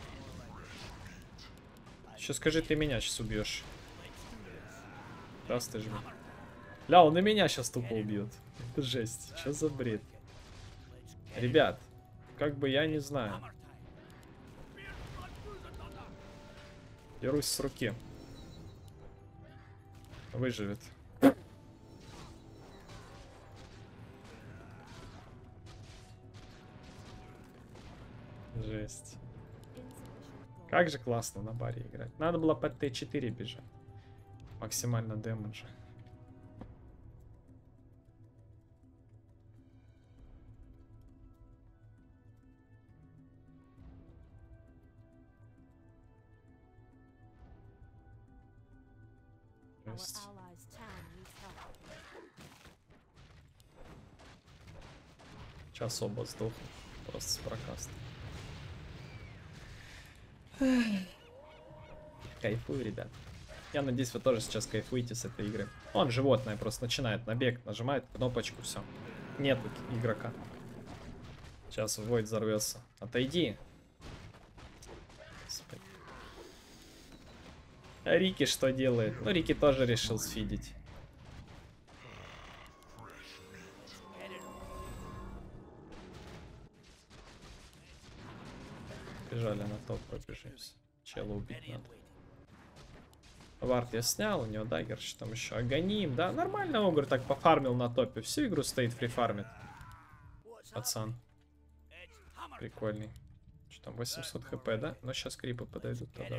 Speaker 2: Еще скажи, ты меня сейчас убьешь. Раз ты жми. Ля, он и меня сейчас тупо убьет. Это жесть. Что за бред? Ребят, как бы я не знаю. Дерусь с руки. Выживет. Жесть. Как же классно на баре играть. Надо было под Т четыре бежать. Максимально дэмэджа.
Speaker 4: Our allies' town needs help.
Speaker 2: Сейчас оба сдохнут. Просто с прокаста. Кайфую, ребят. Я надеюсь, вы тоже сейчас кайфуете с этой игры. Он животное просто начинает набег, нажимает кнопочку, все. Нету игрока. Сейчас Войд взорвется. Отойди. Господи. А Рики что делает? Ну, Рики тоже решил сфидить. Бежали на топ, пробежимся. Чела убить надо. Вард я снял, у него даггер, что там еще? Агоним, да? Нормально Огр так пофармил на топе. Всю игру стоит, фрифармит. Пацан. Прикольный. Что там, восемьсот хп, да? Но сейчас крипы подойдут тогда.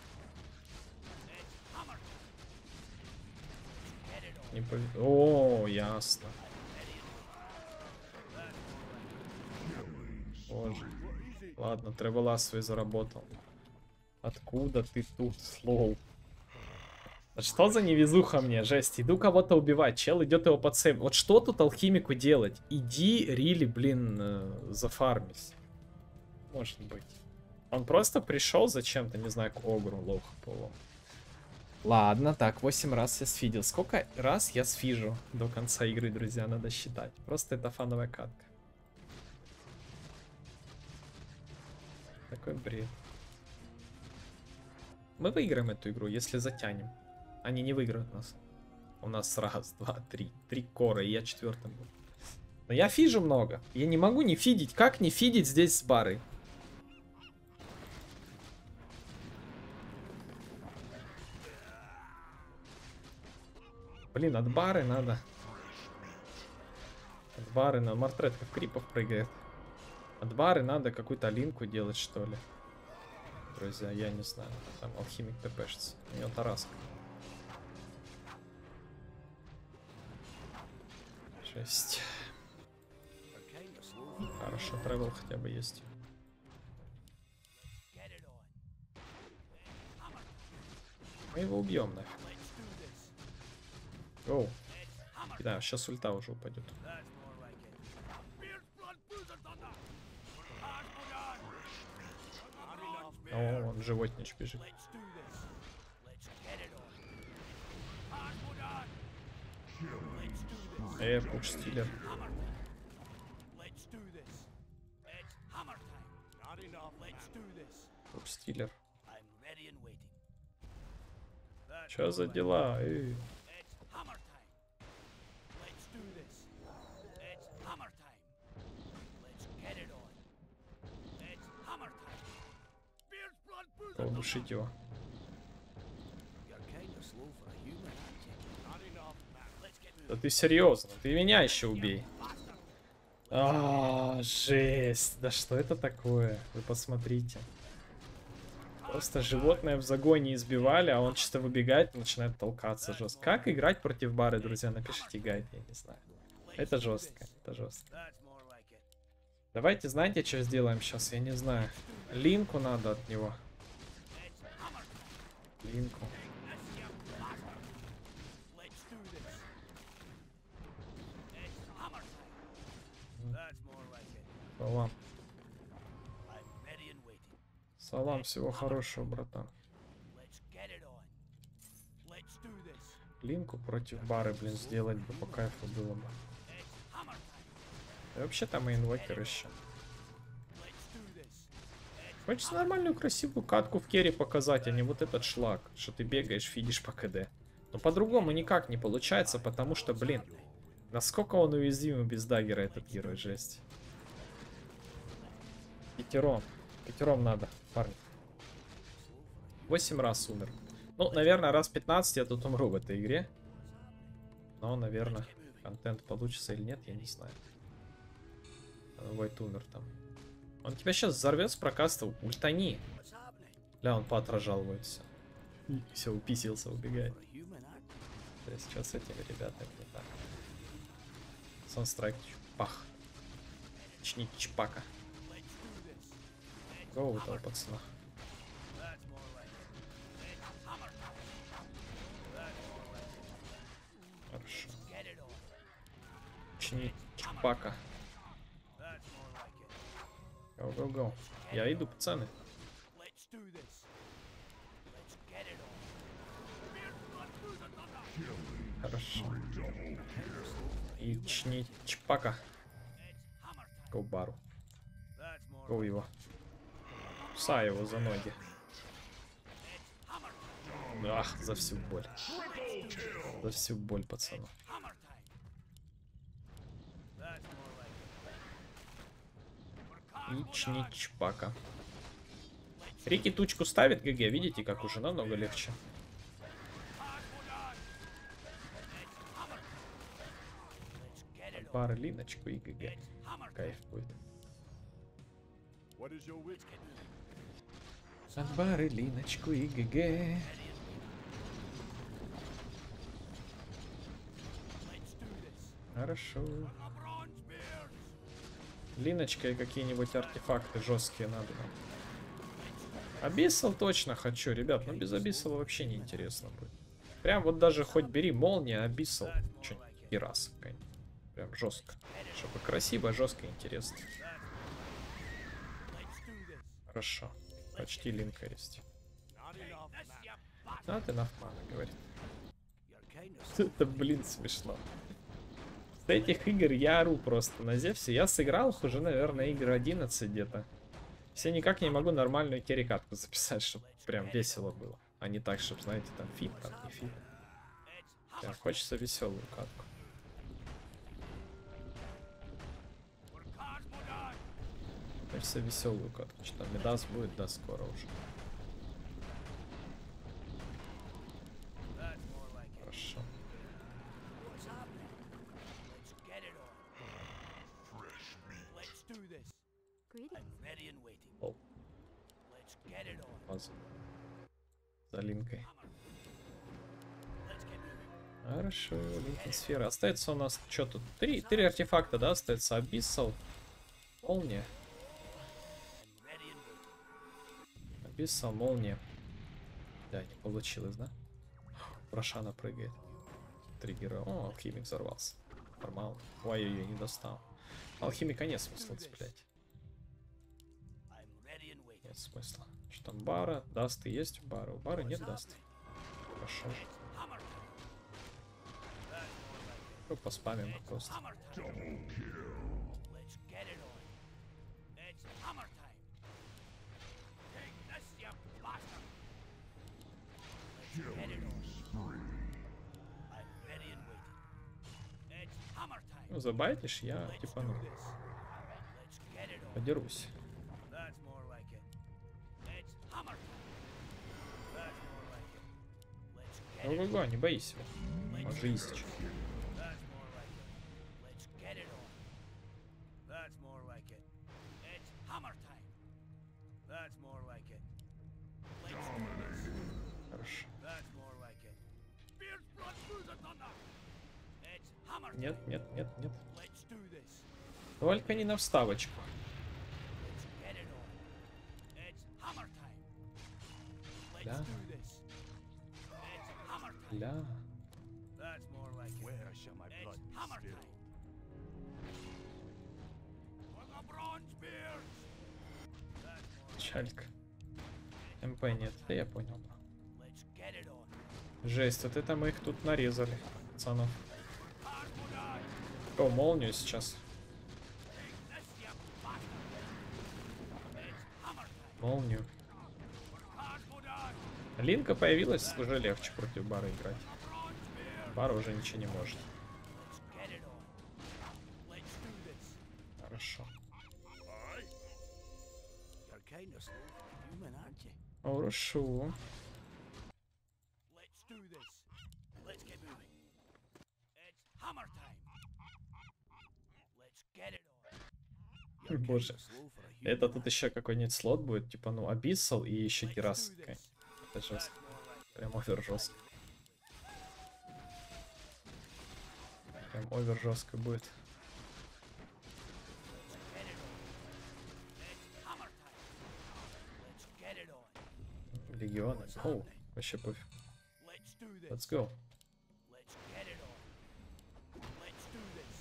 Speaker 2: Не пов... О, ясно. Боже. Ладно, тревелас свой заработал. Откуда ты тут, слоу? Да что за невезуха мне, жесть. Иду кого-то убивать, чел идет его подсейв. Вот что тут алхимику делать? Иди, Рили, блин, э, зафармись. Может быть. Он просто пришел зачем-то, не знаю, к Огру, лоу хаповому. Ладно, так, восемь раз я сфидил. Сколько раз я сфижу до конца игры, друзья, надо считать. Просто это фановая катка. Такой бред. Мы выиграем эту игру, если затянем. Они не выиграют нас. У нас раз, два, три. Три кора, и я четвертым буду. Но я фижу много. Я не могу не фидить. Как не фидить здесь с барой? Блин, от бары надо. От бары на мартретка в крипов прыгает. От бары надо какую-то линку делать, что ли. Друзья, я не знаю. Там алхимик тпшится. У него тараска. Жесть. Хорошо, тревел хотя бы есть. Мы его убьем нафиг. Оу. Да, сейчас ульта уже упадет. О, он животнич бежит. Э, пуш-стилер. Пуш-стилер. Чё за дела? Эй. Удушить его. Да ты серьезно? Ты меня еще убей. А, жесть. Да что это такое? Вы посмотрите. Просто животное в загоне избивали, а он чисто выбегает и начинает толкаться жестко. Как играть против бары, друзья? Напишите гайд, я не знаю. Это жестко, это жестко. Давайте, знаете, что сделаем сейчас? Я не знаю. Линку надо от него. Линку.
Speaker 3: Let's do this. It's hammer time. That's more like it.
Speaker 2: Салам.
Speaker 3: I'm ready and waiting.
Speaker 2: Салам, всего хорошего, братан.
Speaker 3: Let's get it on. Let's do this.
Speaker 2: Линку против бары, блин, сделать бы по кайфу было бы.
Speaker 3: It's hammer time.
Speaker 2: И вообще там мейнвокер еще.
Speaker 3: Let's do this.
Speaker 2: Хочется нормальную красивую катку в керри показать, а не вот этот шлак, что ты бегаешь, фидишь по КД. Но по-другому никак не получается, потому что, блин, насколько он уязвим без даггера, этот герой, жесть. Пятером. Пятером надо, парни. Восемь раз умер. Ну, наверное, раз пятнадцать я тут умру в этой игре. Но, наверное, контент получится или нет, я не знаю. Вайт умер там. Он тебя сейчас взорвет с прокаста. Ультани.
Speaker 3: What's happening?
Speaker 2: Ля, он поотражалывается. Все, уписился, убегает.
Speaker 3: For a human act.
Speaker 2: То есть, что с этими ребятами не так? Санстрайк, пах. Чни чпака.
Speaker 3: Let's do this.
Speaker 2: Гоу этого пацана.
Speaker 3: That's more like it. It's hammer time. That's more like it.
Speaker 2: Хорошо.
Speaker 3: Get it on.
Speaker 2: Чни чпака.
Speaker 3: That's more like it.
Speaker 2: Гоу, гоу, гоу. Я иду, пацаны.
Speaker 3: Let's do this. Let's get it on.
Speaker 2: Хорошо. И чни чпака.
Speaker 3: It's hammer time.
Speaker 2: Гоу бару.
Speaker 3: That's more
Speaker 2: Гоу его. Кусай его за ноги. Ах, за всю боль. За всю боль, пацану.
Speaker 3: hammer time. That's more like it.
Speaker 2: И чни чпака. Рики тучку ставит, ГГ. Видите, как уже намного легче.
Speaker 3: Let's get it on.
Speaker 2: Бар линочку и ГГ.
Speaker 3: Hammer
Speaker 2: Кайф будет.
Speaker 3: What is your wit?
Speaker 2: От бары линочку и ГГ.
Speaker 3: Let's do this.
Speaker 2: Хорошо.
Speaker 3: The bronze beards.
Speaker 2: Линочка и какие-нибудь артефакты жесткие надо нам. Абиссал точно хочу, ребят. Но без Абиссала вообще не интересно будет. Прям вот даже хоть бери молния, Абиссал. Что-нибудь и раз. Прям жестко. Чтобы красиво, жестко, интересно.
Speaker 3: Let's do this.
Speaker 2: Хорошо. Почти линка есть.
Speaker 3: Not enough, man.
Speaker 2: А ты нафмана, говорит.
Speaker 3: You're kind of
Speaker 2: Это, блин, смешно. С этих игр я ору просто на Зевсе. Я сыграл их уже, наверное, игр одиннадцать где-то. Все никак не могу нормальную керри-катку записать, чтобы прям весело было. А не так, чтобы, знаете, там фит, там не фит.
Speaker 3: It's
Speaker 2: Прям хочется веселую катку.
Speaker 3: for Cosmogon.
Speaker 2: Хочется веселую катку. Что там, Медас будет, да, скоро уже.
Speaker 3: That's more like it.
Speaker 2: Хорошо.
Speaker 3: What's happening? Let's get it on. Let's do this.
Speaker 4: Greetings.
Speaker 3: I'm ready and waiting.
Speaker 2: О,
Speaker 3: Let's get it on.
Speaker 2: база. За линкой.
Speaker 3: Let's get moving.
Speaker 2: Хорошо, линкин сфера. Остается у нас что тут? Три, три артефакта, да, остается. Абиссал, молния.
Speaker 3: I'm ready and waiting.
Speaker 2: Абиссал, молния. Да, не получилось, да? Рошана прыгает. Три героя. О, алхимик взорвался. Нормально. Ой-ой-ой, не достал. Алхимика нет смысла цеплять.
Speaker 3: I'm ready and waiting.
Speaker 2: Нет смысла. Что там, бара? Дасты есть у бара? У бара нет даст. Хорошо.
Speaker 3: Hammer time. That's more like it.
Speaker 2: Ну, поспамим просто.
Speaker 3: Hammer time. Let's get it on. It's hammer time. Take this, you bastard. Let's get it on. I'm ready and waiting. It's hammer time.
Speaker 2: Ну, забайтишь, я
Speaker 3: Let's
Speaker 2: типа,
Speaker 3: do
Speaker 2: ну,
Speaker 3: this. Let's get it on.
Speaker 2: подерусь.
Speaker 3: That's more like it. It's hammer time. That's more like it. Let's get it on.
Speaker 2: Ого-го, не боись его. Может, есть.
Speaker 3: That's more like it. Let's get it on. That's more like it. It's hammer time. That's more like it. Let's do this.
Speaker 2: Хорошо.
Speaker 3: That's more like it. Beard's blood through the thunder. It's hammer
Speaker 2: Нет,
Speaker 3: time.
Speaker 2: нет, нет, нет.
Speaker 3: Let's do this.
Speaker 2: Только не на вставочку.
Speaker 3: Let's get it on. It's hammer time. Let's
Speaker 2: Да.
Speaker 3: do this.
Speaker 2: Ля.
Speaker 3: That's more like it.
Speaker 5: Where shall my
Speaker 3: It's
Speaker 5: blood be
Speaker 3: hammer
Speaker 5: spilled?
Speaker 3: time. For the bronze beards. That's more like
Speaker 2: Чалька. МП нет, да я понял.
Speaker 3: Let's get it on.
Speaker 2: Жесть, вот это мы их тут нарезали, пацанов.
Speaker 3: Harmonize.
Speaker 2: О, молнию сейчас.
Speaker 3: Take this, you bastard. It's hammer time.
Speaker 2: Молнию.
Speaker 3: Harmonize.
Speaker 2: Линка появилась, уже легче против Бара играть.
Speaker 3: Bronze beard.
Speaker 2: Бар уже ничего не может.
Speaker 3: Let's get it on. Let's do this.
Speaker 2: Хорошо.
Speaker 3: You're kind of slow for a human, aren't you?
Speaker 2: Хорошо.
Speaker 3: Let's do this. Let's get moving. It's hammer time. Let's get it on. You're kind
Speaker 2: Боже.
Speaker 3: of slow for a human.
Speaker 2: Это тут еще какой-нибудь слот будет, типа, ну, Абиссал и еще
Speaker 3: Let's
Speaker 2: Керас.
Speaker 3: do this.
Speaker 2: Это жестко.
Speaker 3: That's more like it.
Speaker 2: Прям овер жестко. Прям овер жестко будет.
Speaker 3: Get it on. It's hammer time. Let's get it on.
Speaker 2: Легионы. Оу, вообще пофиг.
Speaker 3: Let's do this.
Speaker 2: Let's go.
Speaker 3: Let's get it on. Let's do this.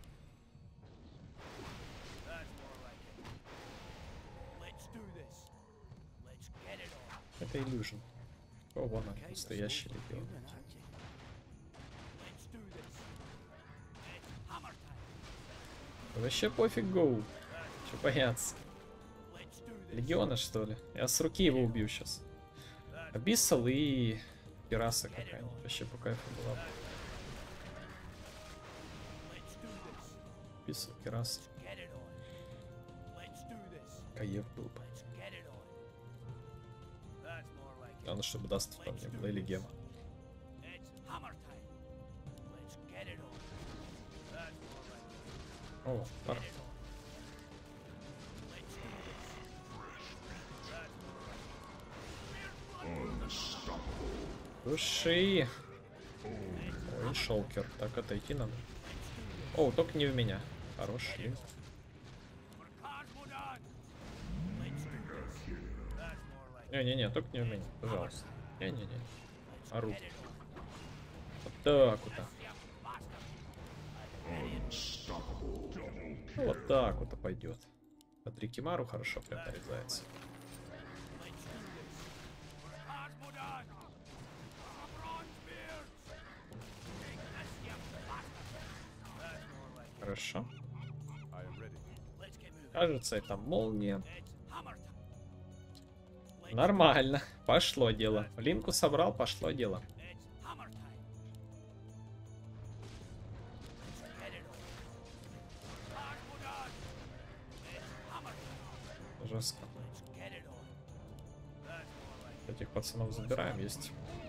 Speaker 3: That's more like it. Let's do this. Let's get it on.
Speaker 2: Это иллюжн. О, вон он,
Speaker 3: Kind of
Speaker 2: настоящий
Speaker 3: slow for a
Speaker 2: легион.
Speaker 3: human, aren't you? Let's do this. It's hammer time.
Speaker 2: Вообще пофиг, гоу. Че бояться?
Speaker 3: Let's do this.
Speaker 2: Легиона, что ли? Я с руки его убью сейчас. Абиссал и Кераса какая-нибудь. Вообще по кайфу была.
Speaker 3: Let's do this.
Speaker 2: Абиссал, Кераса.
Speaker 3: Get it on. Let's do this.
Speaker 2: Каев был бы.
Speaker 3: Let's get it on. That's more like it.
Speaker 2: Главное, чтобы даст там не было или гема.
Speaker 3: It's hammer time. Let's get it on. That's more like it.
Speaker 2: О, пар.
Speaker 3: Get it on. Let's do this. That's more like
Speaker 2: Души. Ой, шелкер. Так, отойти надо. О, только не в меня. Хорош, линк.
Speaker 3: it. For Cosmodon. Let's do this. That's more like it.
Speaker 2: Не-не-не, только не в меня, пожалуйста. Не-не-не.
Speaker 3: Let's
Speaker 2: Ору.
Speaker 3: get it on.
Speaker 2: Вот так вот.
Speaker 3: You bastard.
Speaker 2: Ну, вот так вот пойдет. Под Рикимару хорошо прям нарезается.
Speaker 3: Let's do this. For Cosmodon. For bronze beards. Take this, you bastard. That's more like it.
Speaker 2: Хорошо.
Speaker 5: I am ready.
Speaker 3: Let's get moving.
Speaker 2: Кажется, это молния.
Speaker 3: It's hammer time. Let's
Speaker 2: Нормально. Пошло дело. Линку собрал, пошло дело.
Speaker 3: It's hammer time. Let's get it on. Cosmodon. It's hammer time.
Speaker 2: Жестко.
Speaker 3: Let's get it on. That's more like
Speaker 2: Этих пацанов забираем, есть.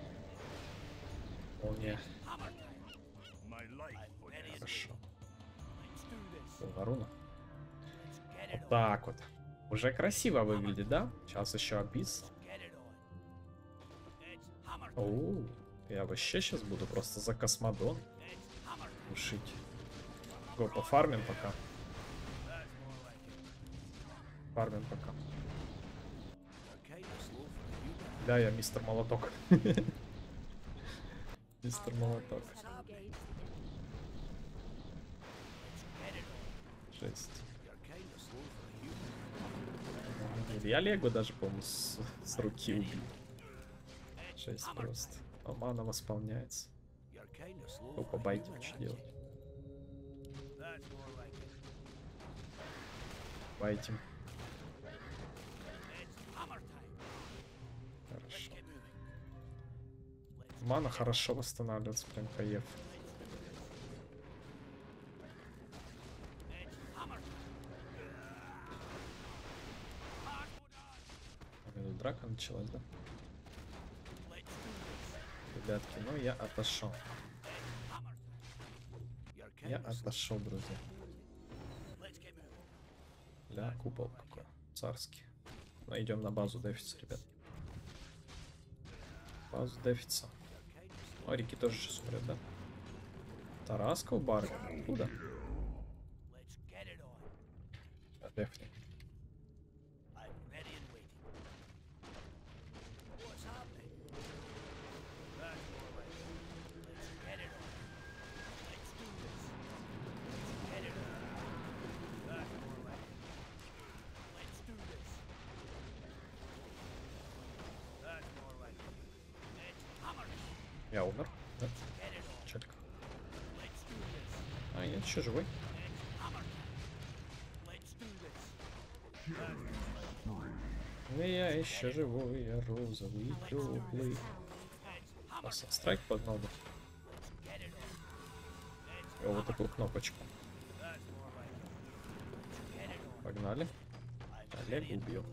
Speaker 2: Молния.
Speaker 3: hammer time.
Speaker 5: My life for
Speaker 3: Ready and
Speaker 2: Хорошо.
Speaker 3: Let's do this.
Speaker 2: Варуна.
Speaker 3: Let's get it
Speaker 2: Вот
Speaker 3: on.
Speaker 2: так вот. Уже красиво выглядит, да? Сейчас еще Абисс.
Speaker 3: Get it on. It's hammer time.
Speaker 2: Оу, я вообще сейчас буду просто за космодон
Speaker 3: It's hammer time.
Speaker 2: душить. Го, пофармим пока.
Speaker 3: That's more like it.
Speaker 2: Фармим пока.
Speaker 3: You're kind of slow for a human.
Speaker 2: Да, я мистер Молоток. Мистер Молоток.
Speaker 4: Have engaged
Speaker 3: Let's get it on.
Speaker 2: Жесть.
Speaker 3: You're kind of slow for a human.
Speaker 2: Я Лего даже, по-моему, с, с руки убил.
Speaker 3: It's
Speaker 2: Жесть
Speaker 3: hammer
Speaker 2: просто.
Speaker 3: time.
Speaker 2: А мана восполняется.
Speaker 3: You're kind of slow
Speaker 2: Ну,
Speaker 3: for
Speaker 2: по
Speaker 3: a
Speaker 2: байте
Speaker 3: human,
Speaker 2: что
Speaker 3: aren't
Speaker 2: делать?
Speaker 3: you? That's more like it.
Speaker 2: Байтим.
Speaker 3: It's hammer time. Let's
Speaker 2: Хорошо.
Speaker 3: get moving. Let's
Speaker 2: Мана хорошо восстанавливается, прям каев.
Speaker 3: It's hammer time. Cosmodon.
Speaker 2: Драка началась, да?
Speaker 3: Let's do this.
Speaker 2: Ребятки, ну я отошел.
Speaker 3: It's hammer time. You're kind
Speaker 2: Я
Speaker 3: of slow.
Speaker 2: отошел, друзья.
Speaker 3: Let's get moving.
Speaker 2: Ля, купол какой. Царский. Ну, идем на базу дефиса, ребят. Базу дефиса.
Speaker 3: You're kind of slow.
Speaker 2: О, реки тоже сейчас умрет, да? Тараска у бара. Откуда?
Speaker 3: Let's get it on.
Speaker 2: Дефни.
Speaker 3: I'm ready and waiting. What's happening? That's more like it.
Speaker 2: Я умер. Да? Челька. А, нет, еще живой. Я еще живой, я розовый, теплый. Классно, страйк погнал бы. О, вот такую кнопочку. Погнали. Олег убил.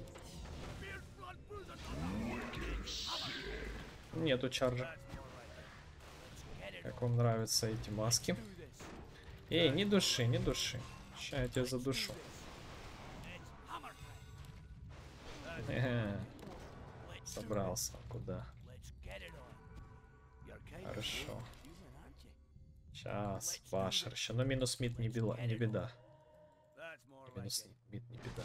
Speaker 2: Нету чарджа. Как вам нравятся эти маски? Эй, не души, не души. Сейчас я тебя задушу. Собрался. Куда? Хорошо. Сейчас, Башер еще. Но минус мид не, била, не беда. Минус мид не беда.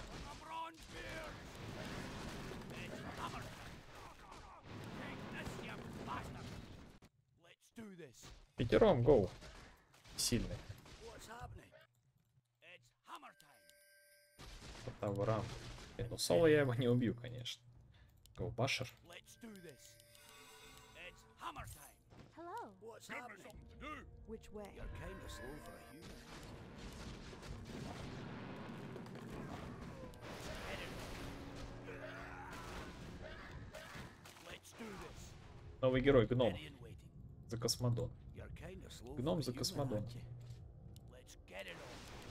Speaker 2: Пятером, гоу. Сильный. По товарам. Нет, ну соло я его не убью, конечно. Гоу, Башер.
Speaker 4: Hello.
Speaker 3: What's happening?
Speaker 4: Which way?
Speaker 3: You're kind of slow for a human. Let's do this.
Speaker 2: Новый герой, гном.
Speaker 3: Ready and waiting.
Speaker 2: За космодон.
Speaker 3: You're kind of slow
Speaker 2: Гном
Speaker 3: for a
Speaker 2: за
Speaker 3: human,
Speaker 2: космодон.
Speaker 3: aren't you? Let's get it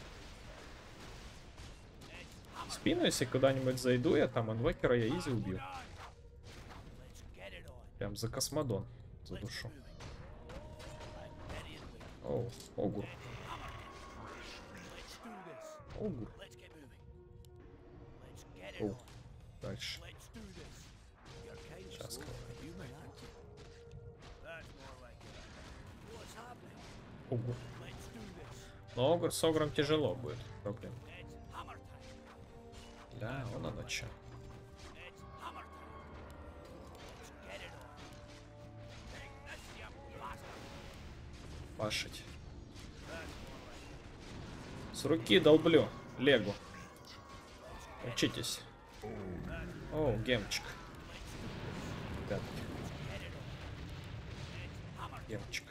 Speaker 3: on.
Speaker 2: Спину, если куда-нибудь зайду, я там инвокера я изи убью.
Speaker 3: Let's get it on.
Speaker 2: Прям за космодон. За душу. Оу, огур.
Speaker 3: Let's do this.
Speaker 2: Огур.
Speaker 3: Let's get moving. Let's get it
Speaker 2: Оу.
Speaker 3: on.
Speaker 2: Дальше.
Speaker 3: Let's do this. You're kind of
Speaker 2: Сейчас.
Speaker 3: slow for a human, aren't you? That's more like it. What's happening?
Speaker 2: Огур.
Speaker 3: Let's do this.
Speaker 2: Но огур с огром тяжело будет. Проблем.
Speaker 3: It's hammer time.
Speaker 2: Да, вон оно чё.
Speaker 3: It's hammer time. Let's get it on. Take this, you bastard.
Speaker 2: Пашить. С руки долблю. Легу. Учитесь. О, гемчик. Ребятки. Гемчик.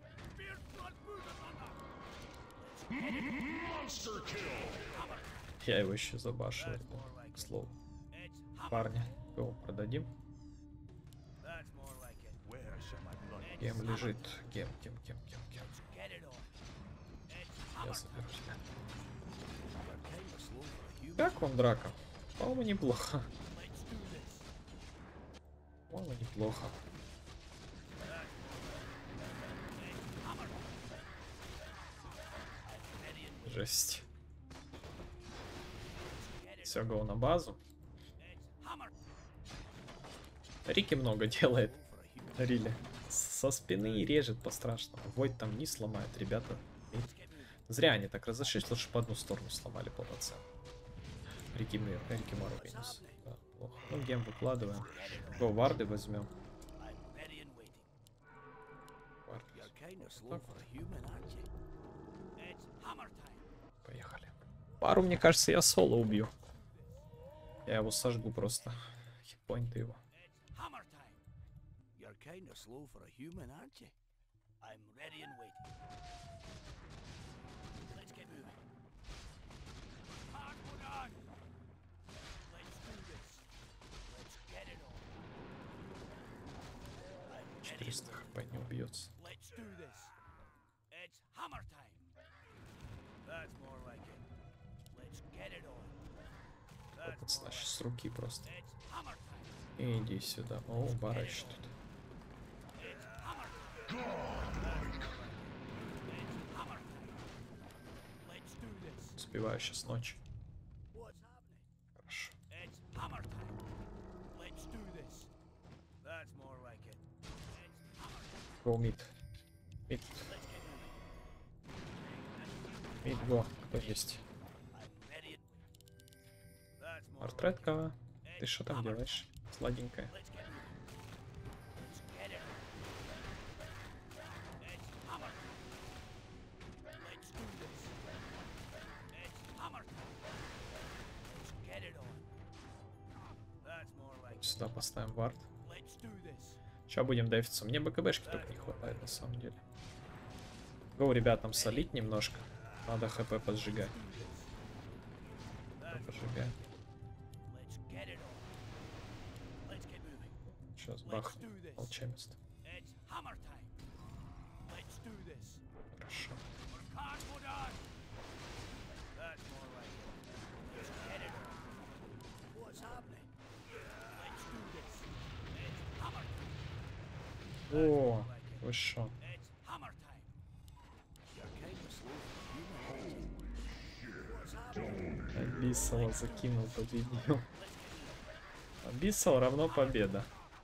Speaker 2: Я его еще забашил. К слову. Парня. Кого продадим?
Speaker 3: That's more like it.
Speaker 5: Where shall my blood?
Speaker 2: Гем лежит. Гем, гем, гем, гем, гем.
Speaker 3: Get it on. It's
Speaker 2: Я
Speaker 3: hammer.
Speaker 2: заберу тебя.
Speaker 3: You're kind of slow for a human.
Speaker 2: Как вам драка? По-моему, неплохо.
Speaker 3: Let's do this.
Speaker 2: По-моему, неплохо. Жесть. Все, гоу на базу.
Speaker 3: Hammer.
Speaker 2: Рики много делает. Рили. Со спины режет по-страшному. Войд там не сломает, ребята. И зря они так разошлись, лучше по одну сторону сломали полноценно. Рики Мир, Рики Мару минус. Да, плохо. Ну, гем выкладываем. Го, варды возьмем.
Speaker 3: I'm ready and waiting.
Speaker 2: Варды.
Speaker 3: You're kind of slow for a human, aren't you? It's hammer time.
Speaker 2: Поехали. Пару, мне кажется, я соло убью. Я его сожгу просто. Хитпоинты его.
Speaker 3: It's hammer time. You're kind of slow for a human, aren't you? I'm ready and waiting. Let's get moving. Hard one on. Let's do this. Let's get it on. I'm ready and
Speaker 2: четыреста
Speaker 3: waiting.
Speaker 2: хп не убьется.
Speaker 3: Let's do this. It's hammer time. That's more like it. Let's get it on. That's
Speaker 2: Вот,
Speaker 3: more
Speaker 2: значит,
Speaker 3: like
Speaker 2: с руки просто.
Speaker 3: it. It's hammer time.
Speaker 2: Иди сюда. О, бара еще тут.
Speaker 3: It's hammer time. It's hammer time. Let's do this.
Speaker 2: Успеваю сейчас ночь.
Speaker 3: What's happening?
Speaker 2: Хорошо.
Speaker 3: It's hammer time. Let's do this. That's more like it. It's hammer time.
Speaker 2: Go mid. Мид.
Speaker 3: Let's get moving.
Speaker 2: Мид, го. Кто есть?
Speaker 3: I'm ready. That's more like it.
Speaker 2: Портретка. Ты что там делаешь? Сладенькая.
Speaker 3: Let's get moving. Let's get it. It's hammer time. Let's do this. It's hammer time. Let's get it on. That's more like it.
Speaker 2: Сюда поставим вард.
Speaker 3: Let's do this.
Speaker 2: Сейчас будем дефиться. Мне БКБшки только не хватает на самом деле. Гоу, ребятам, солить немножко. Надо хп поджигать. Поджигать. Сейчас бах. Молчамист. Хорошо. О, вы шо? Абиссала закинул, победил. Абиссал равно победа.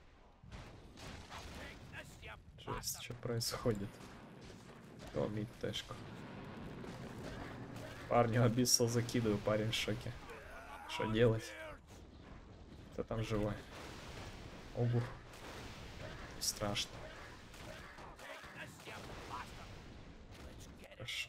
Speaker 2: Жесть, что происходит? Кто имеет тэшку? Парню Абиссал закидываю, парень в шоке. Что делать? Кто там живой? Огур. Страшно. Хорошо.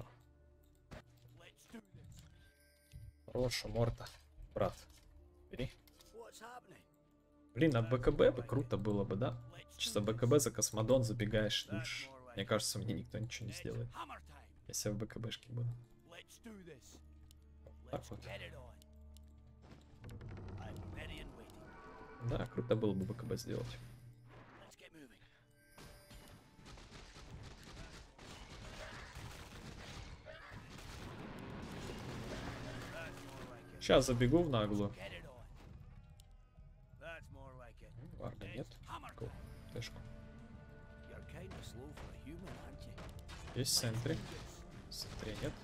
Speaker 2: Хорошо, Морта. Брат, бери. Блин, от БКБ бы круто было бы, да? Чисто БКБ за космодон забегаешь, душишь. Мне кажется, мне никто ничего не сделает. Если я в БКБшке буду. Так вот. Да, круто было бы БКБ сделать. Сейчас забегу в наглую. Варда нет. Go. Тэшку. Есть в центре. В центре нет.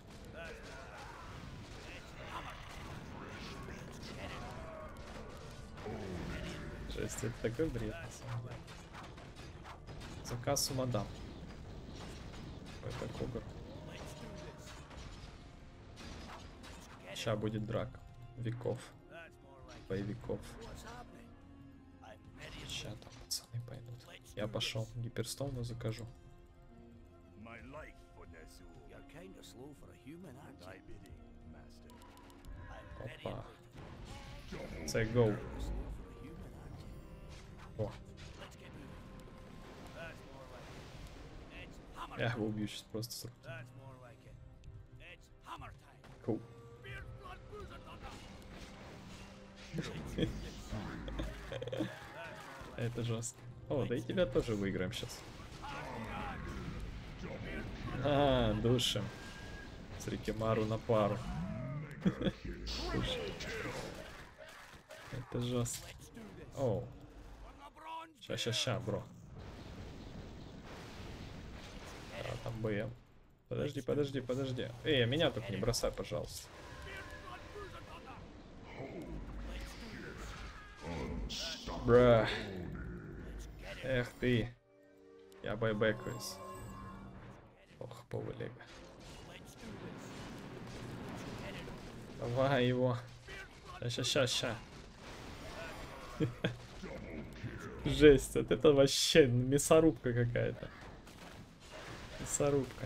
Speaker 2: Жесть, это такой бред на самом деле. Заказ у мадам. Это когор. Сейчас будет драка. Веков. Боевиков. Сейчас там пацаны пойдут. Я пошел. Гиперстоуну закажу. Опа. Say go. О. Я его убью сейчас просто с руки. Cool. Это жестко. О, да и тебя тоже выиграем сейчас. А, душим. С Рикимару на пару. Это жестко. О. Ща, ща, ща, бро. Да, там БМ. Подожди, подожди, подожди. Эй, меня только не бросай, пожалуйста. Бра. Эх ты. Я байбекаюсь. Ох, повылега. Давай его. Ща, ща, ща. Жесть, вот это вообще мясорубка какая-то. Мясорубка.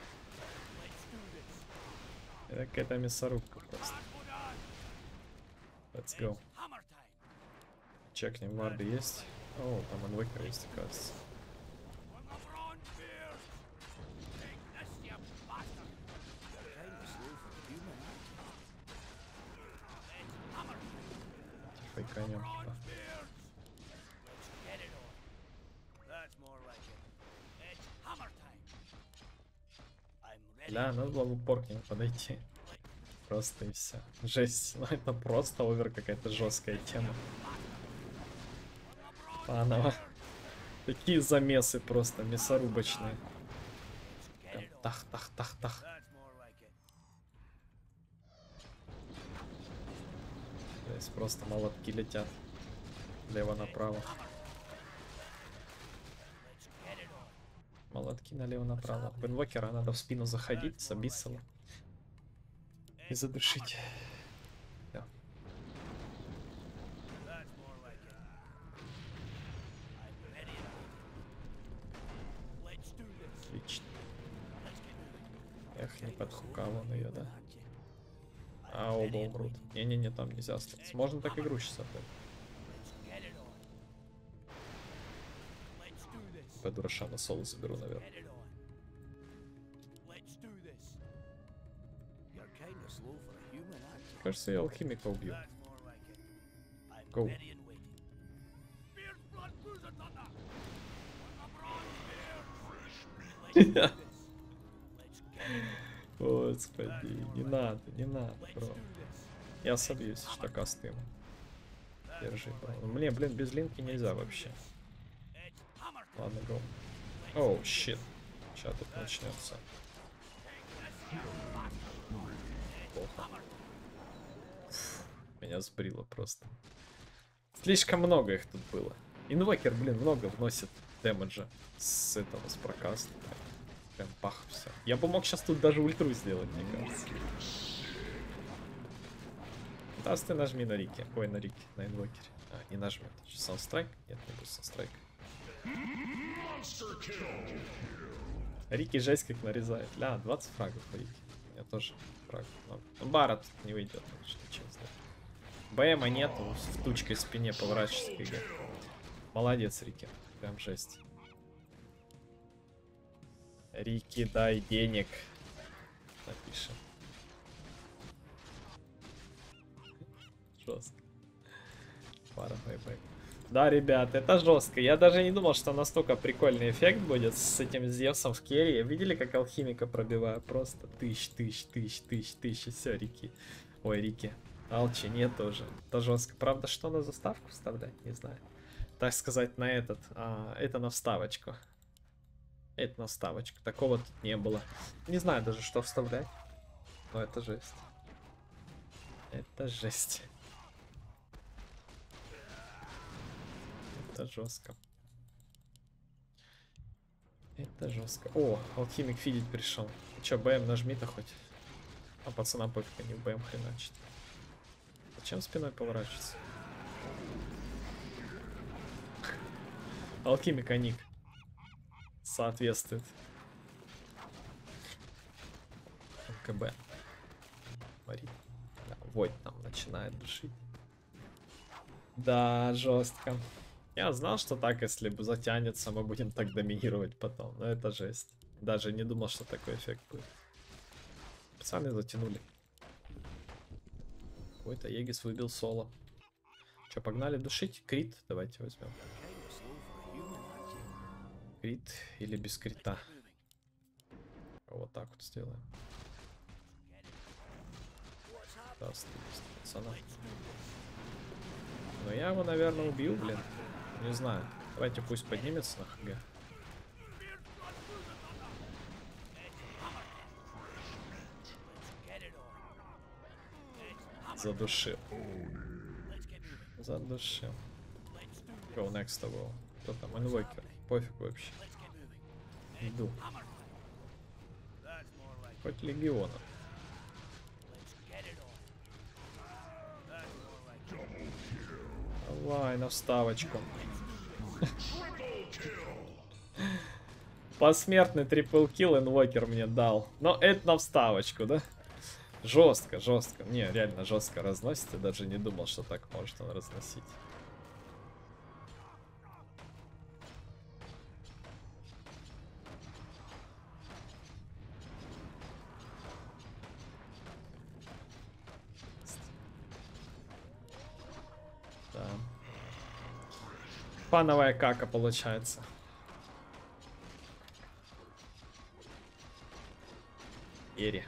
Speaker 2: Это какая-то мясорубка просто. Let's go. Чекнем, варды есть. О, там инвокер есть, кажется. Фейканем типа. Бля, надо было в упор к нему подойти. Просто и все. Жесть, ну это просто овер какая-то жесткая тема. Паново. Такие замесы просто мясорубочные. Тах, тах, тах, тах. Здесь просто молотки летят. Лево-направо. Молотки налево-направо. В инвокера надо в спину заходить с Абиссала. И задушить. Да. Отлично. Эх, не подхукал он ее, да? А, оба умрут. Не-не-не, там нельзя остаться. Можно так игру сейчас отдать. Пойду Рошана соло заберу, наверное.
Speaker 3: Get it on. Let's do this. You're kind of slow for a human, aren't you?
Speaker 2: Кажется, я алхимика убью.
Speaker 3: That's more like it. I'm
Speaker 2: Go.
Speaker 3: ready and waiting. Fierce blood cruiser thunder. On the bronze spear. Let's do this. Let's get it on.
Speaker 2: Господи, не надо, не надо,
Speaker 3: Let's
Speaker 2: бро.
Speaker 3: do this.
Speaker 2: Я собьюсь, что кастым. Держи, бро. Мне, блин, без линки нельзя вообще.
Speaker 3: It's hammer.
Speaker 2: Ладно, го. Оу, щит. Сейчас тут начнется. Плохо. Фу, меня сбрило просто. Слишком много их тут было. Инвокер, блин, много вносит дэмэджа с этого, с прокаста. Прям пах, все. Я бы мог сейчас тут даже ультру сделать, мне кажется. Да, ты нажми на Рике. Ой, на Рике, на инвокере. А, не нажмет. Санстрайк? Нет, не будет санстрайк. Рики жесть как нарезает. Ля, двадцать фрагов у Рики. У меня тоже фраг много. Ну, Бара тут не выйдет, конечно, честно. БМа нету, в тучкой спине поворачивается КГ. Молодец, Рики. Прям жесть. Рики, дай денег. Напишем. Жестко. Пара бай-бай. Да, ребят, это жестко. Я даже не думал, что настолько прикольный эффект будет с этим Зевсом в керри. Видели, как алхимика пробиваю? Просто тысяч, тысяч, тысяч, тысяч, тысяч. Все, Рики. Ой, Рики. Алчи нет тоже. Это жестко. Правда, что на заставку вставлять? Не знаю. Так сказать, на этот. А, это на вставочку. Это на вставочку. Такого тут не было. Не знаю даже, что вставлять. Но это жесть. Это жесть. Это жестко. Это жестко. О, алхимик фидить пришел. Че, БМ нажми-то хоть. А пацана пофиг, они в БМ хреначит. Зачем спиной поворачиваться? Алхимика ник. Соответствует. МКБ. Смотри. Да, Войт там начинает душить. Да, жестко. Я знал, что так, если бы затянется, мы будем так доминировать потом. Но это жесть. Даже не думал, что такой эффект будет. Пацаны затянули. Какой-то Егис выбил соло. Че, погнали душить? Крит? Давайте возьмем. Крит или без крита? Вот так вот сделаем. Да, пацана. Но я его, наверное, убью, блин. Не знаю. Давайте пусть поднимется на ХГ. Задушил. Задушил. Go next того. Кто там? Инвокер. Пофиг вообще. Иду. Хоть легиона. Давай, на вставочку. Посмертный трипл килл инвокер мне дал. Но это на вставочку, да? Жестко, жестко. Не, реально жестко разносит. Я даже не думал, что так может он разносить. Да. Фановая кака получается. Керри.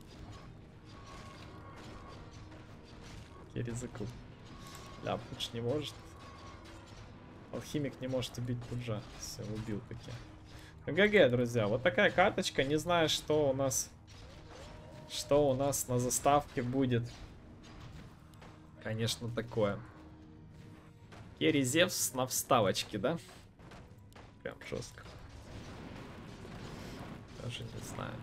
Speaker 2: Керри закрыл. Да, Пудж не может. Алхимик не может убить Пуджа. Все, убил таки. ГГ, друзья. Вот такая карточка. Не знаю, что у нас... Что у нас на заставке будет. Конечно, такое. Керри Зевс на вставочке, да? Прям жестко. Даже не знаю.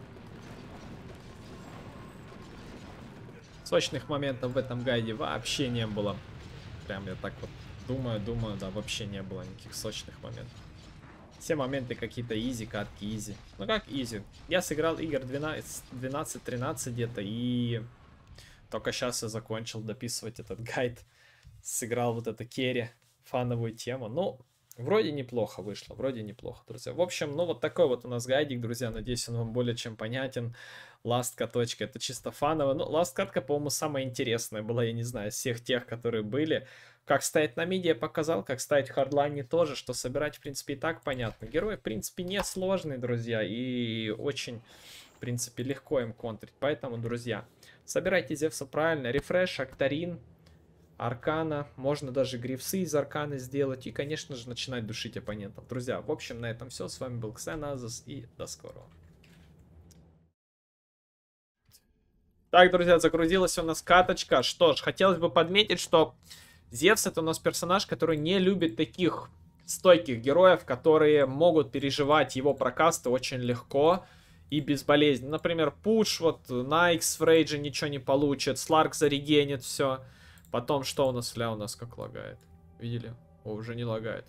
Speaker 2: Сочных моментов в этом гайде вообще не было. Прям я так вот думаю, думаю, да, вообще не было никаких сочных моментов. Все моменты какие-то изи, катки изи. Ну как изи? Я сыграл игр двенадцать-тринадцать где-то, и только сейчас я закончил дописывать этот гайд. Сыграл вот это керри, фановую тему. Ну, Вроде неплохо вышло, вроде неплохо, друзья. В общем, ну вот такой вот у нас гайдик, друзья. Надеюсь, он вам более чем понятен. Ласт каточка, это чисто фаново. Ну, ласт катка, по-моему, самая интересная была, я не знаю, из всех тех, которые были. Как ставить на миди я показал, как ставить в хардлайне тоже, что собирать, в принципе, и так понятно. Герой, в принципе, не сложный, друзья, и очень, в принципе, легко им контрить. Поэтому, друзья, собирайте Зевса правильно. Рефреш, Актарин, Аркана, можно даже грифсы из Арканы сделать и, конечно же, начинать душить оппонентов. Друзья, в общем, на этом все. С вами был Ксеназус и до скорого. Так, друзья, загрузилась у нас каточка. Что ж, хотелось бы подметить, что Зевс это у нас персонаж, который не любит таких стойких героев, которые могут переживать его прокасты очень легко и безболезненно. Например, Пуш, вот Найкс в рейдже ничего не получит, Сларк зарегенит все. Потом, что у нас, фля, у нас как лагает? Видели? О, уже не лагает.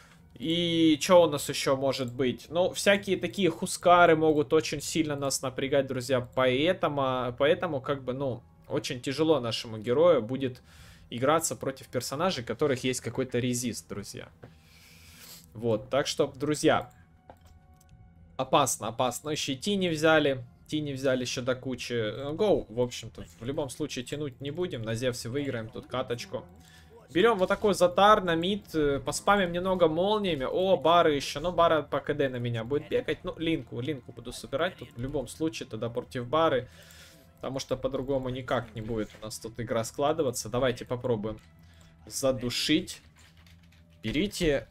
Speaker 2: И что у нас еще может быть? Ну, всякие такие хускары могут очень сильно нас напрягать, друзья. Поэтому, поэтому как бы, ну, очень тяжело нашему герою будет играться против персонажей, у которых есть какой-то резист, друзья. Вот, так что, друзья, опасно, опасно. Еще и Тини взяли. Тини взяли еще до кучи. Гоу, в общем-то, в любом случае тянуть не будем. На Зевсе выиграем тут каточку. Берем вот такой затар на мид. Поспамим немного молниями. О, бары еще. Ну, бара по КД на меня будет бегать. Ну, линку, линку буду собирать. Тут в любом случае тогда против бары. Потому что по-другому никак не будет у нас тут игра складываться. Давайте попробуем задушить. Берите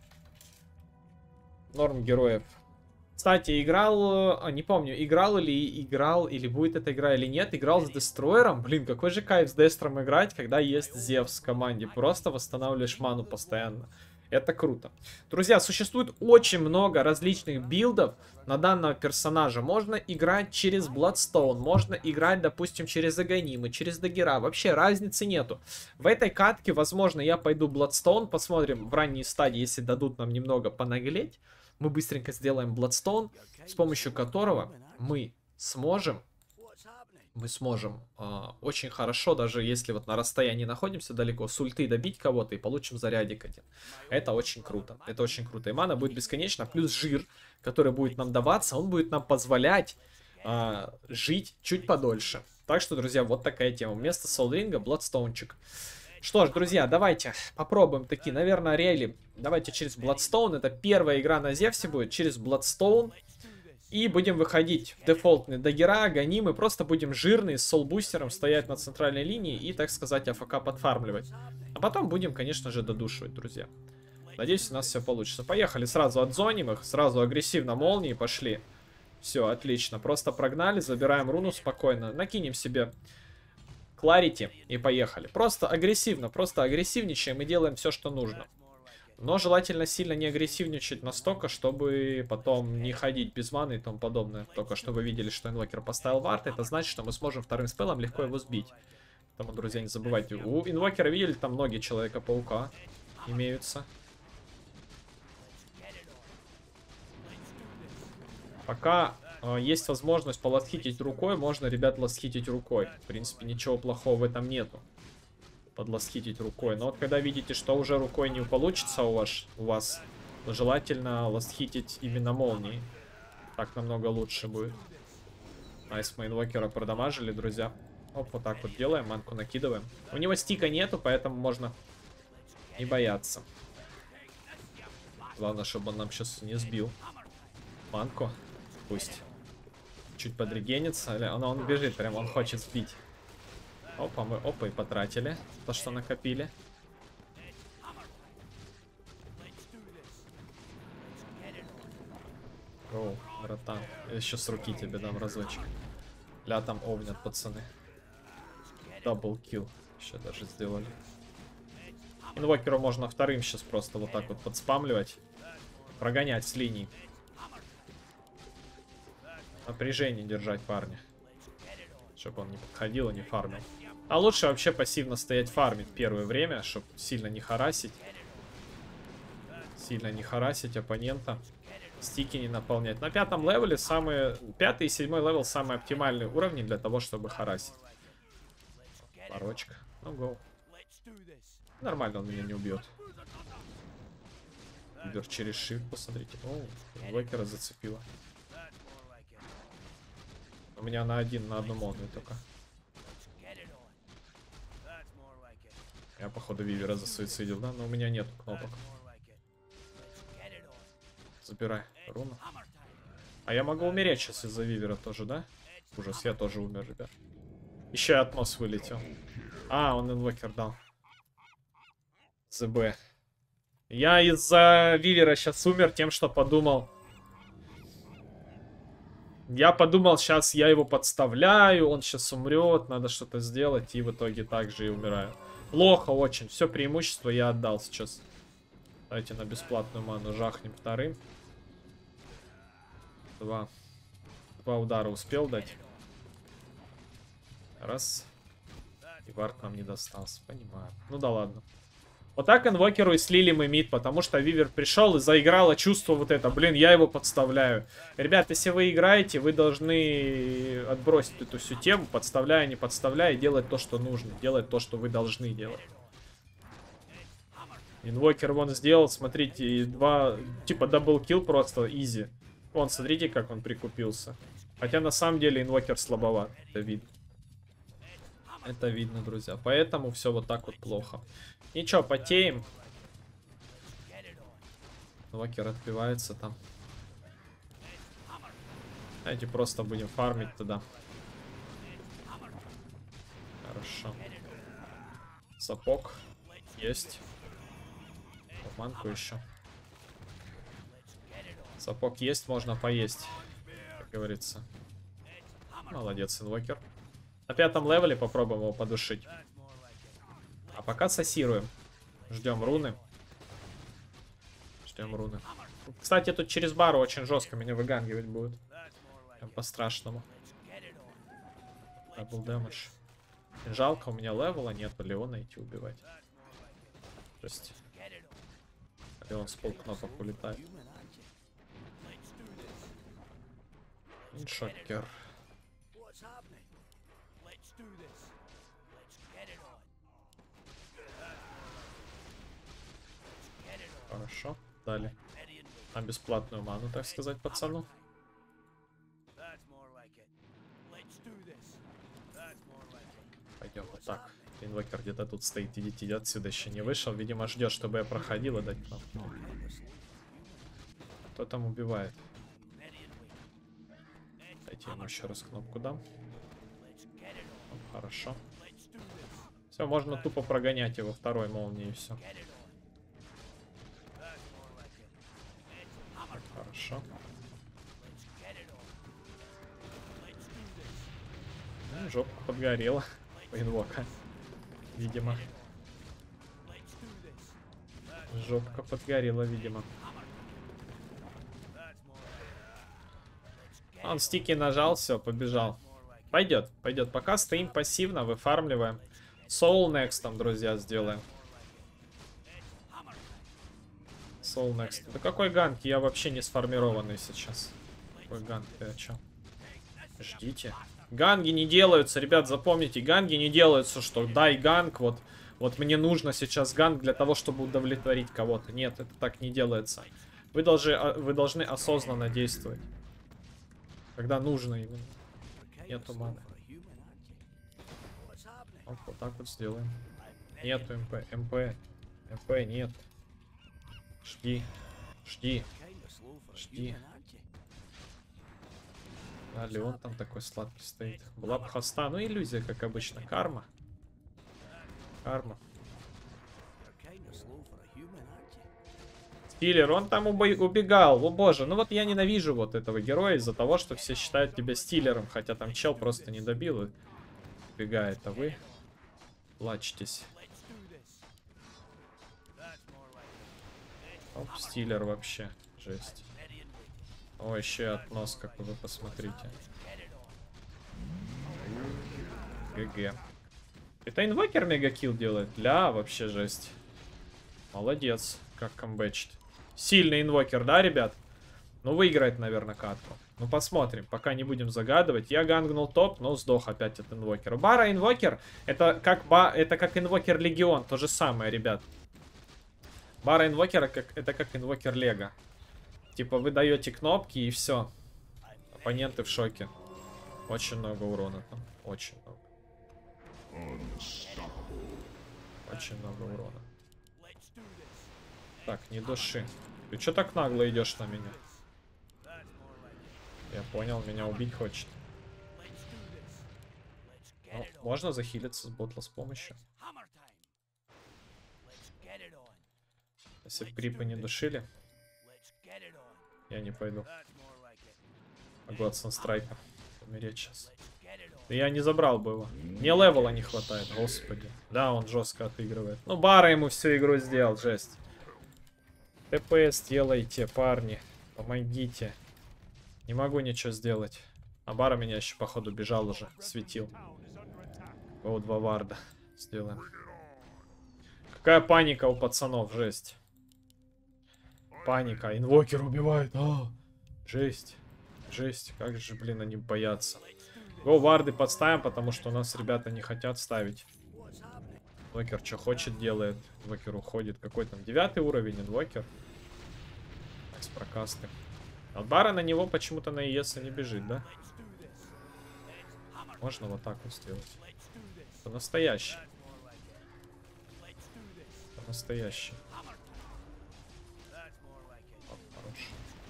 Speaker 2: норм героев. Кстати, играл, не помню, играл или играл, или будет эта игра или нет, играл с Дестройером. Блин, какой же кайф с Дестром играть, когда есть Зевс в команде. Просто восстанавливаешь ману постоянно. Это круто. Друзья, существует очень много различных билдов на данного персонажа. Можно играть через Bloodstone, можно играть, допустим, через Аганимы, через Даггера. Вообще разницы нету. В этой катке, возможно, я пойду Bloodstone, посмотрим в ранней стадии, если дадут нам немного понаглеть. Мы быстренько сделаем Bloodstone, с помощью которого мы сможем, мы сможем э, очень хорошо, даже если вот на расстоянии находимся далеко, с ульты добить кого-то и получим зарядик один. Это очень круто, это очень круто. И мана будет бесконечна, плюс жир, который будет нам даваться, он будет нам позволять э, жить чуть подольше. Так что, друзья, вот такая тема. Вместо Солринга Бладстоунчик. Что ж, друзья, давайте попробуем такие, наверное, рейли. Давайте через Bloodstone. Это первая игра на Зевсе будет. Через Bloodstone. И будем выходить в дефолтные Даггера, Ганимы. Просто будем жирные, с солбустером стоять на центральной линии и, так сказать, АФК подфармливать. А потом будем, конечно же, додушивать, друзья. Надеюсь, у нас все получится. Поехали, сразу отзоним их. Сразу агрессивно молнии пошли. Все, отлично. Просто прогнали, забираем руну спокойно. Накинем себе Кларити и поехали. Просто агрессивно, просто агрессивничаем и делаем все, что нужно. Но желательно сильно не агрессивничать настолько, чтобы потом не ходить без маны и тому подобное. Только что вы видели, что инвокер поставил вард, это значит, что мы сможем вторым спеллом легко его сбить. Поэтому, друзья, не забывайте. У инвокера, видели, там многие Человека-паука имеются. Пока э, есть возможность поластхитить рукой, можно, ребят, ластхитить рукой. В принципе, ничего плохого в этом нету. Подластхитить рукой. Но вот когда видите, что уже рукой не получится у вас, у вас желательно ластхитить именно молнией. Так намного лучше будет. Найс, мы инвокера продамажили, друзья. Оп, вот так вот делаем, манку накидываем. У него стика нету, поэтому можно не бояться. Главное, чтобы он нам сейчас не сбил манку. Пусть чуть подрегенится. Но он бежит, прям он хочет сбить. Опа, мы опа и потратили то, что накопили. Оу, братан. Я еще с руки тебе дам разочек. Ля, там овнят, пацаны. Даблкил. Еще даже сделали. Инвокеру можно вторым сейчас просто вот так вот подспамливать. Прогонять с линий. Напряжение держать, парня. Чтобы он не подходил и не фармил. А лучше вообще пассивно стоять фармить первое время, чтобы сильно не харасить. Сильно не харасить оппонента. Стики не наполнять. На пятом левеле самые... Пятый и седьмой левел самые оптимальные уровни для того, чтобы харасить. Порочка. Ну, гоу. Нормально, он меня не убьет. Вивер через shift, посмотрите. О, инвокера зацепила. У меня на один, на одну молнию только. Я, походу, Вивера засуицидил, да? Но у меня нет кнопок. Забирай руну. А я могу умереть сейчас из-за Вивера тоже, да? Ужас, я тоже умер, ребят. Еще и Атмос вылетел. А, он инвокер дал. ЗБ. Я из-за Вивера сейчас умер тем, что подумал. Я подумал, сейчас я его подставляю, он сейчас умрет, надо что-то сделать, и в итоге также и умираю. Плохо очень, все преимущество я отдал сейчас. Давайте на бесплатную ману жахнем вторым. Два. Два удара успел дать. Раз. И вард нам не достался, понимаю. Ну да ладно. Вот так инвокеру и слили мы мид, потому что Вивер пришел и заиграло чувство вот это. Блин, я его подставляю. Ребят, если вы играете, вы должны отбросить эту всю тему, подставляя, не подставляя, и делать то, что нужно. Делать то, что вы должны делать. Инвокер вон сделал, смотрите, два, типа даблкил просто, изи. Вон, смотрите, как он прикупился. Хотя на самом деле инвокер слабоват, это видно. Это видно, друзья. Поэтому все вот так вот плохо. Ничего, потеем. Инвокер отбивается там. Давайте просто будем фармить туда. Хорошо. Сапог. Есть. Манку еще. Сапог есть, можно поесть. Как говорится. Молодец, инвокер. На пятом левеле попробуем его подушить. А пока сассируем. Ждем руны. Ждем руны. Кстати, тут через бару очень жестко меня выгангивать будет. Прям по-страшному. Дабл дэмэдж. Жалко, у меня левела нет, Леона идти убивать. Жесть. Леон с полкнопок улетает. Шокер. Хорошо, дали. На бесплатную ману, так сказать, пацану. Пойдем вот так. Инвокер где-то тут стоит, идите, идет отсюда, еще не вышел. Видимо, ждет, чтобы я проходил и дать кнопку. Кто там убивает? Дайте ему еще раз кнопку дам. Хорошо. Все, можно тупо прогонять его второй молнией и все. Хорошо. Ну, жопа подгорела у инвока. Видимо. Жопка подгорела, видимо. Он стики нажал, все, побежал. Пойдет, пойдет. Пока стоим пассивно, выфармливаем. Soul next там, друзья, сделаем. Soul next. Да какой ганг? Я вообще не сформированный сейчас. Какой ганг? Ты о чем? Ждите. Ганги не делаются, ребят, запомните. Ганги не делаются, что дай ганг, вот, вот мне нужно сейчас ганг для того, чтобы удовлетворить кого-то. Нет, это так не делается. Вы должны, вы должны осознанно действовать. Когда нужно именно. Нету маны. Вот, вот так вот сделаем. Нету МП. МП. МП нет. Жди. Жди. Жди. А, Леон там такой сладкий стоит. Была бы хоста. Ну, иллюзия, как обычно. Карма. Карма. Стиллер, он там убегал. О боже, ну вот я ненавижу вот этого героя из-за того, что все считают тебя стиллером. Хотя там чел просто не добил и убегает. А вы плачетесь. Оп, стиллер вообще. Жесть. О, еще относ, как вы посмотрите. ГГ. Это инвокер мегакилл делает? Ля, вообще жесть. Молодец, как камбэчит. Сильный инвокер, да, ребят? Ну, выиграет, наверное, катку. Ну, посмотрим. Пока не будем загадывать. Я гангнул топ, но сдох опять от инвокера. Бара инвокер, это как, ба... это как инвокер легион. То же самое, ребят. Бара инвокера как, это как инвокер Лего. Типа вы даете кнопки и все. Оппоненты в шоке. Очень много урона там. Очень много. Очень много урона. Так, не души. Ты что так нагло идешь на меня? Я понял, меня убить хочет. Ну, можно захилиться с ботла с помощью. Если бы крипы не душили, я не пойду. Могу от санстрайка умереть сейчас. Да я не забрал бы его. Мне левела не хватает, господи. Да, он жестко отыгрывает. Ну, Бара ему всю игру сделал, жесть. ТПС делайте, парни. Помогите. Не могу ничего сделать. А Бара меня еще, походу, бежал уже. Светил. О, два варда. Сделаем. Какая паника у пацанов, жесть. Паника. Инвокер убивает. А, жесть. Жесть. Как же, блин, они боятся. Го, варды подставим, потому что у нас ребята не хотят ставить. Инвокер что хочет, делает. Инвокер уходит. Какой там? Девятый уровень инвокер. С прокасты. От Бара на него почему-то на ИСа не бежит, да? Можно вот так вот сделать. Это настоящий. Это настоящий. О, хорош.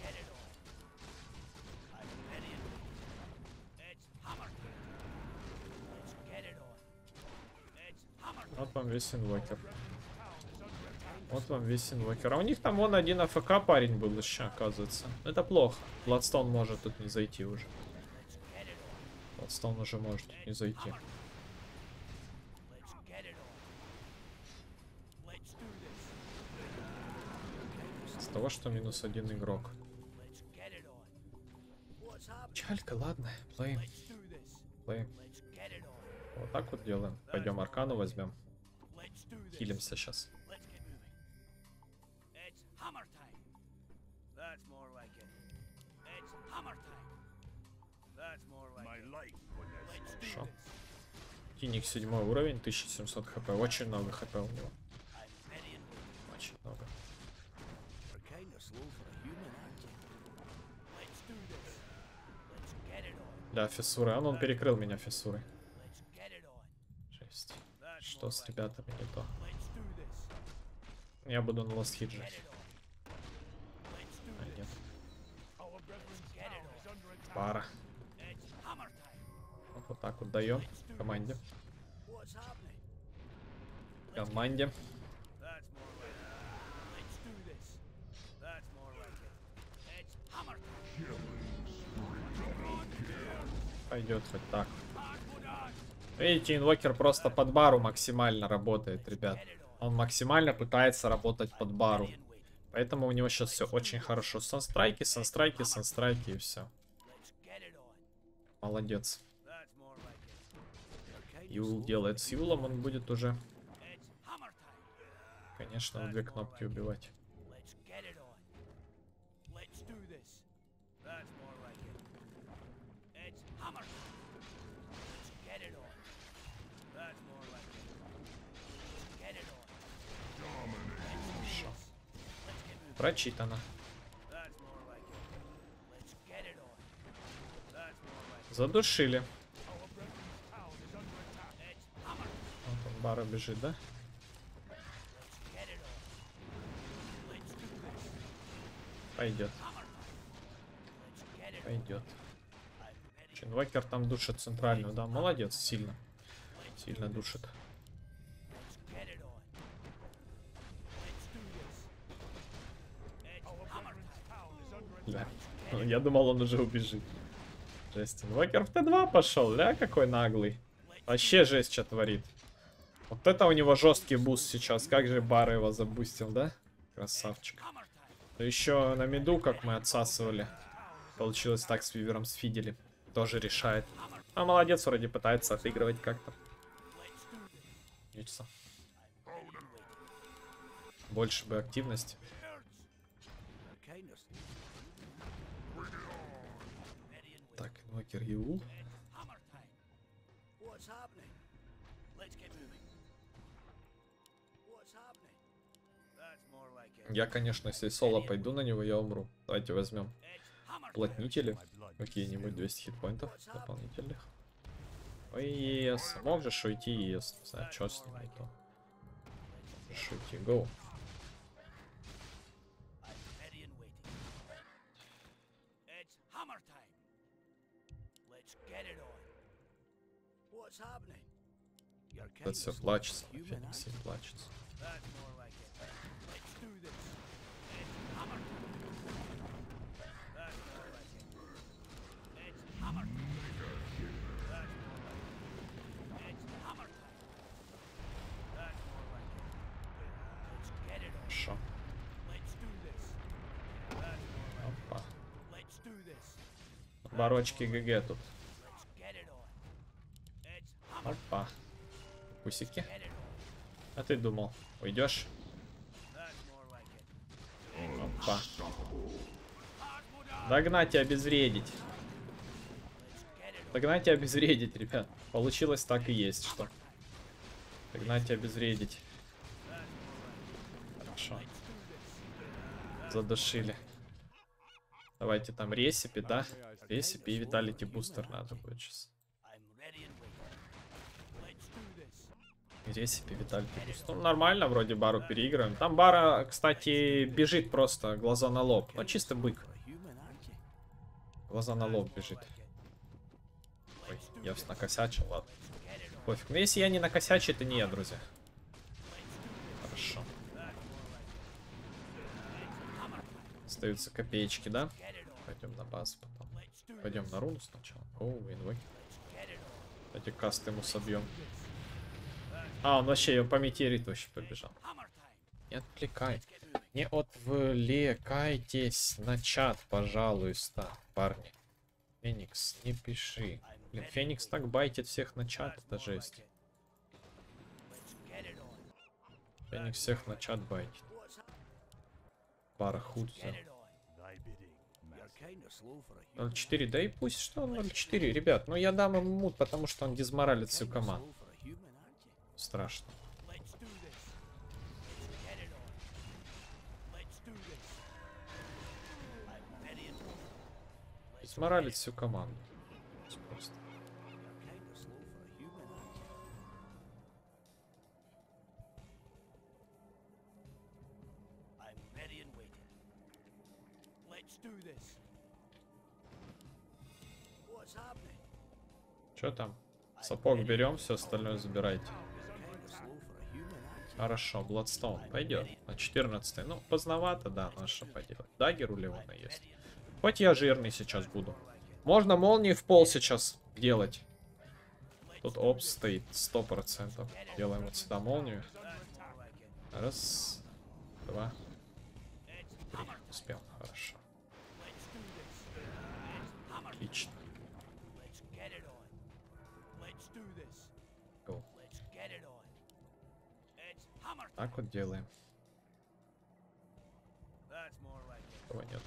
Speaker 2: Вот вам весь инвокер. Вот вам весь инвокер. А у них там вон один АФК парень был еще, оказывается. Это плохо. Бладстоун может тут не зайти уже. Бладстоун уже может тут не зайти. С того, что минус один игрок. Чалька, ладно. Плей. Плей. Вот так вот делаем. Пойдем аркану возьмем. Хилимся сейчас. Хорошо. Тиник седьмой уровень, тысяча семьсот хп. Очень много хп у него. Очень много. Да, фиссуры. Он, он перекрыл меня фиссурой. Жесть. Что с ребятами не то? Я буду на ласт хит жить. А, нет. Пара. Вот, вот так вот даем команде. Команде. Пойдет хоть так. Видите, инвокер просто под бару максимально работает, ребят. Он максимально пытается работать под бару. Поэтому у него сейчас все очень хорошо. Санстрайки, санстрайки, санстрайки и все. Молодец. Юл делает с Юлом, он будет уже, конечно, в две кнопки убивать. Хорошо. Прочитано. Задушили. Вот он, Бара бежит, да? Пойдет. Пойдет. Инвокер там душит центральную, да? Молодец, сильно. Сильно душит. Да. Я думал, он уже убежит. Жесть. Инвокер в Т два пошел, да? Какой наглый. Вообще жесть, что творит. Вот это у него жесткий буст сейчас. Как же Бара его забустил, да? Красавчик. Да еще на миду, как мы отсасывали. Получилось так с Вивером сфидели. Тоже решает. А молодец, вроде пытается отыгрывать как-то. Видится. Больше бы активности. Так, инвокер Юл. Я, конечно, если соло пойду на него, я умру. Давайте возьмем уплотнители. Какие-нибудь двести хитпоинтов дополнительных. Ой, ес. Можешь уйти, ес. Не знаю, что с ним не то. Можешь уйти, гоу. Это все плачется. Феникс не плачется. Хорошо. Опа. Барочки ГГ тут. Опа. Пусики. А ты думал, уйдешь? Опа. Догнать и обезвредить. Догнать и обезвредить, ребят. Получилось так и есть, что. Догнать и обезвредить. Хорошо. Задушили. Давайте там ресипи, да? Ресипи и виталити бустер надо будет сейчас. Ресипи, виталити бустер. Ну, нормально, вроде бару переигрываем. Там бара, кстати, бежит просто, глаза на лоб. Ну, чисто бык. Глаза на лоб бежит. Ой, я накосячил, ладно. Пофиг. Но если я не накосячу, это не я, друзья. Хорошо. Остаются копеечки, да? Пойдем на базу потом. Пойдем на руну сначала. Оу, инвокер. Эти касты ему собьем. А, он вообще ее по метеориту вообще побежал. Не отвлекай. Не отвлекайтесь на чат, пожалуйста, парни. Феникс, не пиши. Блин, Феникс так байтит всех на чат, это жесть. Феникс всех на чат байтит. Пара худ взял. ноль четыре, да и пусть, что он ноль четыре, ребят. Ну я дам ему мут, потому что он дизморалит всю команду. Страшно. Дизморалит всю команду. Просто. Что там? Сапог берем, все остальное забирайте. Хорошо, Бладстоун пойдет. На четырнадцатый. Ну, поздновато, да, на что поделать. Даггер у Леона есть. Хоть я жирный сейчас буду. Можно молнии в пол сейчас делать. Тут опс стоит сто процентов. Делаем вот сюда молнию. Раз, два, три. Успел, хорошо. Отлично. Go. Так вот делаем. Кого нет?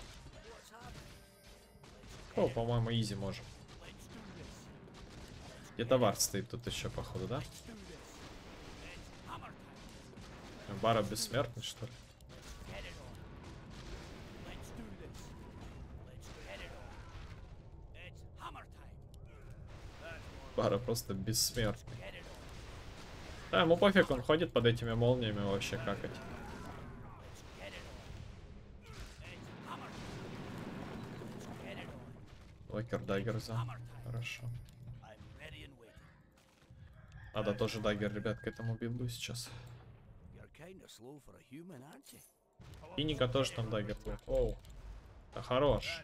Speaker 2: О, по-моему, изи можем. Где-то вард стоит тут еще, походу, да? Бара бессмертный, что ли? Бара просто бессмертный. Да, ему пофиг, он ходит под этими молниями вообще какать. Локер даггер взял. Хорошо. Надо тоже даггер, ребят, к этому билду сейчас. И Ника тоже там даггер будет. Оу. Да хорош.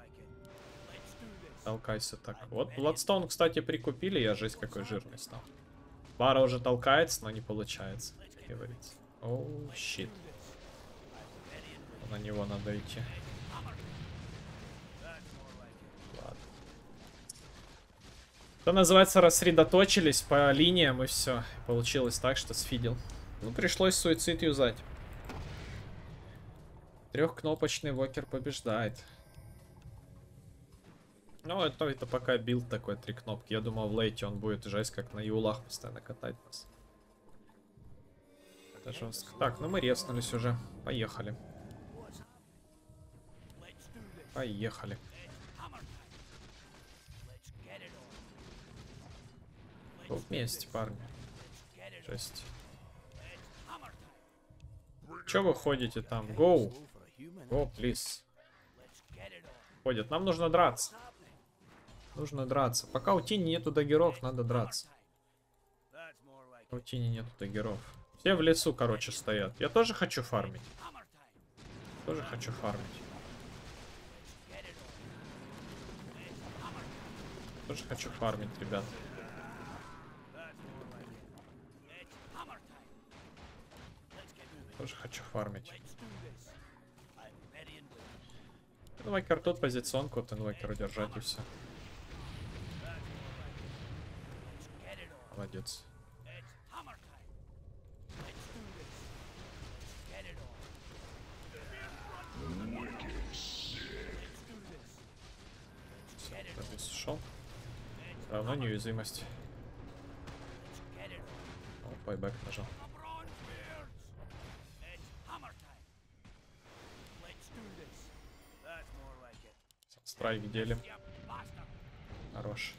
Speaker 2: Толкайся так. Вот Бладстоун, кстати, прикупили. Я жесть какой жирный стал. Бара уже толкается, но не получается, как говорится. Оу, щит. На него надо идти. Ладно. Это называется, рассредоточились по линиям и все. Получилось так, что сфидел. Ну, пришлось суицид юзать. Трехкнопочный вокер побеждает. Ну, это, это пока билд такой, три кнопки. Я думал, в лейте он будет жесть, как на юлах постоянно катать нас. Это жестко. Так, ну мы резнулись уже. Поехали. Поехали. Вместе, парни. Жесть. Че вы ходите там? Гоу. Го, плиз. Ходят. Нам нужно драться. Нужно драться. Пока у Тини нету даггеров, надо драться. У Тини нету даггеров. Все в лесу, короче, стоят. Я тоже хочу фармить. Тоже хочу фармить. Тоже хочу фармить, ребят. Тоже хочу фармить. Инвокер тут, позиционку от инвокера держать и все. Молодец. Все, ушел. Равно неуязвимость. О, байбек нажал. Страйк делим. Хорош.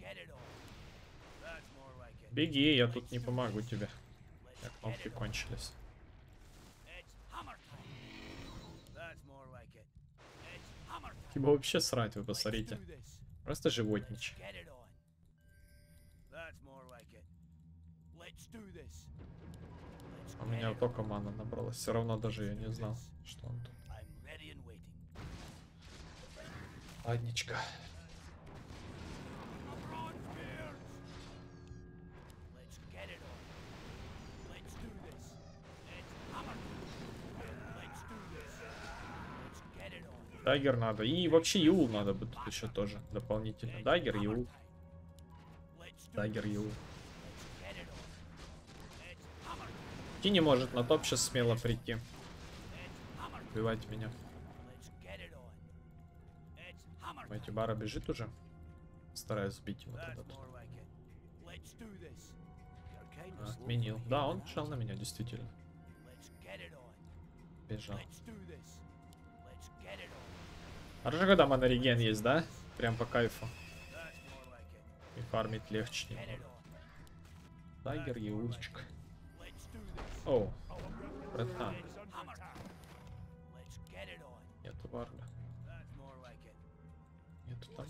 Speaker 2: Беги, я тут не помогу тебе. Так, кнопки кончились. Типа вообще срать, вы посмотрите. Просто животничь. У меня только мана набралась. Все равно даже я не знал, что он тут. Ладничка. Даггер надо. И вообще Юл надо бы тут еще тоже дополнительно. Даггер, Юл. Даггер, Юл. Ти не может на топ сейчас смело прийти. Убивать меня. Эти бара бежит уже. Стараюсь сбить его тогда тут. А, отменил. Да, он бежал на меня, действительно. Бежал. Хорошо, когда монореген есть, да? Прям по кайфу. И фармить легче немного. Даггер, Еулочка. О, братан. Нету варда. Нету там.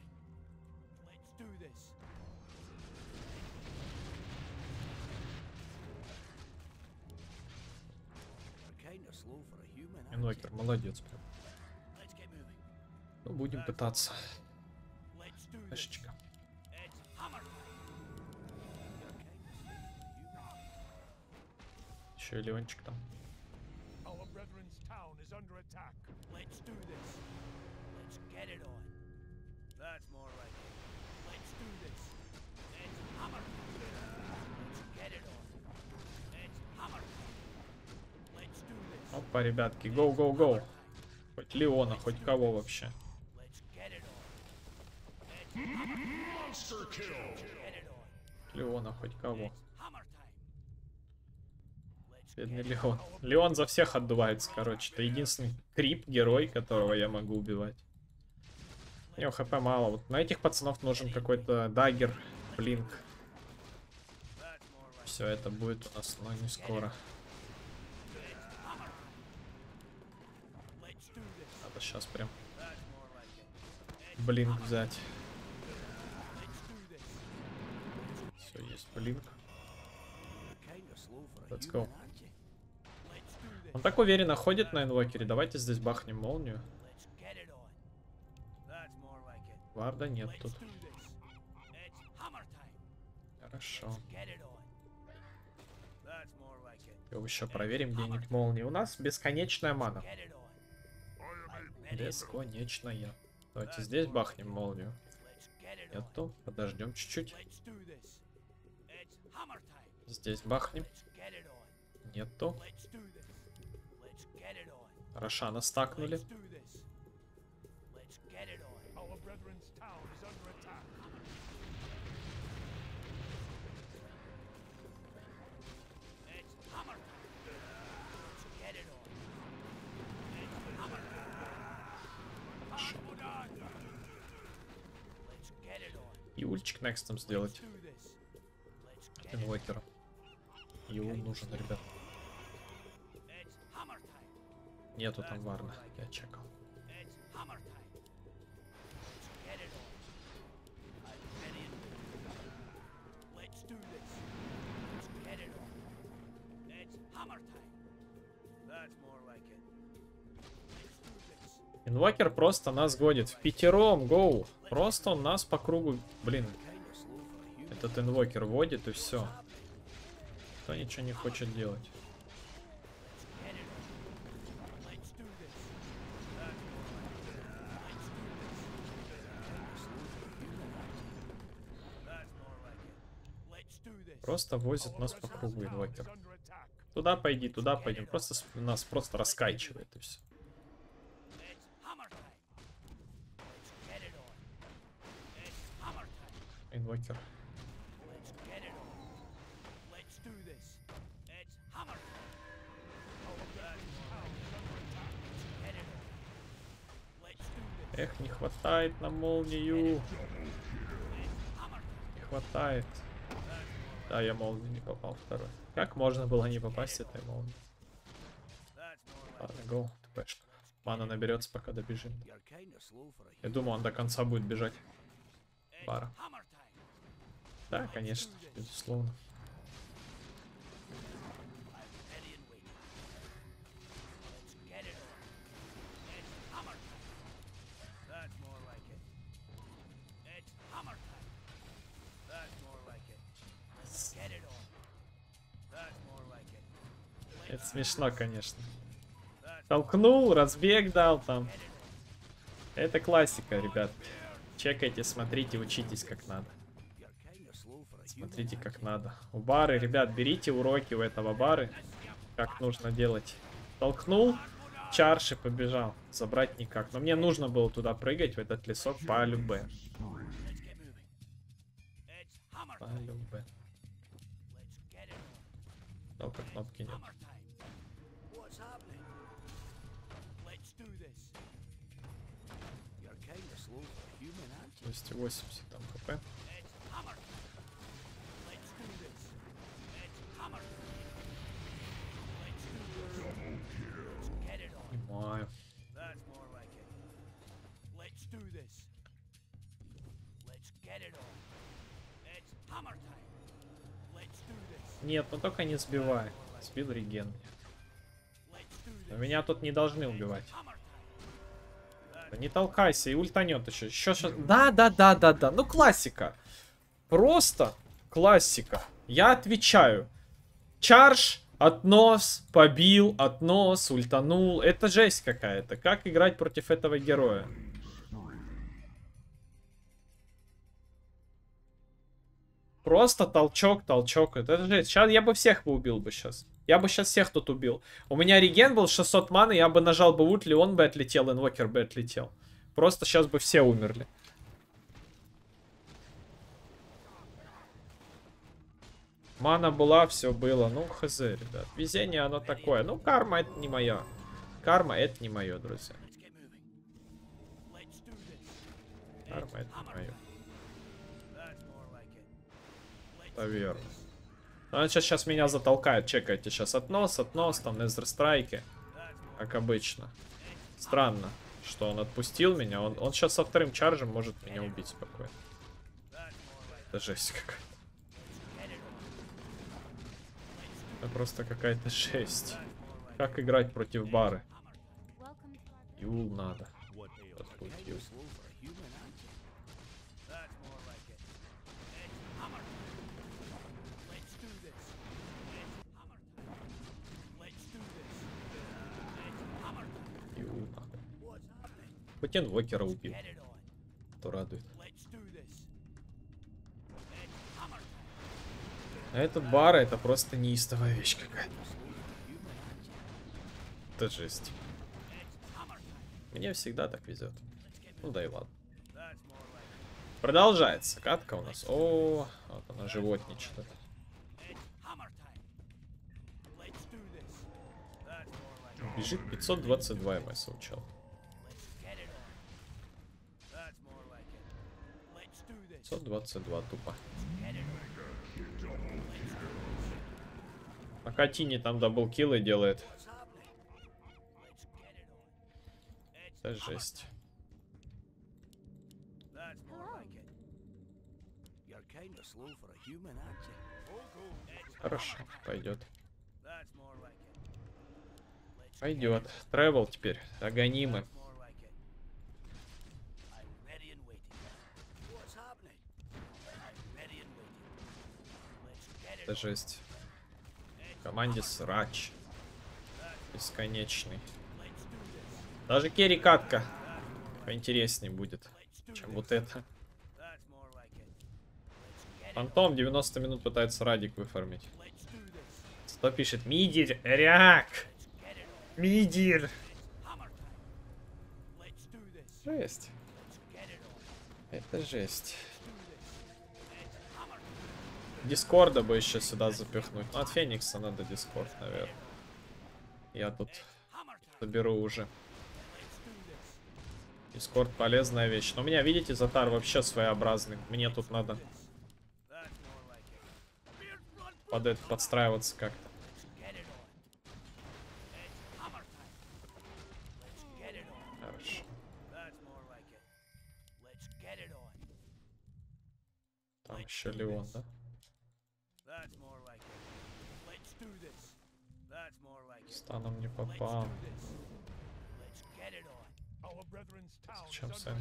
Speaker 2: Инвокер, молодец прям. Ну, будем пытаться. Эшечка. Еще и Леончик там. Опа, ребятки, гоу-гоу-гоу. Хоть Леона, хоть кого вообще. Леона, хоть кого. Бедный Леон. Леон за всех отдувается, короче. Это единственный крип-герой, которого я могу убивать. У него хп мало. Вот на этих пацанов нужен какой-то даггер, блинк. Все это будет у нас, но не скоро. Надо сейчас прям блинк взять. Все, есть блинк. Let's go. Он так уверенно ходит на инвокере. Давайте здесь бахнем молнию. Варда нет тут. Хорошо. Его еще проверим где-нибудь молнии. У нас бесконечная мана. Бесконечная. Давайте здесь бахнем молнию. Нету. Подождем чуть-чуть. Здесь бахнем. Нету. Рошана стакнули. И ульчик некстом сделать. Инвокером. Юл нужен, ребят. Нету там варна, я чекал. Инвокер просто нас годит. В пятером, гоу. Просто он нас по кругу, блин. Этот инвокер водит и все. Кто ничего не хочет делать. Просто возит нас по кругу инвокер. Туда пойди, туда пойдем. Просто нас просто раскачивает и все. Инвокер. Эх, не хватает на молнию. Не хватает. Да, я молнию не попал второй. Как можно было не попасть этой молнии? Ладно, гоу, тпшка. Мана наберется, пока добежим. Я думаю, он до конца будет бежать. Бара. Да, конечно, безусловно. Это смешно, конечно. Толкнул, разбег дал там. Это классика, ребят. Чекайте, смотрите, учитесь как надо. Смотрите как надо. У бары, ребят, берите уроки у этого бары. Как нужно делать. Толкнул, чарши побежал. Забрать никак. Но мне нужно было туда прыгать, в этот лесок, по любе. По любе. Только кнопки нет. двести восемьдесят там хп. Понимаю. Нет, ну только не сбивай. Сбил реген. Но меня тут не должны убивать. Да не толкайся, и ультанет еще. Еще сейчас. Да, да, да, да, да. Ну классика. Просто классика. Я отвечаю. Чарж, относ, побил, относ, ультанул. Это жесть какая-то. Как играть против этого героя? Просто толчок, толчок. Это жесть. Сейчас я бы всех бы убил бы сейчас. Я бы сейчас всех тут убил. У меня реген был шестьсот маны, я бы нажал бы ульт, он бы отлетел, инвокер бы отлетел. Просто сейчас бы все умерли. Мана была, все было. Ну, хз, ребят. Везение оно такое. Ну, карма это не моя. Карма это не мое, друзья. Карма это не мое. Поверь. Он сейчас, сейчас меня затолкает. Чекайте сейчас относ, относ, там незерстрайки. Как обычно. Странно, что он отпустил меня. Он, он сейчас со вторым чаржем может меня убить спокойно. Это жесть какая-то. Это просто какая-то жесть. Как играть против бары? Юл надо. Юл. Юл надо. Хоть инвокера убил. То радует. А этот бар это просто неистовая вещь какая-то. Это жесть. Мне всегда так везет. Ну да и ладно. Продолжается катка у нас. О, вот она животничает. Бежит пятьсот двадцать два МС учел. пятьсот двадцать два тупо. Пока Тини там даблкиллы делает. Это жесть. Хорошо, пойдет. Пойдет. Тревел теперь. Агонимы. Это жесть. В команде срач. Бесконечный. Даже керри катка поинтереснее будет, чем вот это. Фантом девяносто минут пытается радик выформить. Что пишет? Мидир, ряк. Мидир. Жесть. Это жесть. Дискорда бы еще сюда запихнуть. Ну, от Феникса надо Дискорд, наверное. Я тут соберу уже. Дискорд полезная вещь. Но у меня, видите, Затар вообще своеобразный. Мне тут надо под это подстраиваться как-то. Хорошо. Там еще Леон, да? Станом не попал. Зачем сэн?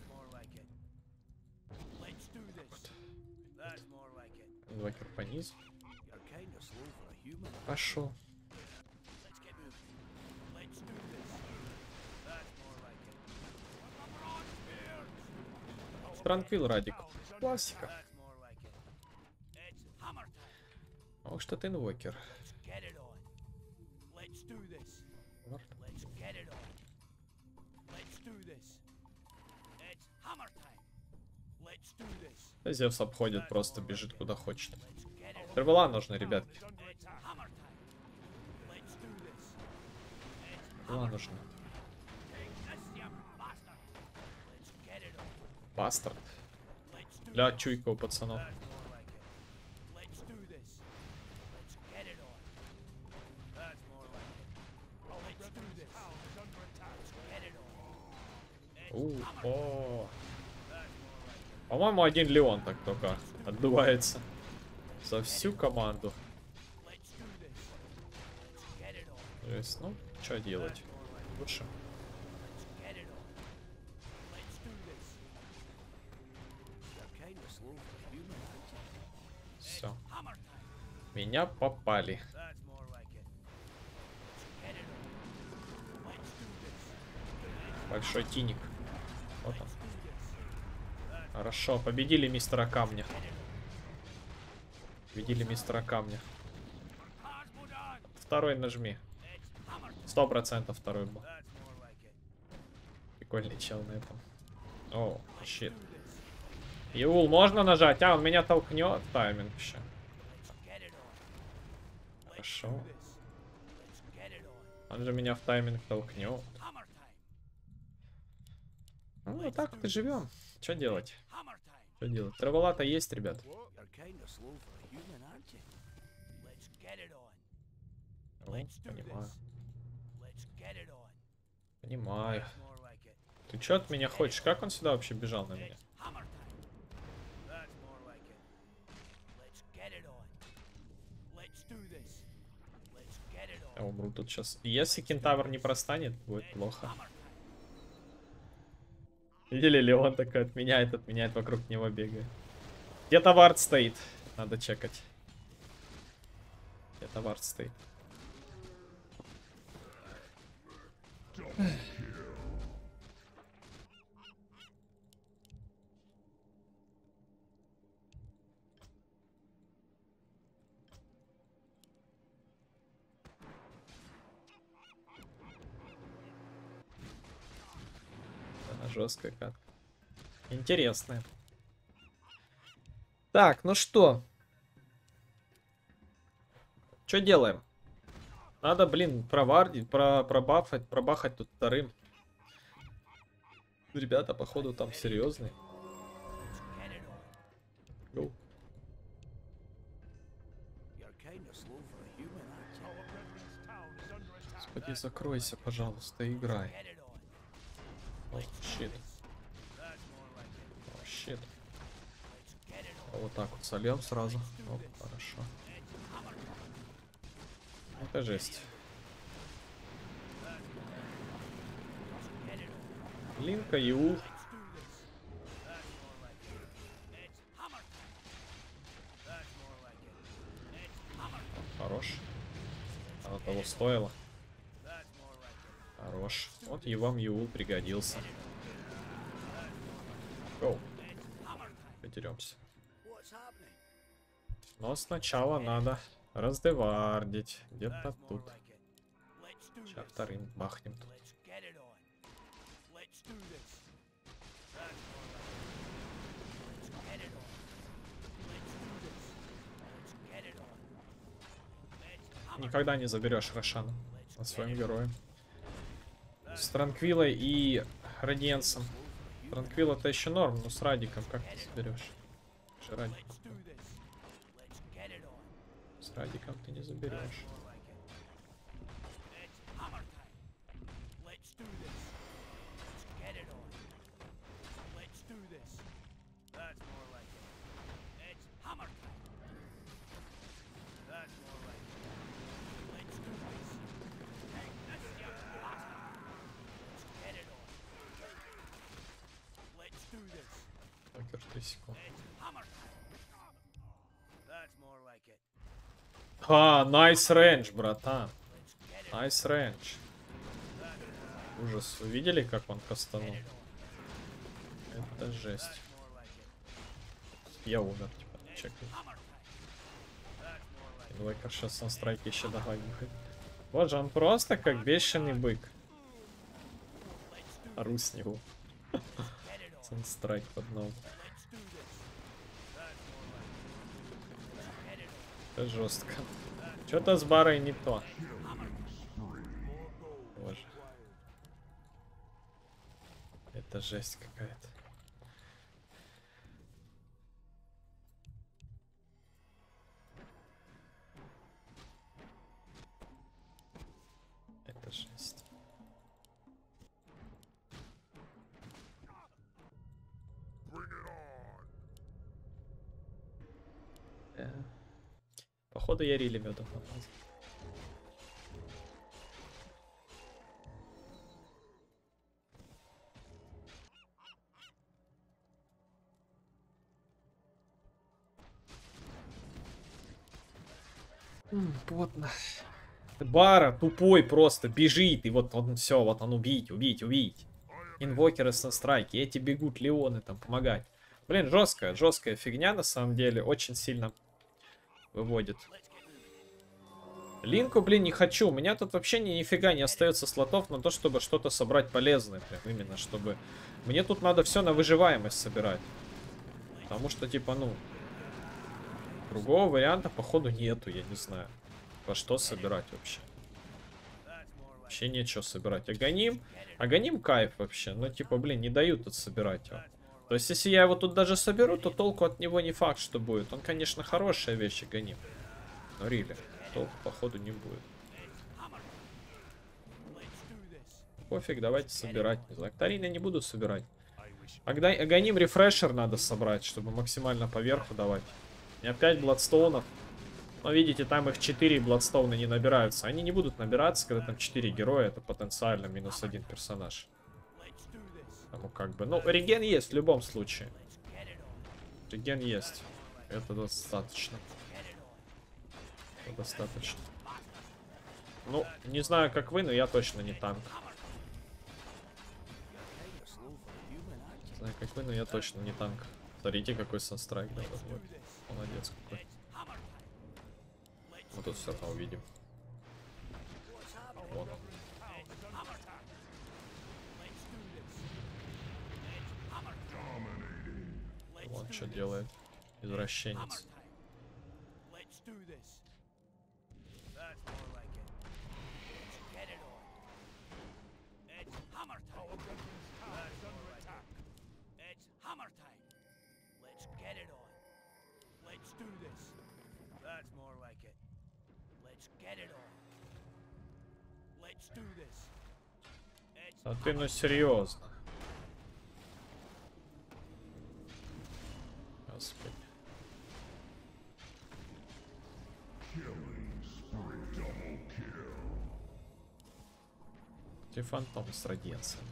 Speaker 2: Инвокер по низу. Пошел. Транквил радик. Классика. О, что-то инвокер. Зевс обходит, просто бежит куда хочет. Тревела нужно, ребятки. Тревела нужна. Бастард. Для чуйка у пацанов. У, о. По-моему, один Леон так только отдувается за всю команду. Жесть, ну, что делать? Лучше. Все. Меня попали. Большой тиник. Вот он. Хорошо, победили мистера Камня. Победили мистера Камня. Второй нажми. Сто процентов второй был. Прикольный чел на этом. О, щит. Иул можно нажать? А, он меня толкнет. Тайминг еще. Хорошо. Он же меня в тайминг толкнет. Ну, вот так вот и живем. Что делать? Что делать? Траволата есть, ребят. О, понимаю. Понимаю. Ты что от меня хочешь? Как он сюда вообще бежал на меня? Я умру тут сейчас. Если кентавр не простанет, будет плохо. Видели ли, он такой отменяет, отменяет, вокруг него бегает. Где-то вард стоит. Надо чекать. Где-то вард стоит. Жесткая катка. Интересная. Так, ну что? Что делаем? Надо, блин, провардить, про, пробафать, пробахать тут вторым. Ребята, походу, там серьезные. Go.
Speaker 3: You're kind of slow for a human, aren't you?
Speaker 5: Our brethren's town is under attack.
Speaker 2: Господи, закройся, пожалуйста, играй.
Speaker 3: Get it on.
Speaker 2: О, щит.
Speaker 3: That's more like it.
Speaker 2: О, щит.
Speaker 3: Let's get it on.
Speaker 2: А вот так вот сольем сразу. Оп, хорошо. Это жесть. Линка, Юл. Хорош. Оно того стоило. Хорош. Вот и вам Юл пригодился. Гоу. Потеремся.
Speaker 3: What's happening?
Speaker 2: Но сначала надо раздевардить. Где-то
Speaker 3: That's more
Speaker 2: тут.
Speaker 3: like it. Let's do
Speaker 2: Сейчас
Speaker 3: this.
Speaker 2: вторым бахнем тут.
Speaker 3: Let's get it on. Let's do this. That's more like it. Let's get it on. Let's do this. Let's get it on. Let's
Speaker 2: Никогда не заберешь Рошана над своим героем. С Транквилой и Радиенсом. Транквила-то еще норм, но с Радиком как ты заберешь? Же Радик.
Speaker 3: let's do this. Let's get it on.
Speaker 2: С Радиком ты не заберешь.
Speaker 3: More like it. It's hammer time. Let's do this. Let's get it on. Let's do this. That's more like it. It's hammer time. That's more like it. Let's do this. Take this, you bastard. Let's get it on. Let's do this.
Speaker 2: Покер три секунды.
Speaker 3: It's hammer time. That's more like it.
Speaker 2: Ха, найс рейндж, братан.
Speaker 3: Let's get it.
Speaker 2: Найс рейндж. Ужас. Вы видели, как он кастанул? Это жесть.
Speaker 3: More like it.
Speaker 2: Я умер, типа, чекай.
Speaker 3: Hammer time. That's more like
Speaker 2: Инвокер сейчас на страйке еще догонит. Боже, он просто как бешеный бык. Ору с него. Санстрайк под ногу.
Speaker 3: Let's do this. That's more like it.
Speaker 2: Это жестко. Что-то с барой не то. Боже. Это жесть какая-то. Это жесть. Да. Походу я рили медом намазал. Плотно. Бара тупой просто бежит, и вот он все, вот он убить, убить, убить. Инвокеры со страйки, эти бегут, Леоны там помогать. Блин, жесткая, жесткая фигня на самом деле, очень сильно выводит. Линку, блин, не хочу. У меня тут вообще ни, нифига не остается слотов на то, чтобы что-то собрать полезное. Прям именно, чтобы... Мне тут надо все на выживаемость собирать. Потому что, типа, ну... Другого варианта, походу, нету, я не знаю. По что собирать вообще? Вообще нечего собирать. Агоним? Агоним кайф вообще. Но, типа, блин, не дают тут собирать его. То есть, если я его тут даже соберу, то толку от него не факт, что будет. Он, конечно, хорошая вещь, Агоним. Но, рили, толку, походу, не будет. Пофиг, давайте собирать. Не знаю, Актарина не буду собирать. Агоним рефрешер надо собрать, чтобы максимально поверху давать. И опять бладстоунов. Но видите, там их четыре бладстоуна не набираются. Они не будут набираться, когда там четыре героя. Это потенциально минус один персонаж. Потому как бы... Ну, реген есть в любом случае. Реген есть. Это достаточно. Это достаточно. Ну, не знаю, как вы, но я точно не танк. Не знаю, как вы, но я точно не танк. Смотрите, какой санстрайк. Да, вот. Молодец какой. Мы тут все равно увидим. Вот. Вот что делает извращенец.
Speaker 3: get it on. Let's do this. It's
Speaker 2: А ты, ну, серьезно. Господи. Где фантом с радиацией?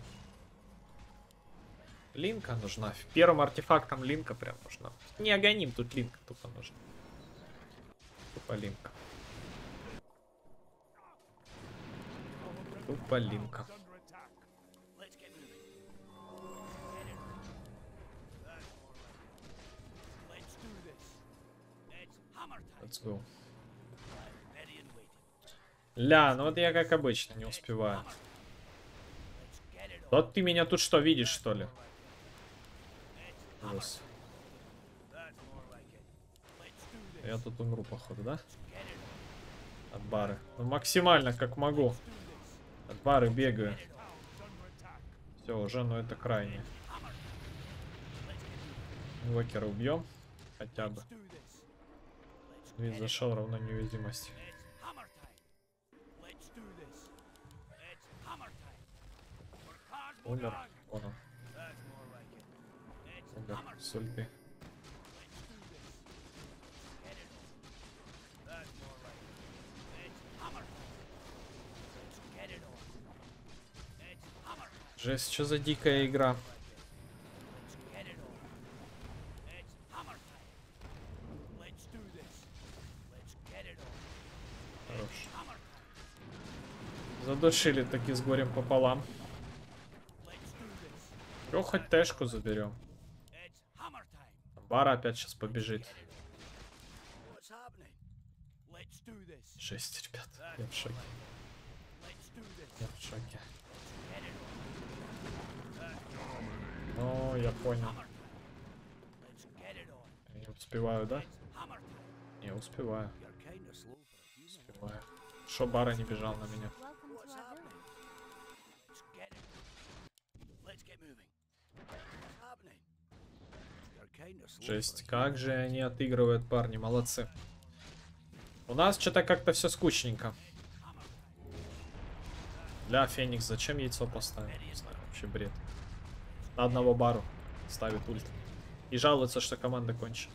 Speaker 2: Линка нужна. В первом артефактом линка прям нужна. Не агоним, тут линка тупо нужна. Тупо линка. Тупо линка.
Speaker 5: Under attack.
Speaker 3: let's get moving. Get it on. That's more like it. Let's do this. It's hammer time.
Speaker 2: Let's go.
Speaker 3: I'm ready and waiting.
Speaker 2: Ля, ну вот я как обычно не успеваю.
Speaker 3: Let's get it on.
Speaker 2: Вот ты меня тут что, видишь, что ли?
Speaker 3: It's
Speaker 2: Ужас.
Speaker 3: that's more like it. Let's do this.
Speaker 2: Я тут умру, походу, да?
Speaker 3: Get it on.
Speaker 2: От бары. Ну, максимально, как могу. От бары бегаю. Все, уже, ну это крайне. Инвокера убьем. Хотя бы.
Speaker 3: Do this.
Speaker 2: Вид зашел, равно невидимость.
Speaker 3: It's hammer time. Let's do this. It's hammer time. For Cosmo
Speaker 2: Умер.
Speaker 3: Dog.
Speaker 2: Вон он.
Speaker 3: That's more like it. It's
Speaker 2: Умер.
Speaker 3: hammer
Speaker 2: С ульты.
Speaker 3: Let's do this. Get it on. That's more like it. It's hammer time. Let's get it on. It's hammer time.
Speaker 2: Жесть, что за дикая игра.
Speaker 3: Let's get it on. It's hammer time. Let's do this. Let's get it on.
Speaker 2: Хорош.
Speaker 3: Hammer time.
Speaker 2: Задушили таки с горем пополам.
Speaker 3: Let's do this.
Speaker 2: Его хоть тэшку заберем.
Speaker 3: It's hammer time.
Speaker 2: Бара опять сейчас побежит.
Speaker 3: What's happening? Let's do this.
Speaker 2: Жесть, ребят. Я в шоке.
Speaker 3: Let's do this.
Speaker 2: Я в шоке.
Speaker 3: Get it on.
Speaker 2: Ну, я понял.
Speaker 3: Let's get it on.
Speaker 2: Я не успеваю, да?
Speaker 3: Hammer time.
Speaker 2: Не успеваю.
Speaker 3: You're kind of slow for a human.
Speaker 2: Успеваю. Шо бара не бежал на меня.
Speaker 4: Welcome
Speaker 3: What's
Speaker 4: to our
Speaker 3: happening?
Speaker 4: village.
Speaker 3: Let's get it. Let's get moving. What's happening? You're kind of slow.
Speaker 2: Жесть, как же они отыгрывают, парни, молодцы. У нас что-то как-то все скучненько. Ля, Феникс, зачем яйцо поставил? Не знаю, вообще бред. На одного бару ставит ульт. И жалуется, что команда кончит.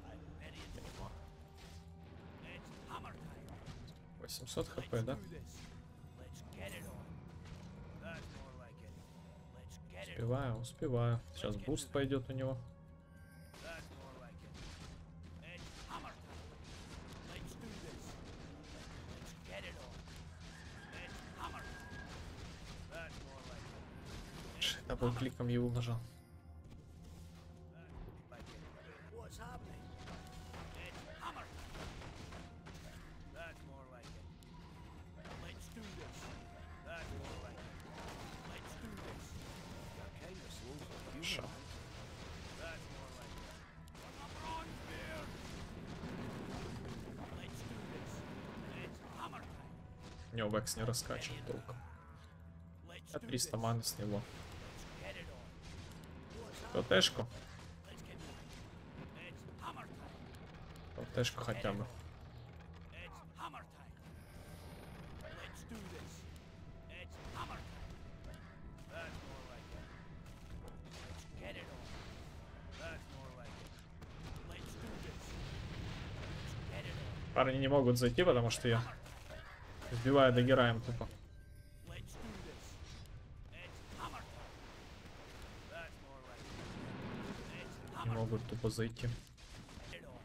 Speaker 2: восемьсот хп, да?
Speaker 3: Let's get it on. That's more like it. Let's get it.
Speaker 2: Успеваю, успеваю. Сейчас буст пойдет у него.
Speaker 3: That's more like it. It's hammer time. Let's do this. Let's get it on. It's hammer time. That's more like it.
Speaker 2: Дабл-кликом его нажал.
Speaker 3: Like it. What's happening? It's hammer time. That's more like it. Let's do this. That's more like it. Let's do this. You're kind of slow for you.
Speaker 2: Шо.
Speaker 3: That's more like it. A bronze beard. Let's do this. It's hammer time.
Speaker 2: У него Векс не раскачан толком.
Speaker 3: Let's
Speaker 2: А
Speaker 3: do
Speaker 2: триста
Speaker 3: this.
Speaker 2: маны с него.
Speaker 3: Let's get it on.
Speaker 2: ТТшку.
Speaker 3: Let's get moving. It's hammer time.
Speaker 2: ТТшку хотя бы.
Speaker 3: It's hammer time. Let's do this. It's hammer time. That's more like it. Let's get it on. That's more like it. Let's do this. Let's get it on.
Speaker 2: Парни не могут зайти, потому что я сбиваю догираем тупо.
Speaker 3: Let's do this. It's hammer time. That's more like it. It's
Speaker 2: Не
Speaker 3: hammer
Speaker 2: могут тупо зайти.
Speaker 3: it on.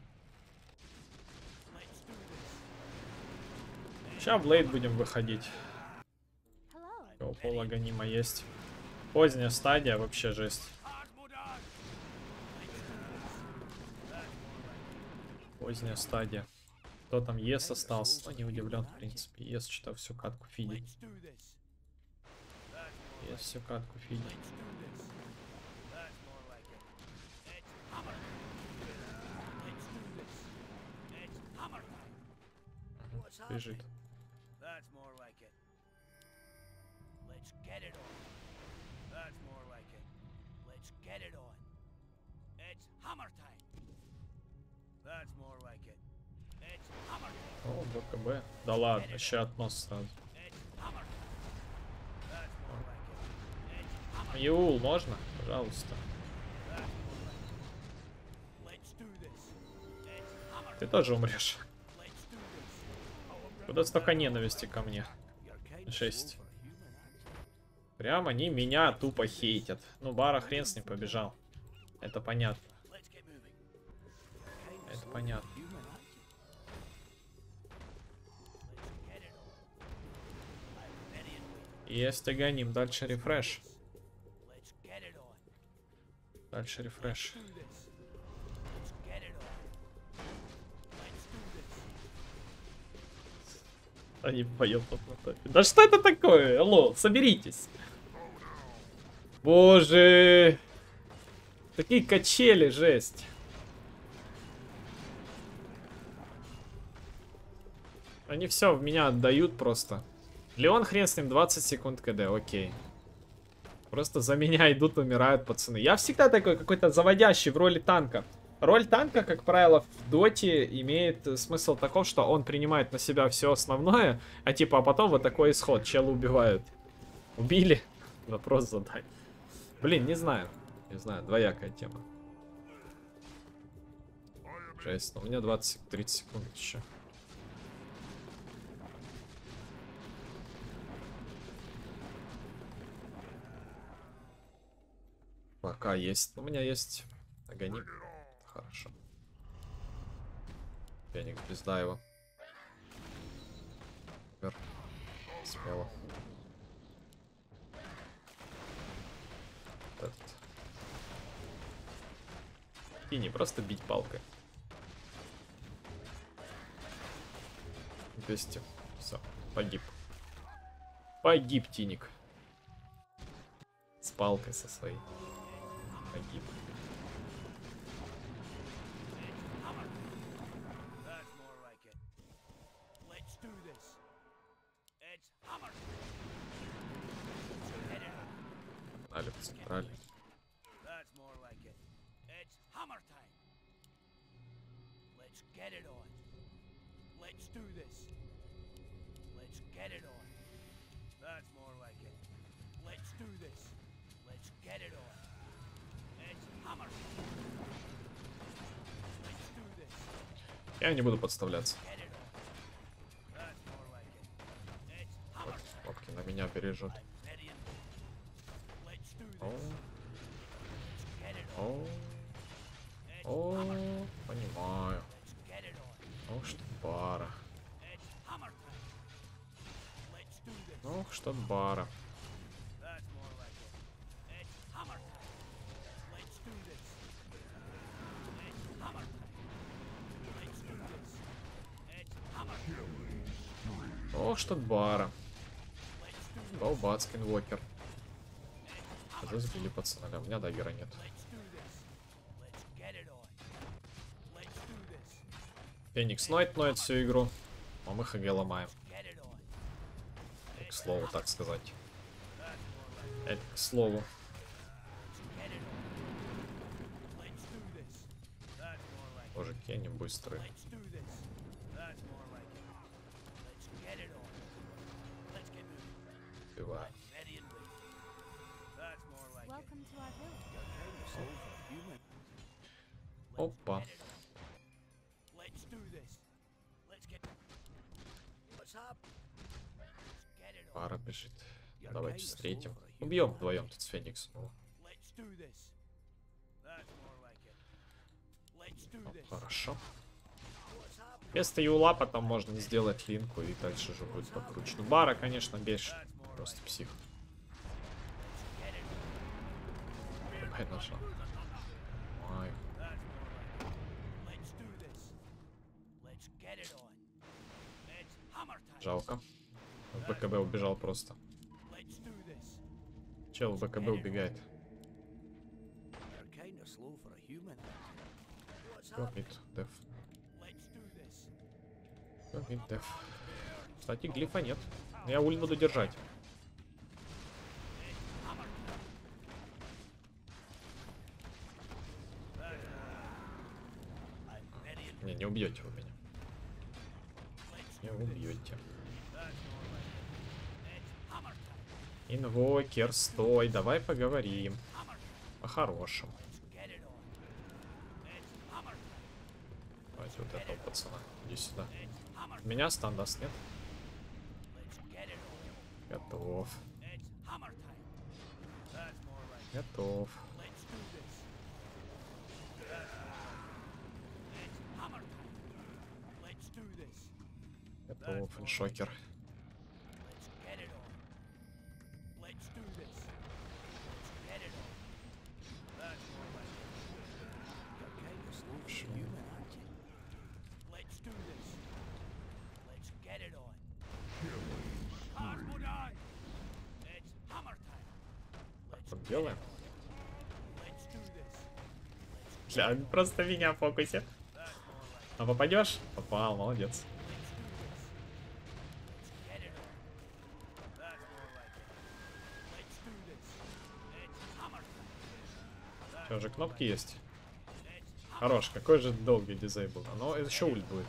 Speaker 3: Let's do this.
Speaker 2: Сейчас в лейт будем выходить.
Speaker 4: Hello.
Speaker 2: У пола гонима есть. Поздняя стадия, вообще жесть.
Speaker 3: Cosmo Dog. Let's do this. That's more like it.
Speaker 2: Поздняя стадия. Кто там ес остался? Ну, не удивлен, в принципе. Ес что-то всю катку фидит.
Speaker 3: Let's do this. That's more
Speaker 2: Ес всю катку фидит.
Speaker 3: Let's do this. That's more like it. It's hammer. Let's do this. It's hammer time. What's
Speaker 2: Бежит.
Speaker 3: happening? That's more like it. Let's get it on. That's more like it. Let's get it on. It's hammer time. That's more like it. It's hammer time.
Speaker 2: О, ВКБ. Да ладно, еще относ сразу. Юл, можно? Пожалуйста. Ты тоже умрешь. Куда столько ненависти ко мне? Жесть. Прям они меня тупо хейтят. Ну, Бара хрен с ним побежал. Это понятно. Это понятно. Есть Аганим. Дальше рефреш. Дальше рефреш. Они поем тут на топе. Да что это такое? Алло, соберитесь. Боже. Такие качели, жесть. Они все в меня отдают просто. Леон хрен с ним, двадцать секунд КД, окей. Просто за меня идут, умирают пацаны. Я всегда такой какой-то заводящий в роли танка. Роль танка, как правило, в доте имеет смысл таков, что он принимает на себя все основное, а типа, а потом вот такой исход. Чела убивают. Убили? Вопрос задай. Блин, не знаю. Не знаю, двоякая тема. Жесть, но у меня двадцать-тридцать секунд еще. Пока есть. У меня есть Аганим. Хорошо. Феникс, пизда его. Супер. Смело. Этот. И не просто бить палкой. двести. Все, погиб. Погиб Тиник. С палкой со своей. Погиб. Погнали в централе. Я не буду подставляться. Вот, кнопки на меня бережет. О, о, о, понимаю. Ох, что бара. Ох, что бара. Ох, что бара. Балбацкин Вокер. Сбили пацаны, а у меня даггера нет. Феникс ноет, ноет всю игру. А мы ХГ ломаем. К слову, так сказать. Это к слову. Боже, Кенни быстрый. Убиваю. Опа. Пара бежит. Давайте встретим. Убьем вдвоем тут с Фениксом. Ну, хорошо. Вместо Юла потом можно сделать линку, и дальше уже будет покруче. Ну, Бара, конечно, бешит. Просто псих. Давай нажал. Ой. Жалко. В БКБ убежал просто. Чел в БКБ убегает. Мид, деф. Мид, деф. Кстати, глифа нет. Я уль буду держать. Не, не убьете вы меня. Не убьете.
Speaker 3: That's more like it. It's hammer time.
Speaker 2: Инвокер, стой, давай поговорим.
Speaker 3: Hammer time.
Speaker 2: По-хорошему.
Speaker 3: Let's get it on. It's hammer time.
Speaker 2: Давайте вот этого пацана. Иди сюда.
Speaker 3: It's hammer.
Speaker 2: Меня стан даст, нет?
Speaker 3: Let's get it on.
Speaker 2: Готов.
Speaker 3: It's hammer time. That's more like it.
Speaker 2: Готов.
Speaker 3: Let's do this. That's more like it. It's hammer time. Let's do this.
Speaker 2: Готов. Шокер.
Speaker 3: Let's get it on. Let's do this. Let's get it on. That's more like it. Okay, you're still human, aren't you? Let's do this. Let's get it on. Cosmonaut! It's hammer time. Let's
Speaker 2: Так делаем.
Speaker 3: let's do this.
Speaker 2: Бля, просто меня в фокусе. А попадешь? Попал, молодец.
Speaker 3: Get it on. That's more like it. Let's do this. It's hammer time.
Speaker 2: Что же, кнопки есть? Хорош, какой же долгий дизейбл. Но еще ульт будет.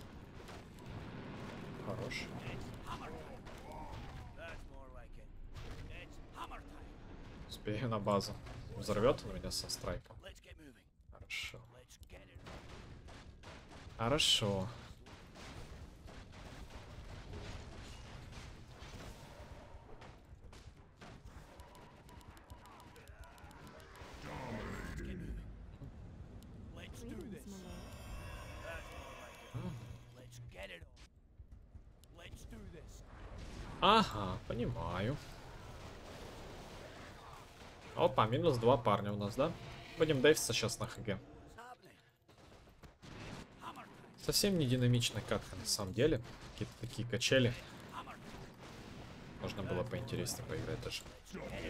Speaker 2: Хорош.
Speaker 3: Hammer time. That's more like it. It's hammer time.
Speaker 2: Успею на базу. Взорвет он меня со страйком.
Speaker 3: Let's get moving.
Speaker 2: Хорошо.
Speaker 3: Let's get it on.
Speaker 2: Хорошо.
Speaker 3: Let's do
Speaker 4: Greetings,
Speaker 3: this.
Speaker 4: my lord.
Speaker 3: That's more like it. Let's get it on. Let's do this.
Speaker 2: Ага, понимаю. Опа, минус два парня у нас, да? Будем дайвиться сейчас на ХГ.
Speaker 3: What's happening? Hammer time.
Speaker 2: Совсем не динамичная катка на самом деле. Какие-то такие качели.
Speaker 3: Hammer time.
Speaker 2: Можно было поинтереснее поиграть даже.
Speaker 3: It's hammer time.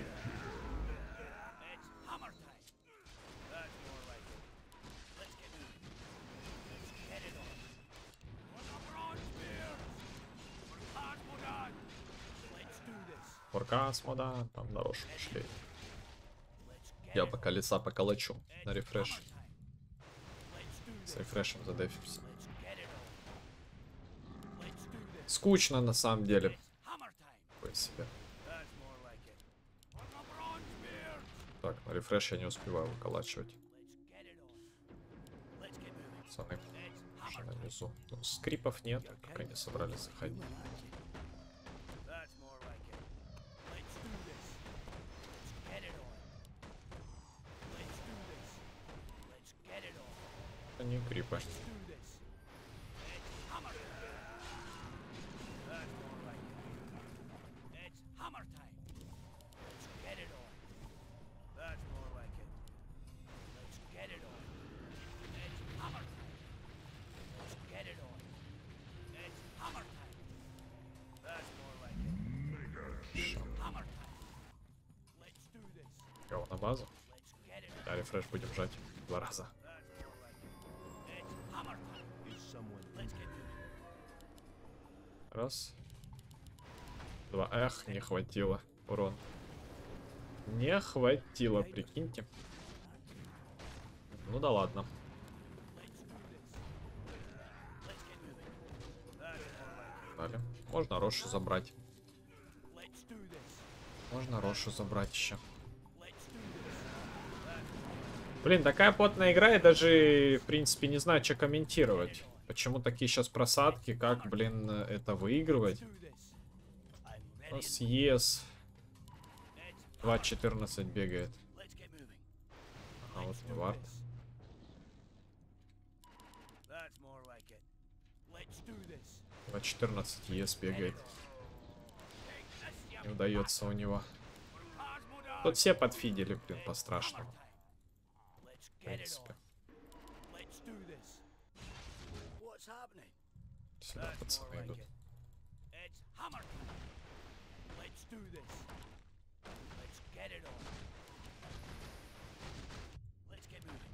Speaker 3: That's more like it. Let's get moving. Let's get it on. For the bronze spear. For Cosmonaut. Let's do this.
Speaker 2: Форкас мода, там дорожку пошли.
Speaker 3: Let's get
Speaker 2: Я
Speaker 3: it
Speaker 2: пока лица поколочу на
Speaker 3: on.
Speaker 2: рефреш.
Speaker 3: Hammer time. Let's do
Speaker 2: С
Speaker 3: this.
Speaker 2: рефрешем задефимся.
Speaker 3: Let's get it on. Let's do this.
Speaker 2: Скучно на самом деле.
Speaker 3: Hammer time.
Speaker 2: Такое себе.
Speaker 3: That's more like it. For the bronze spear.
Speaker 2: Так, на рефреш я не успеваю выколачивать.
Speaker 3: Let's get it on. Let's get moving.
Speaker 2: Пацаны,
Speaker 3: It's
Speaker 2: уже
Speaker 3: hammer time.
Speaker 2: внизу. Ну, скрипов нет, пока не собрались заходить.
Speaker 3: That's more like it. Let's do this. Let's get it on. Let's do this. Let's get it on.
Speaker 2: Это не крипы.
Speaker 3: Let's do this. It's hammer time. That's more like it. It's hammer time. Let's get it on. That's more like it. Let's get it on. It's hammer time. Let's get it on. It's hammer time. That's more like it. Hammer time. Let's do this.
Speaker 2: Кого на базу?
Speaker 3: Let's get it on.
Speaker 2: Да, рефреш будем жать два раза.
Speaker 3: That's more like it. It's hammer time.
Speaker 5: Is someone
Speaker 3: Let's get moving.
Speaker 2: Раз. Два. Эх, не хватило. Урон. Не хватило, прикиньте. Ну да ладно.
Speaker 3: Let's do this. Let's get moving. That's more like it.
Speaker 2: Далее. Можно Рошу забрать.
Speaker 3: Let's do this.
Speaker 2: Можно Рошу забрать еще.
Speaker 3: Let's do this.
Speaker 2: Блин, такая потная игра, я даже, в принципе, не знаю, что комментировать. Почему такие сейчас просадки, как, блин, это выигрывать?
Speaker 3: Do this. I'm
Speaker 2: У
Speaker 3: ready.
Speaker 2: нас ЕС
Speaker 3: It's
Speaker 2: два четырнадцать бегает.
Speaker 3: Let's get moving.
Speaker 2: А вот
Speaker 3: Let's
Speaker 2: не
Speaker 3: do
Speaker 2: вард.
Speaker 3: this. That's more like it. Let's do this.
Speaker 2: два четырнадцать ЕС бегает.
Speaker 3: Take this,
Speaker 2: Не
Speaker 3: you
Speaker 2: удается у него.
Speaker 3: Cosmonaut.
Speaker 2: Тут все подфидели, блин, по-страшному.
Speaker 3: Let's
Speaker 2: В
Speaker 3: get it
Speaker 2: принципе.
Speaker 3: on. Let's do this. What's happening?
Speaker 2: Сюда
Speaker 3: That's more
Speaker 2: пацаны
Speaker 3: like
Speaker 2: идут.
Speaker 3: it. It's hammer time. Let's do this. Let's get it on. Let's get moving.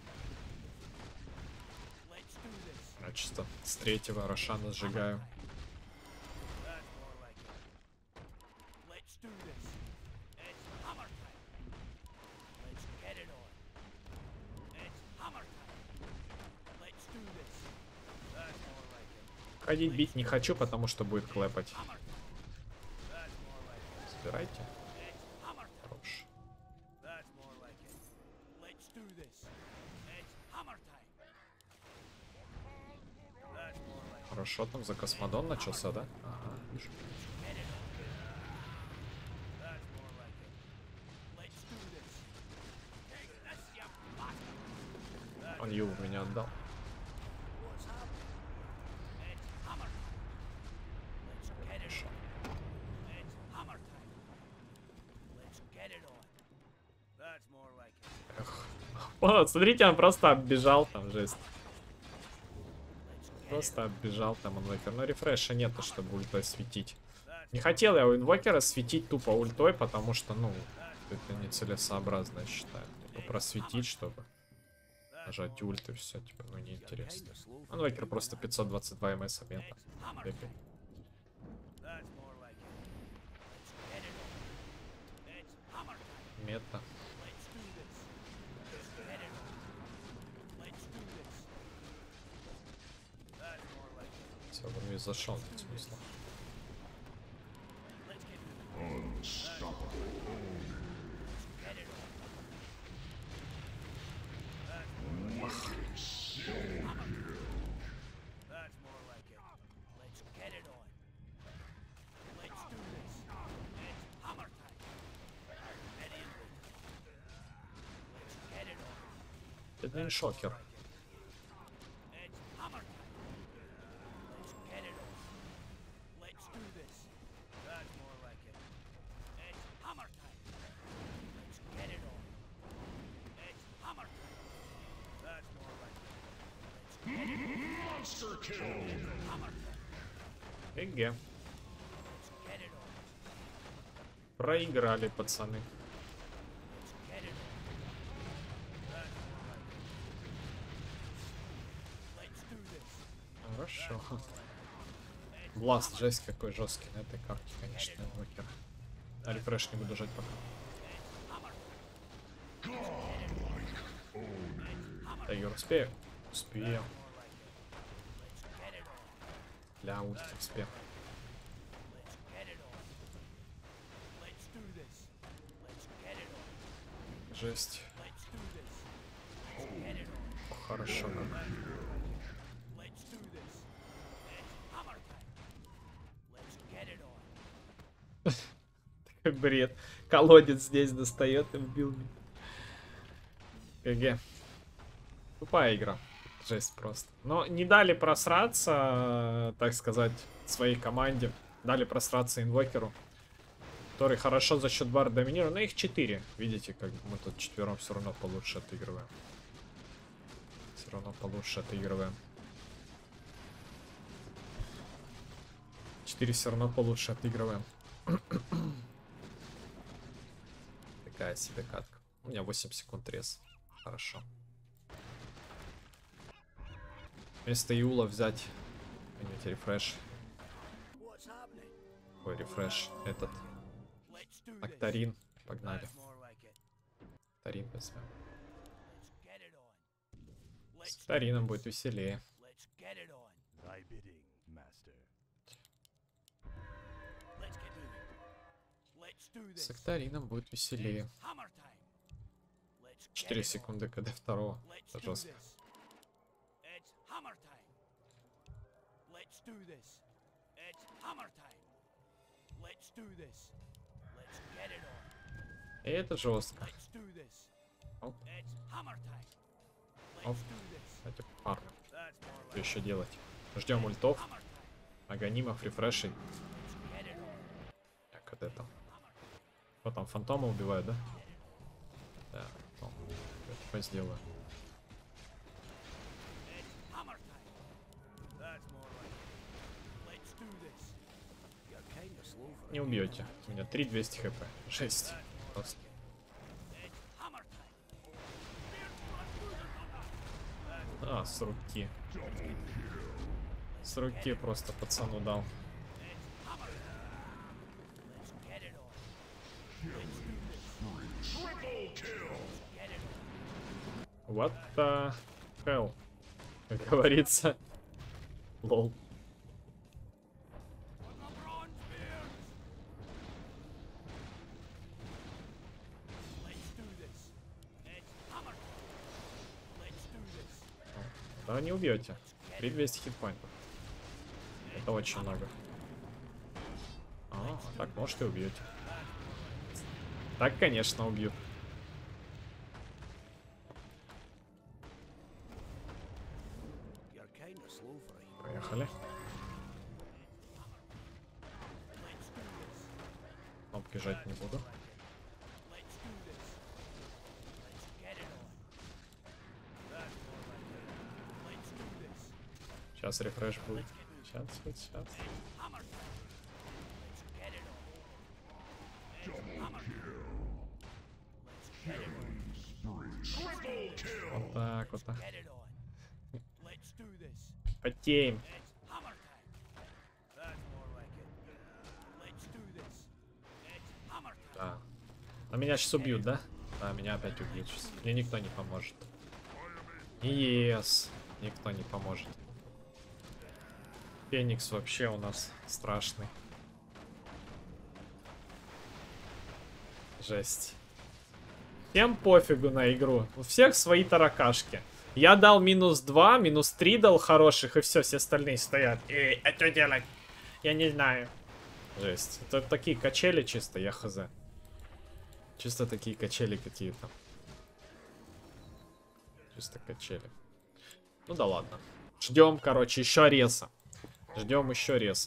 Speaker 3: Let's do this.
Speaker 2: Я чисто с третьего Рошана сжигаю.
Speaker 3: That's more like it. Let's do this. It's hammer time. Let's get it on. It's hammer time. Let's do this. That's more like it.
Speaker 2: Ходить бить не хочу, потому что будет клэпать. Собирайте. Хорош. Хорошо, там за космодон начался, да? Ага, вижу. Он Ю в меня отдал. Эх. Вот, смотрите, он просто оббежал там, жесть. Просто оббежал там инвокер. Но рефреша нету, чтобы ультой светить. Не хотел я у инвокера светить тупо ультой, потому что, ну, это нецелесообразно, я считаю. Типа просветить, чтобы нажать ульт и все, типа, ну, неинтересно. Инвокер просто пятьсот двадцать два эм эс мета. Бегай. Мета. Все, в инвиз зашел, нет смысла. Это не шокер. Эге. Проиграли, пацаны. Хорошо. Бласт, жесть какой жесткий на этой карте, конечно, инвокер. А рефреш не буду жать пока. Тайгер, успею? Успею. Для ульти успех. Жесть. О, хорошо. Такой бред. Колодец здесь достает и вбил меня. ГГ. Тупая игра. Жесть просто. Но не дали просраться, так сказать, своей команде. Дали просраться инвокеру, который хорошо за счет бар доминирует. Но их четыре. Видите, как мы тут четвером все равно получше отыгрываем. Все равно получше отыгрываем. четыре все равно получше отыгрываем. Такая себе катка. У меня восемь секунд рез. Хорошо. Вместо Юла взять. Видите, рефреш. Ой, рефреш. Этот. Актарин. Погнали. Актарин возьмем. С Актарином будет веселее. С Актарином будет веселее. четыре секунды КД второго. Это жестко. И это жестко. Оп. Оп. Кстати, парно. Что еще делать? Ждем ультов. Аганимов, рефрешей. Так, вот это. Вот там фантома убивают, да? Да, фантом. Я типа сделаю. Не убьете. У меня три двести хп. шесть. Просто. А, с руки. С руки просто пацану дал. What the hell? Как говорится. Лол. Но не убьете. При двухстах хитпоинтов. Это очень много. А, так, может, и убьете. Так, конечно, убьют. Поехали. Кнопки жать не буду. Сейчас рефреш будет. Сейчас, сейчас. Вот так вот. Так. Потеем. Да. А меня сейчас убьют, да? Да, меня опять убьют сейчас. Мне никто не поможет. Yes. Никто не поможет. Феникс вообще у нас страшный. Жесть. Всем пофигу на игру. У всех свои таракашки. Я дал минус два, минус три дал хороших, и все, все остальные стоят. Эй, а что делать? Я не знаю. Жесть. Это такие качели чисто, я хз. Чисто такие качели какие-то. Чисто качели. Ну да ладно. Ждем, короче, еще реса. Ждем еще реса.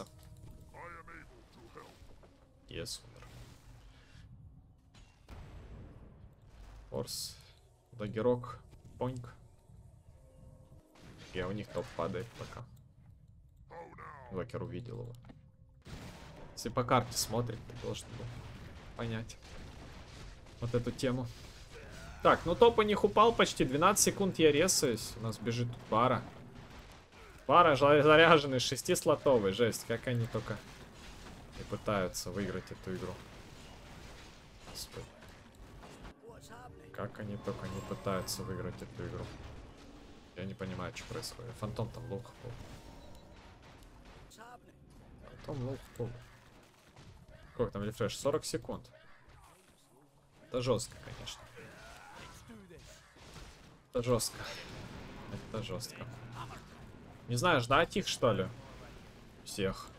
Speaker 2: Yes, умер. Форс. Дагерок. Поньк. Я у них топ падает пока. Вокер увидел его. Если по карте смотрит, то должен был понять вот эту тему. Так, ну топ у них упал почти. двенадцать секунд я ресаюсь. У нас бежит тут пара. Пара заряженный, шестислотовый. Жесть, как они только и пытаются выиграть эту игру. Господи. Как они только не пытаются выиграть эту игру. Я не понимаю, что происходит. Фантом там лох был. Фантом лох был. Сколько там рефреш? сорок секунд. Это жестко, конечно. Это жестко. Это жестко. Не знаю, ждать их, что ли? Всех.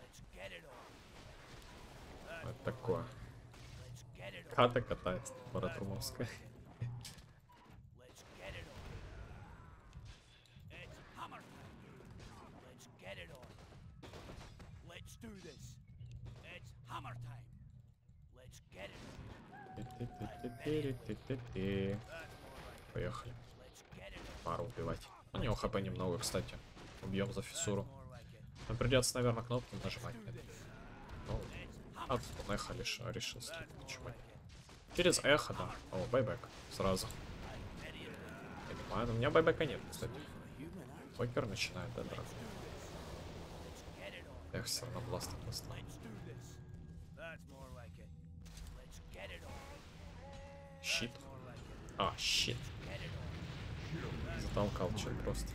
Speaker 2: Вот такое. Ката катается. Паратрумовская. Поехали. Пару убивать. У него хп немного, кстати. Убьем за фиссуру. Нам придется, наверное, кнопку нажимать. Ну, а тут он эхо лишь решил нажимать. Через эхо, да. О, байбек. Сразу. Я понимаю, но у меня байбека нет, кстати. Покер начинает, да, драться. Эх, все равно бласта поставил. Щит. А, щит. Затолкал чел просто.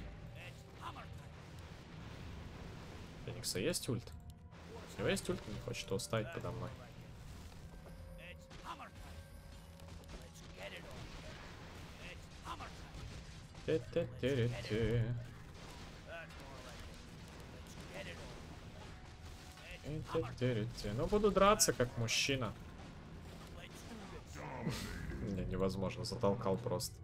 Speaker 2: Феникса есть ульт? У него есть ульт, не хочет его ставить подо мной. Те-те-те-те-те. Те-те-те-те. Ну, буду драться как мужчина. Не, невозможно, затолкал просто.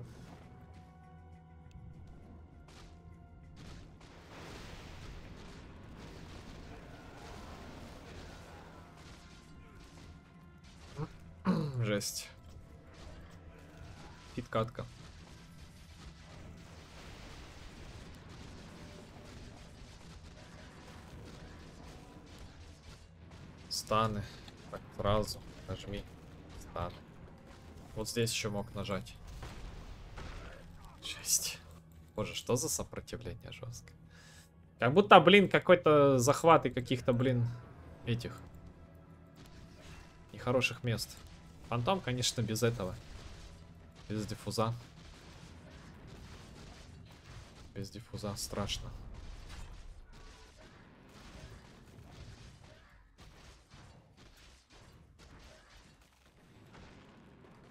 Speaker 2: Жесть. Фит-катка. Станы. Так, сразу нажми. Стан. Вот здесь еще мог нажать. Жесть. Боже, что за сопротивление жесткое. Как будто, блин, какой-то захват и каких-то, блин, этих нехороших мест. Фантом, конечно, без этого. Без диффуза. Без диффуза страшно.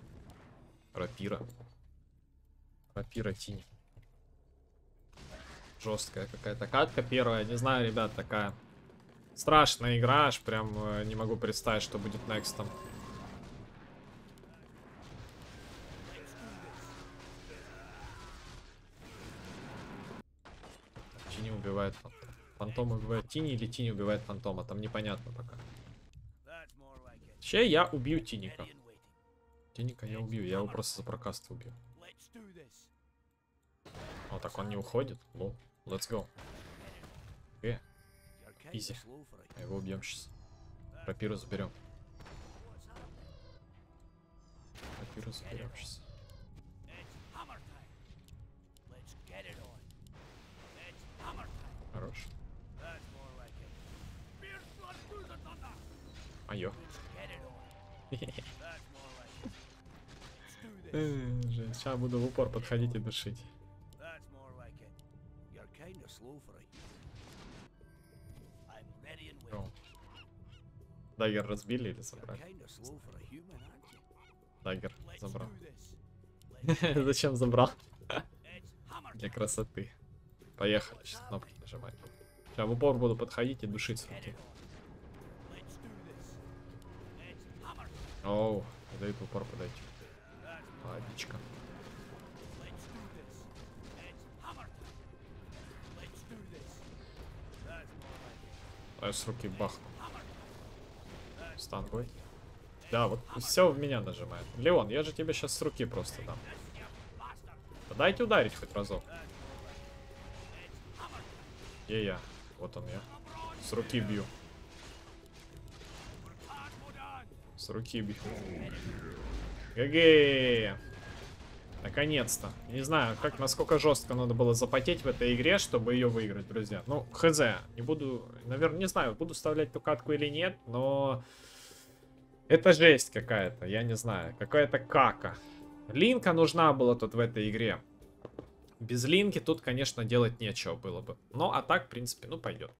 Speaker 2: Рапира. Рапира тень. Жесткая какая-то катка первая. Не знаю, ребят, такая страшная игра. Аж прям э, не могу представить, что будет некстом. Тини убивает фантом. Фантом убивает Тини или Тини убивает фантома. Там непонятно пока. Че я убью Тиника. Тиника я убью. Я его просто за прокаст убью. О, так он не уходит. Лол. Let's go. Э. Изи. А его убьем сейчас. Рапиру заберем. Рапиру заберем сейчас. Хорош. Айо. Сейчас буду в упор подходить и душить. О. Даггер разбили или забрали? Даггер забрал. Зачем забрал? Для красоты. Поехали, сейчас кнопки нажимать. Сейчас в упор буду подходить и душить с руки. Оу, не дают в упор подойти. Ладничка. А я с руки бахну. Стан будет. Да, вот все в меня нажимает. Леон, я же тебе сейчас с руки просто дам. Да дайте ударить хоть разок. Где я? Вот он я. С руки бью. С руки бью. ГГ. Наконец-то. Не знаю, как, насколько жестко надо было запотеть в этой игре, чтобы ее выиграть, друзья. Ну, хз. Не буду, наверное, не знаю, буду вставлять ту катку или нет, но... Это жесть какая-то, я не знаю. Какая-то кака. Линка нужна была тут в этой игре. Без линки тут, конечно, делать нечего было бы. Ну, а так, в принципе, ну, пойдет.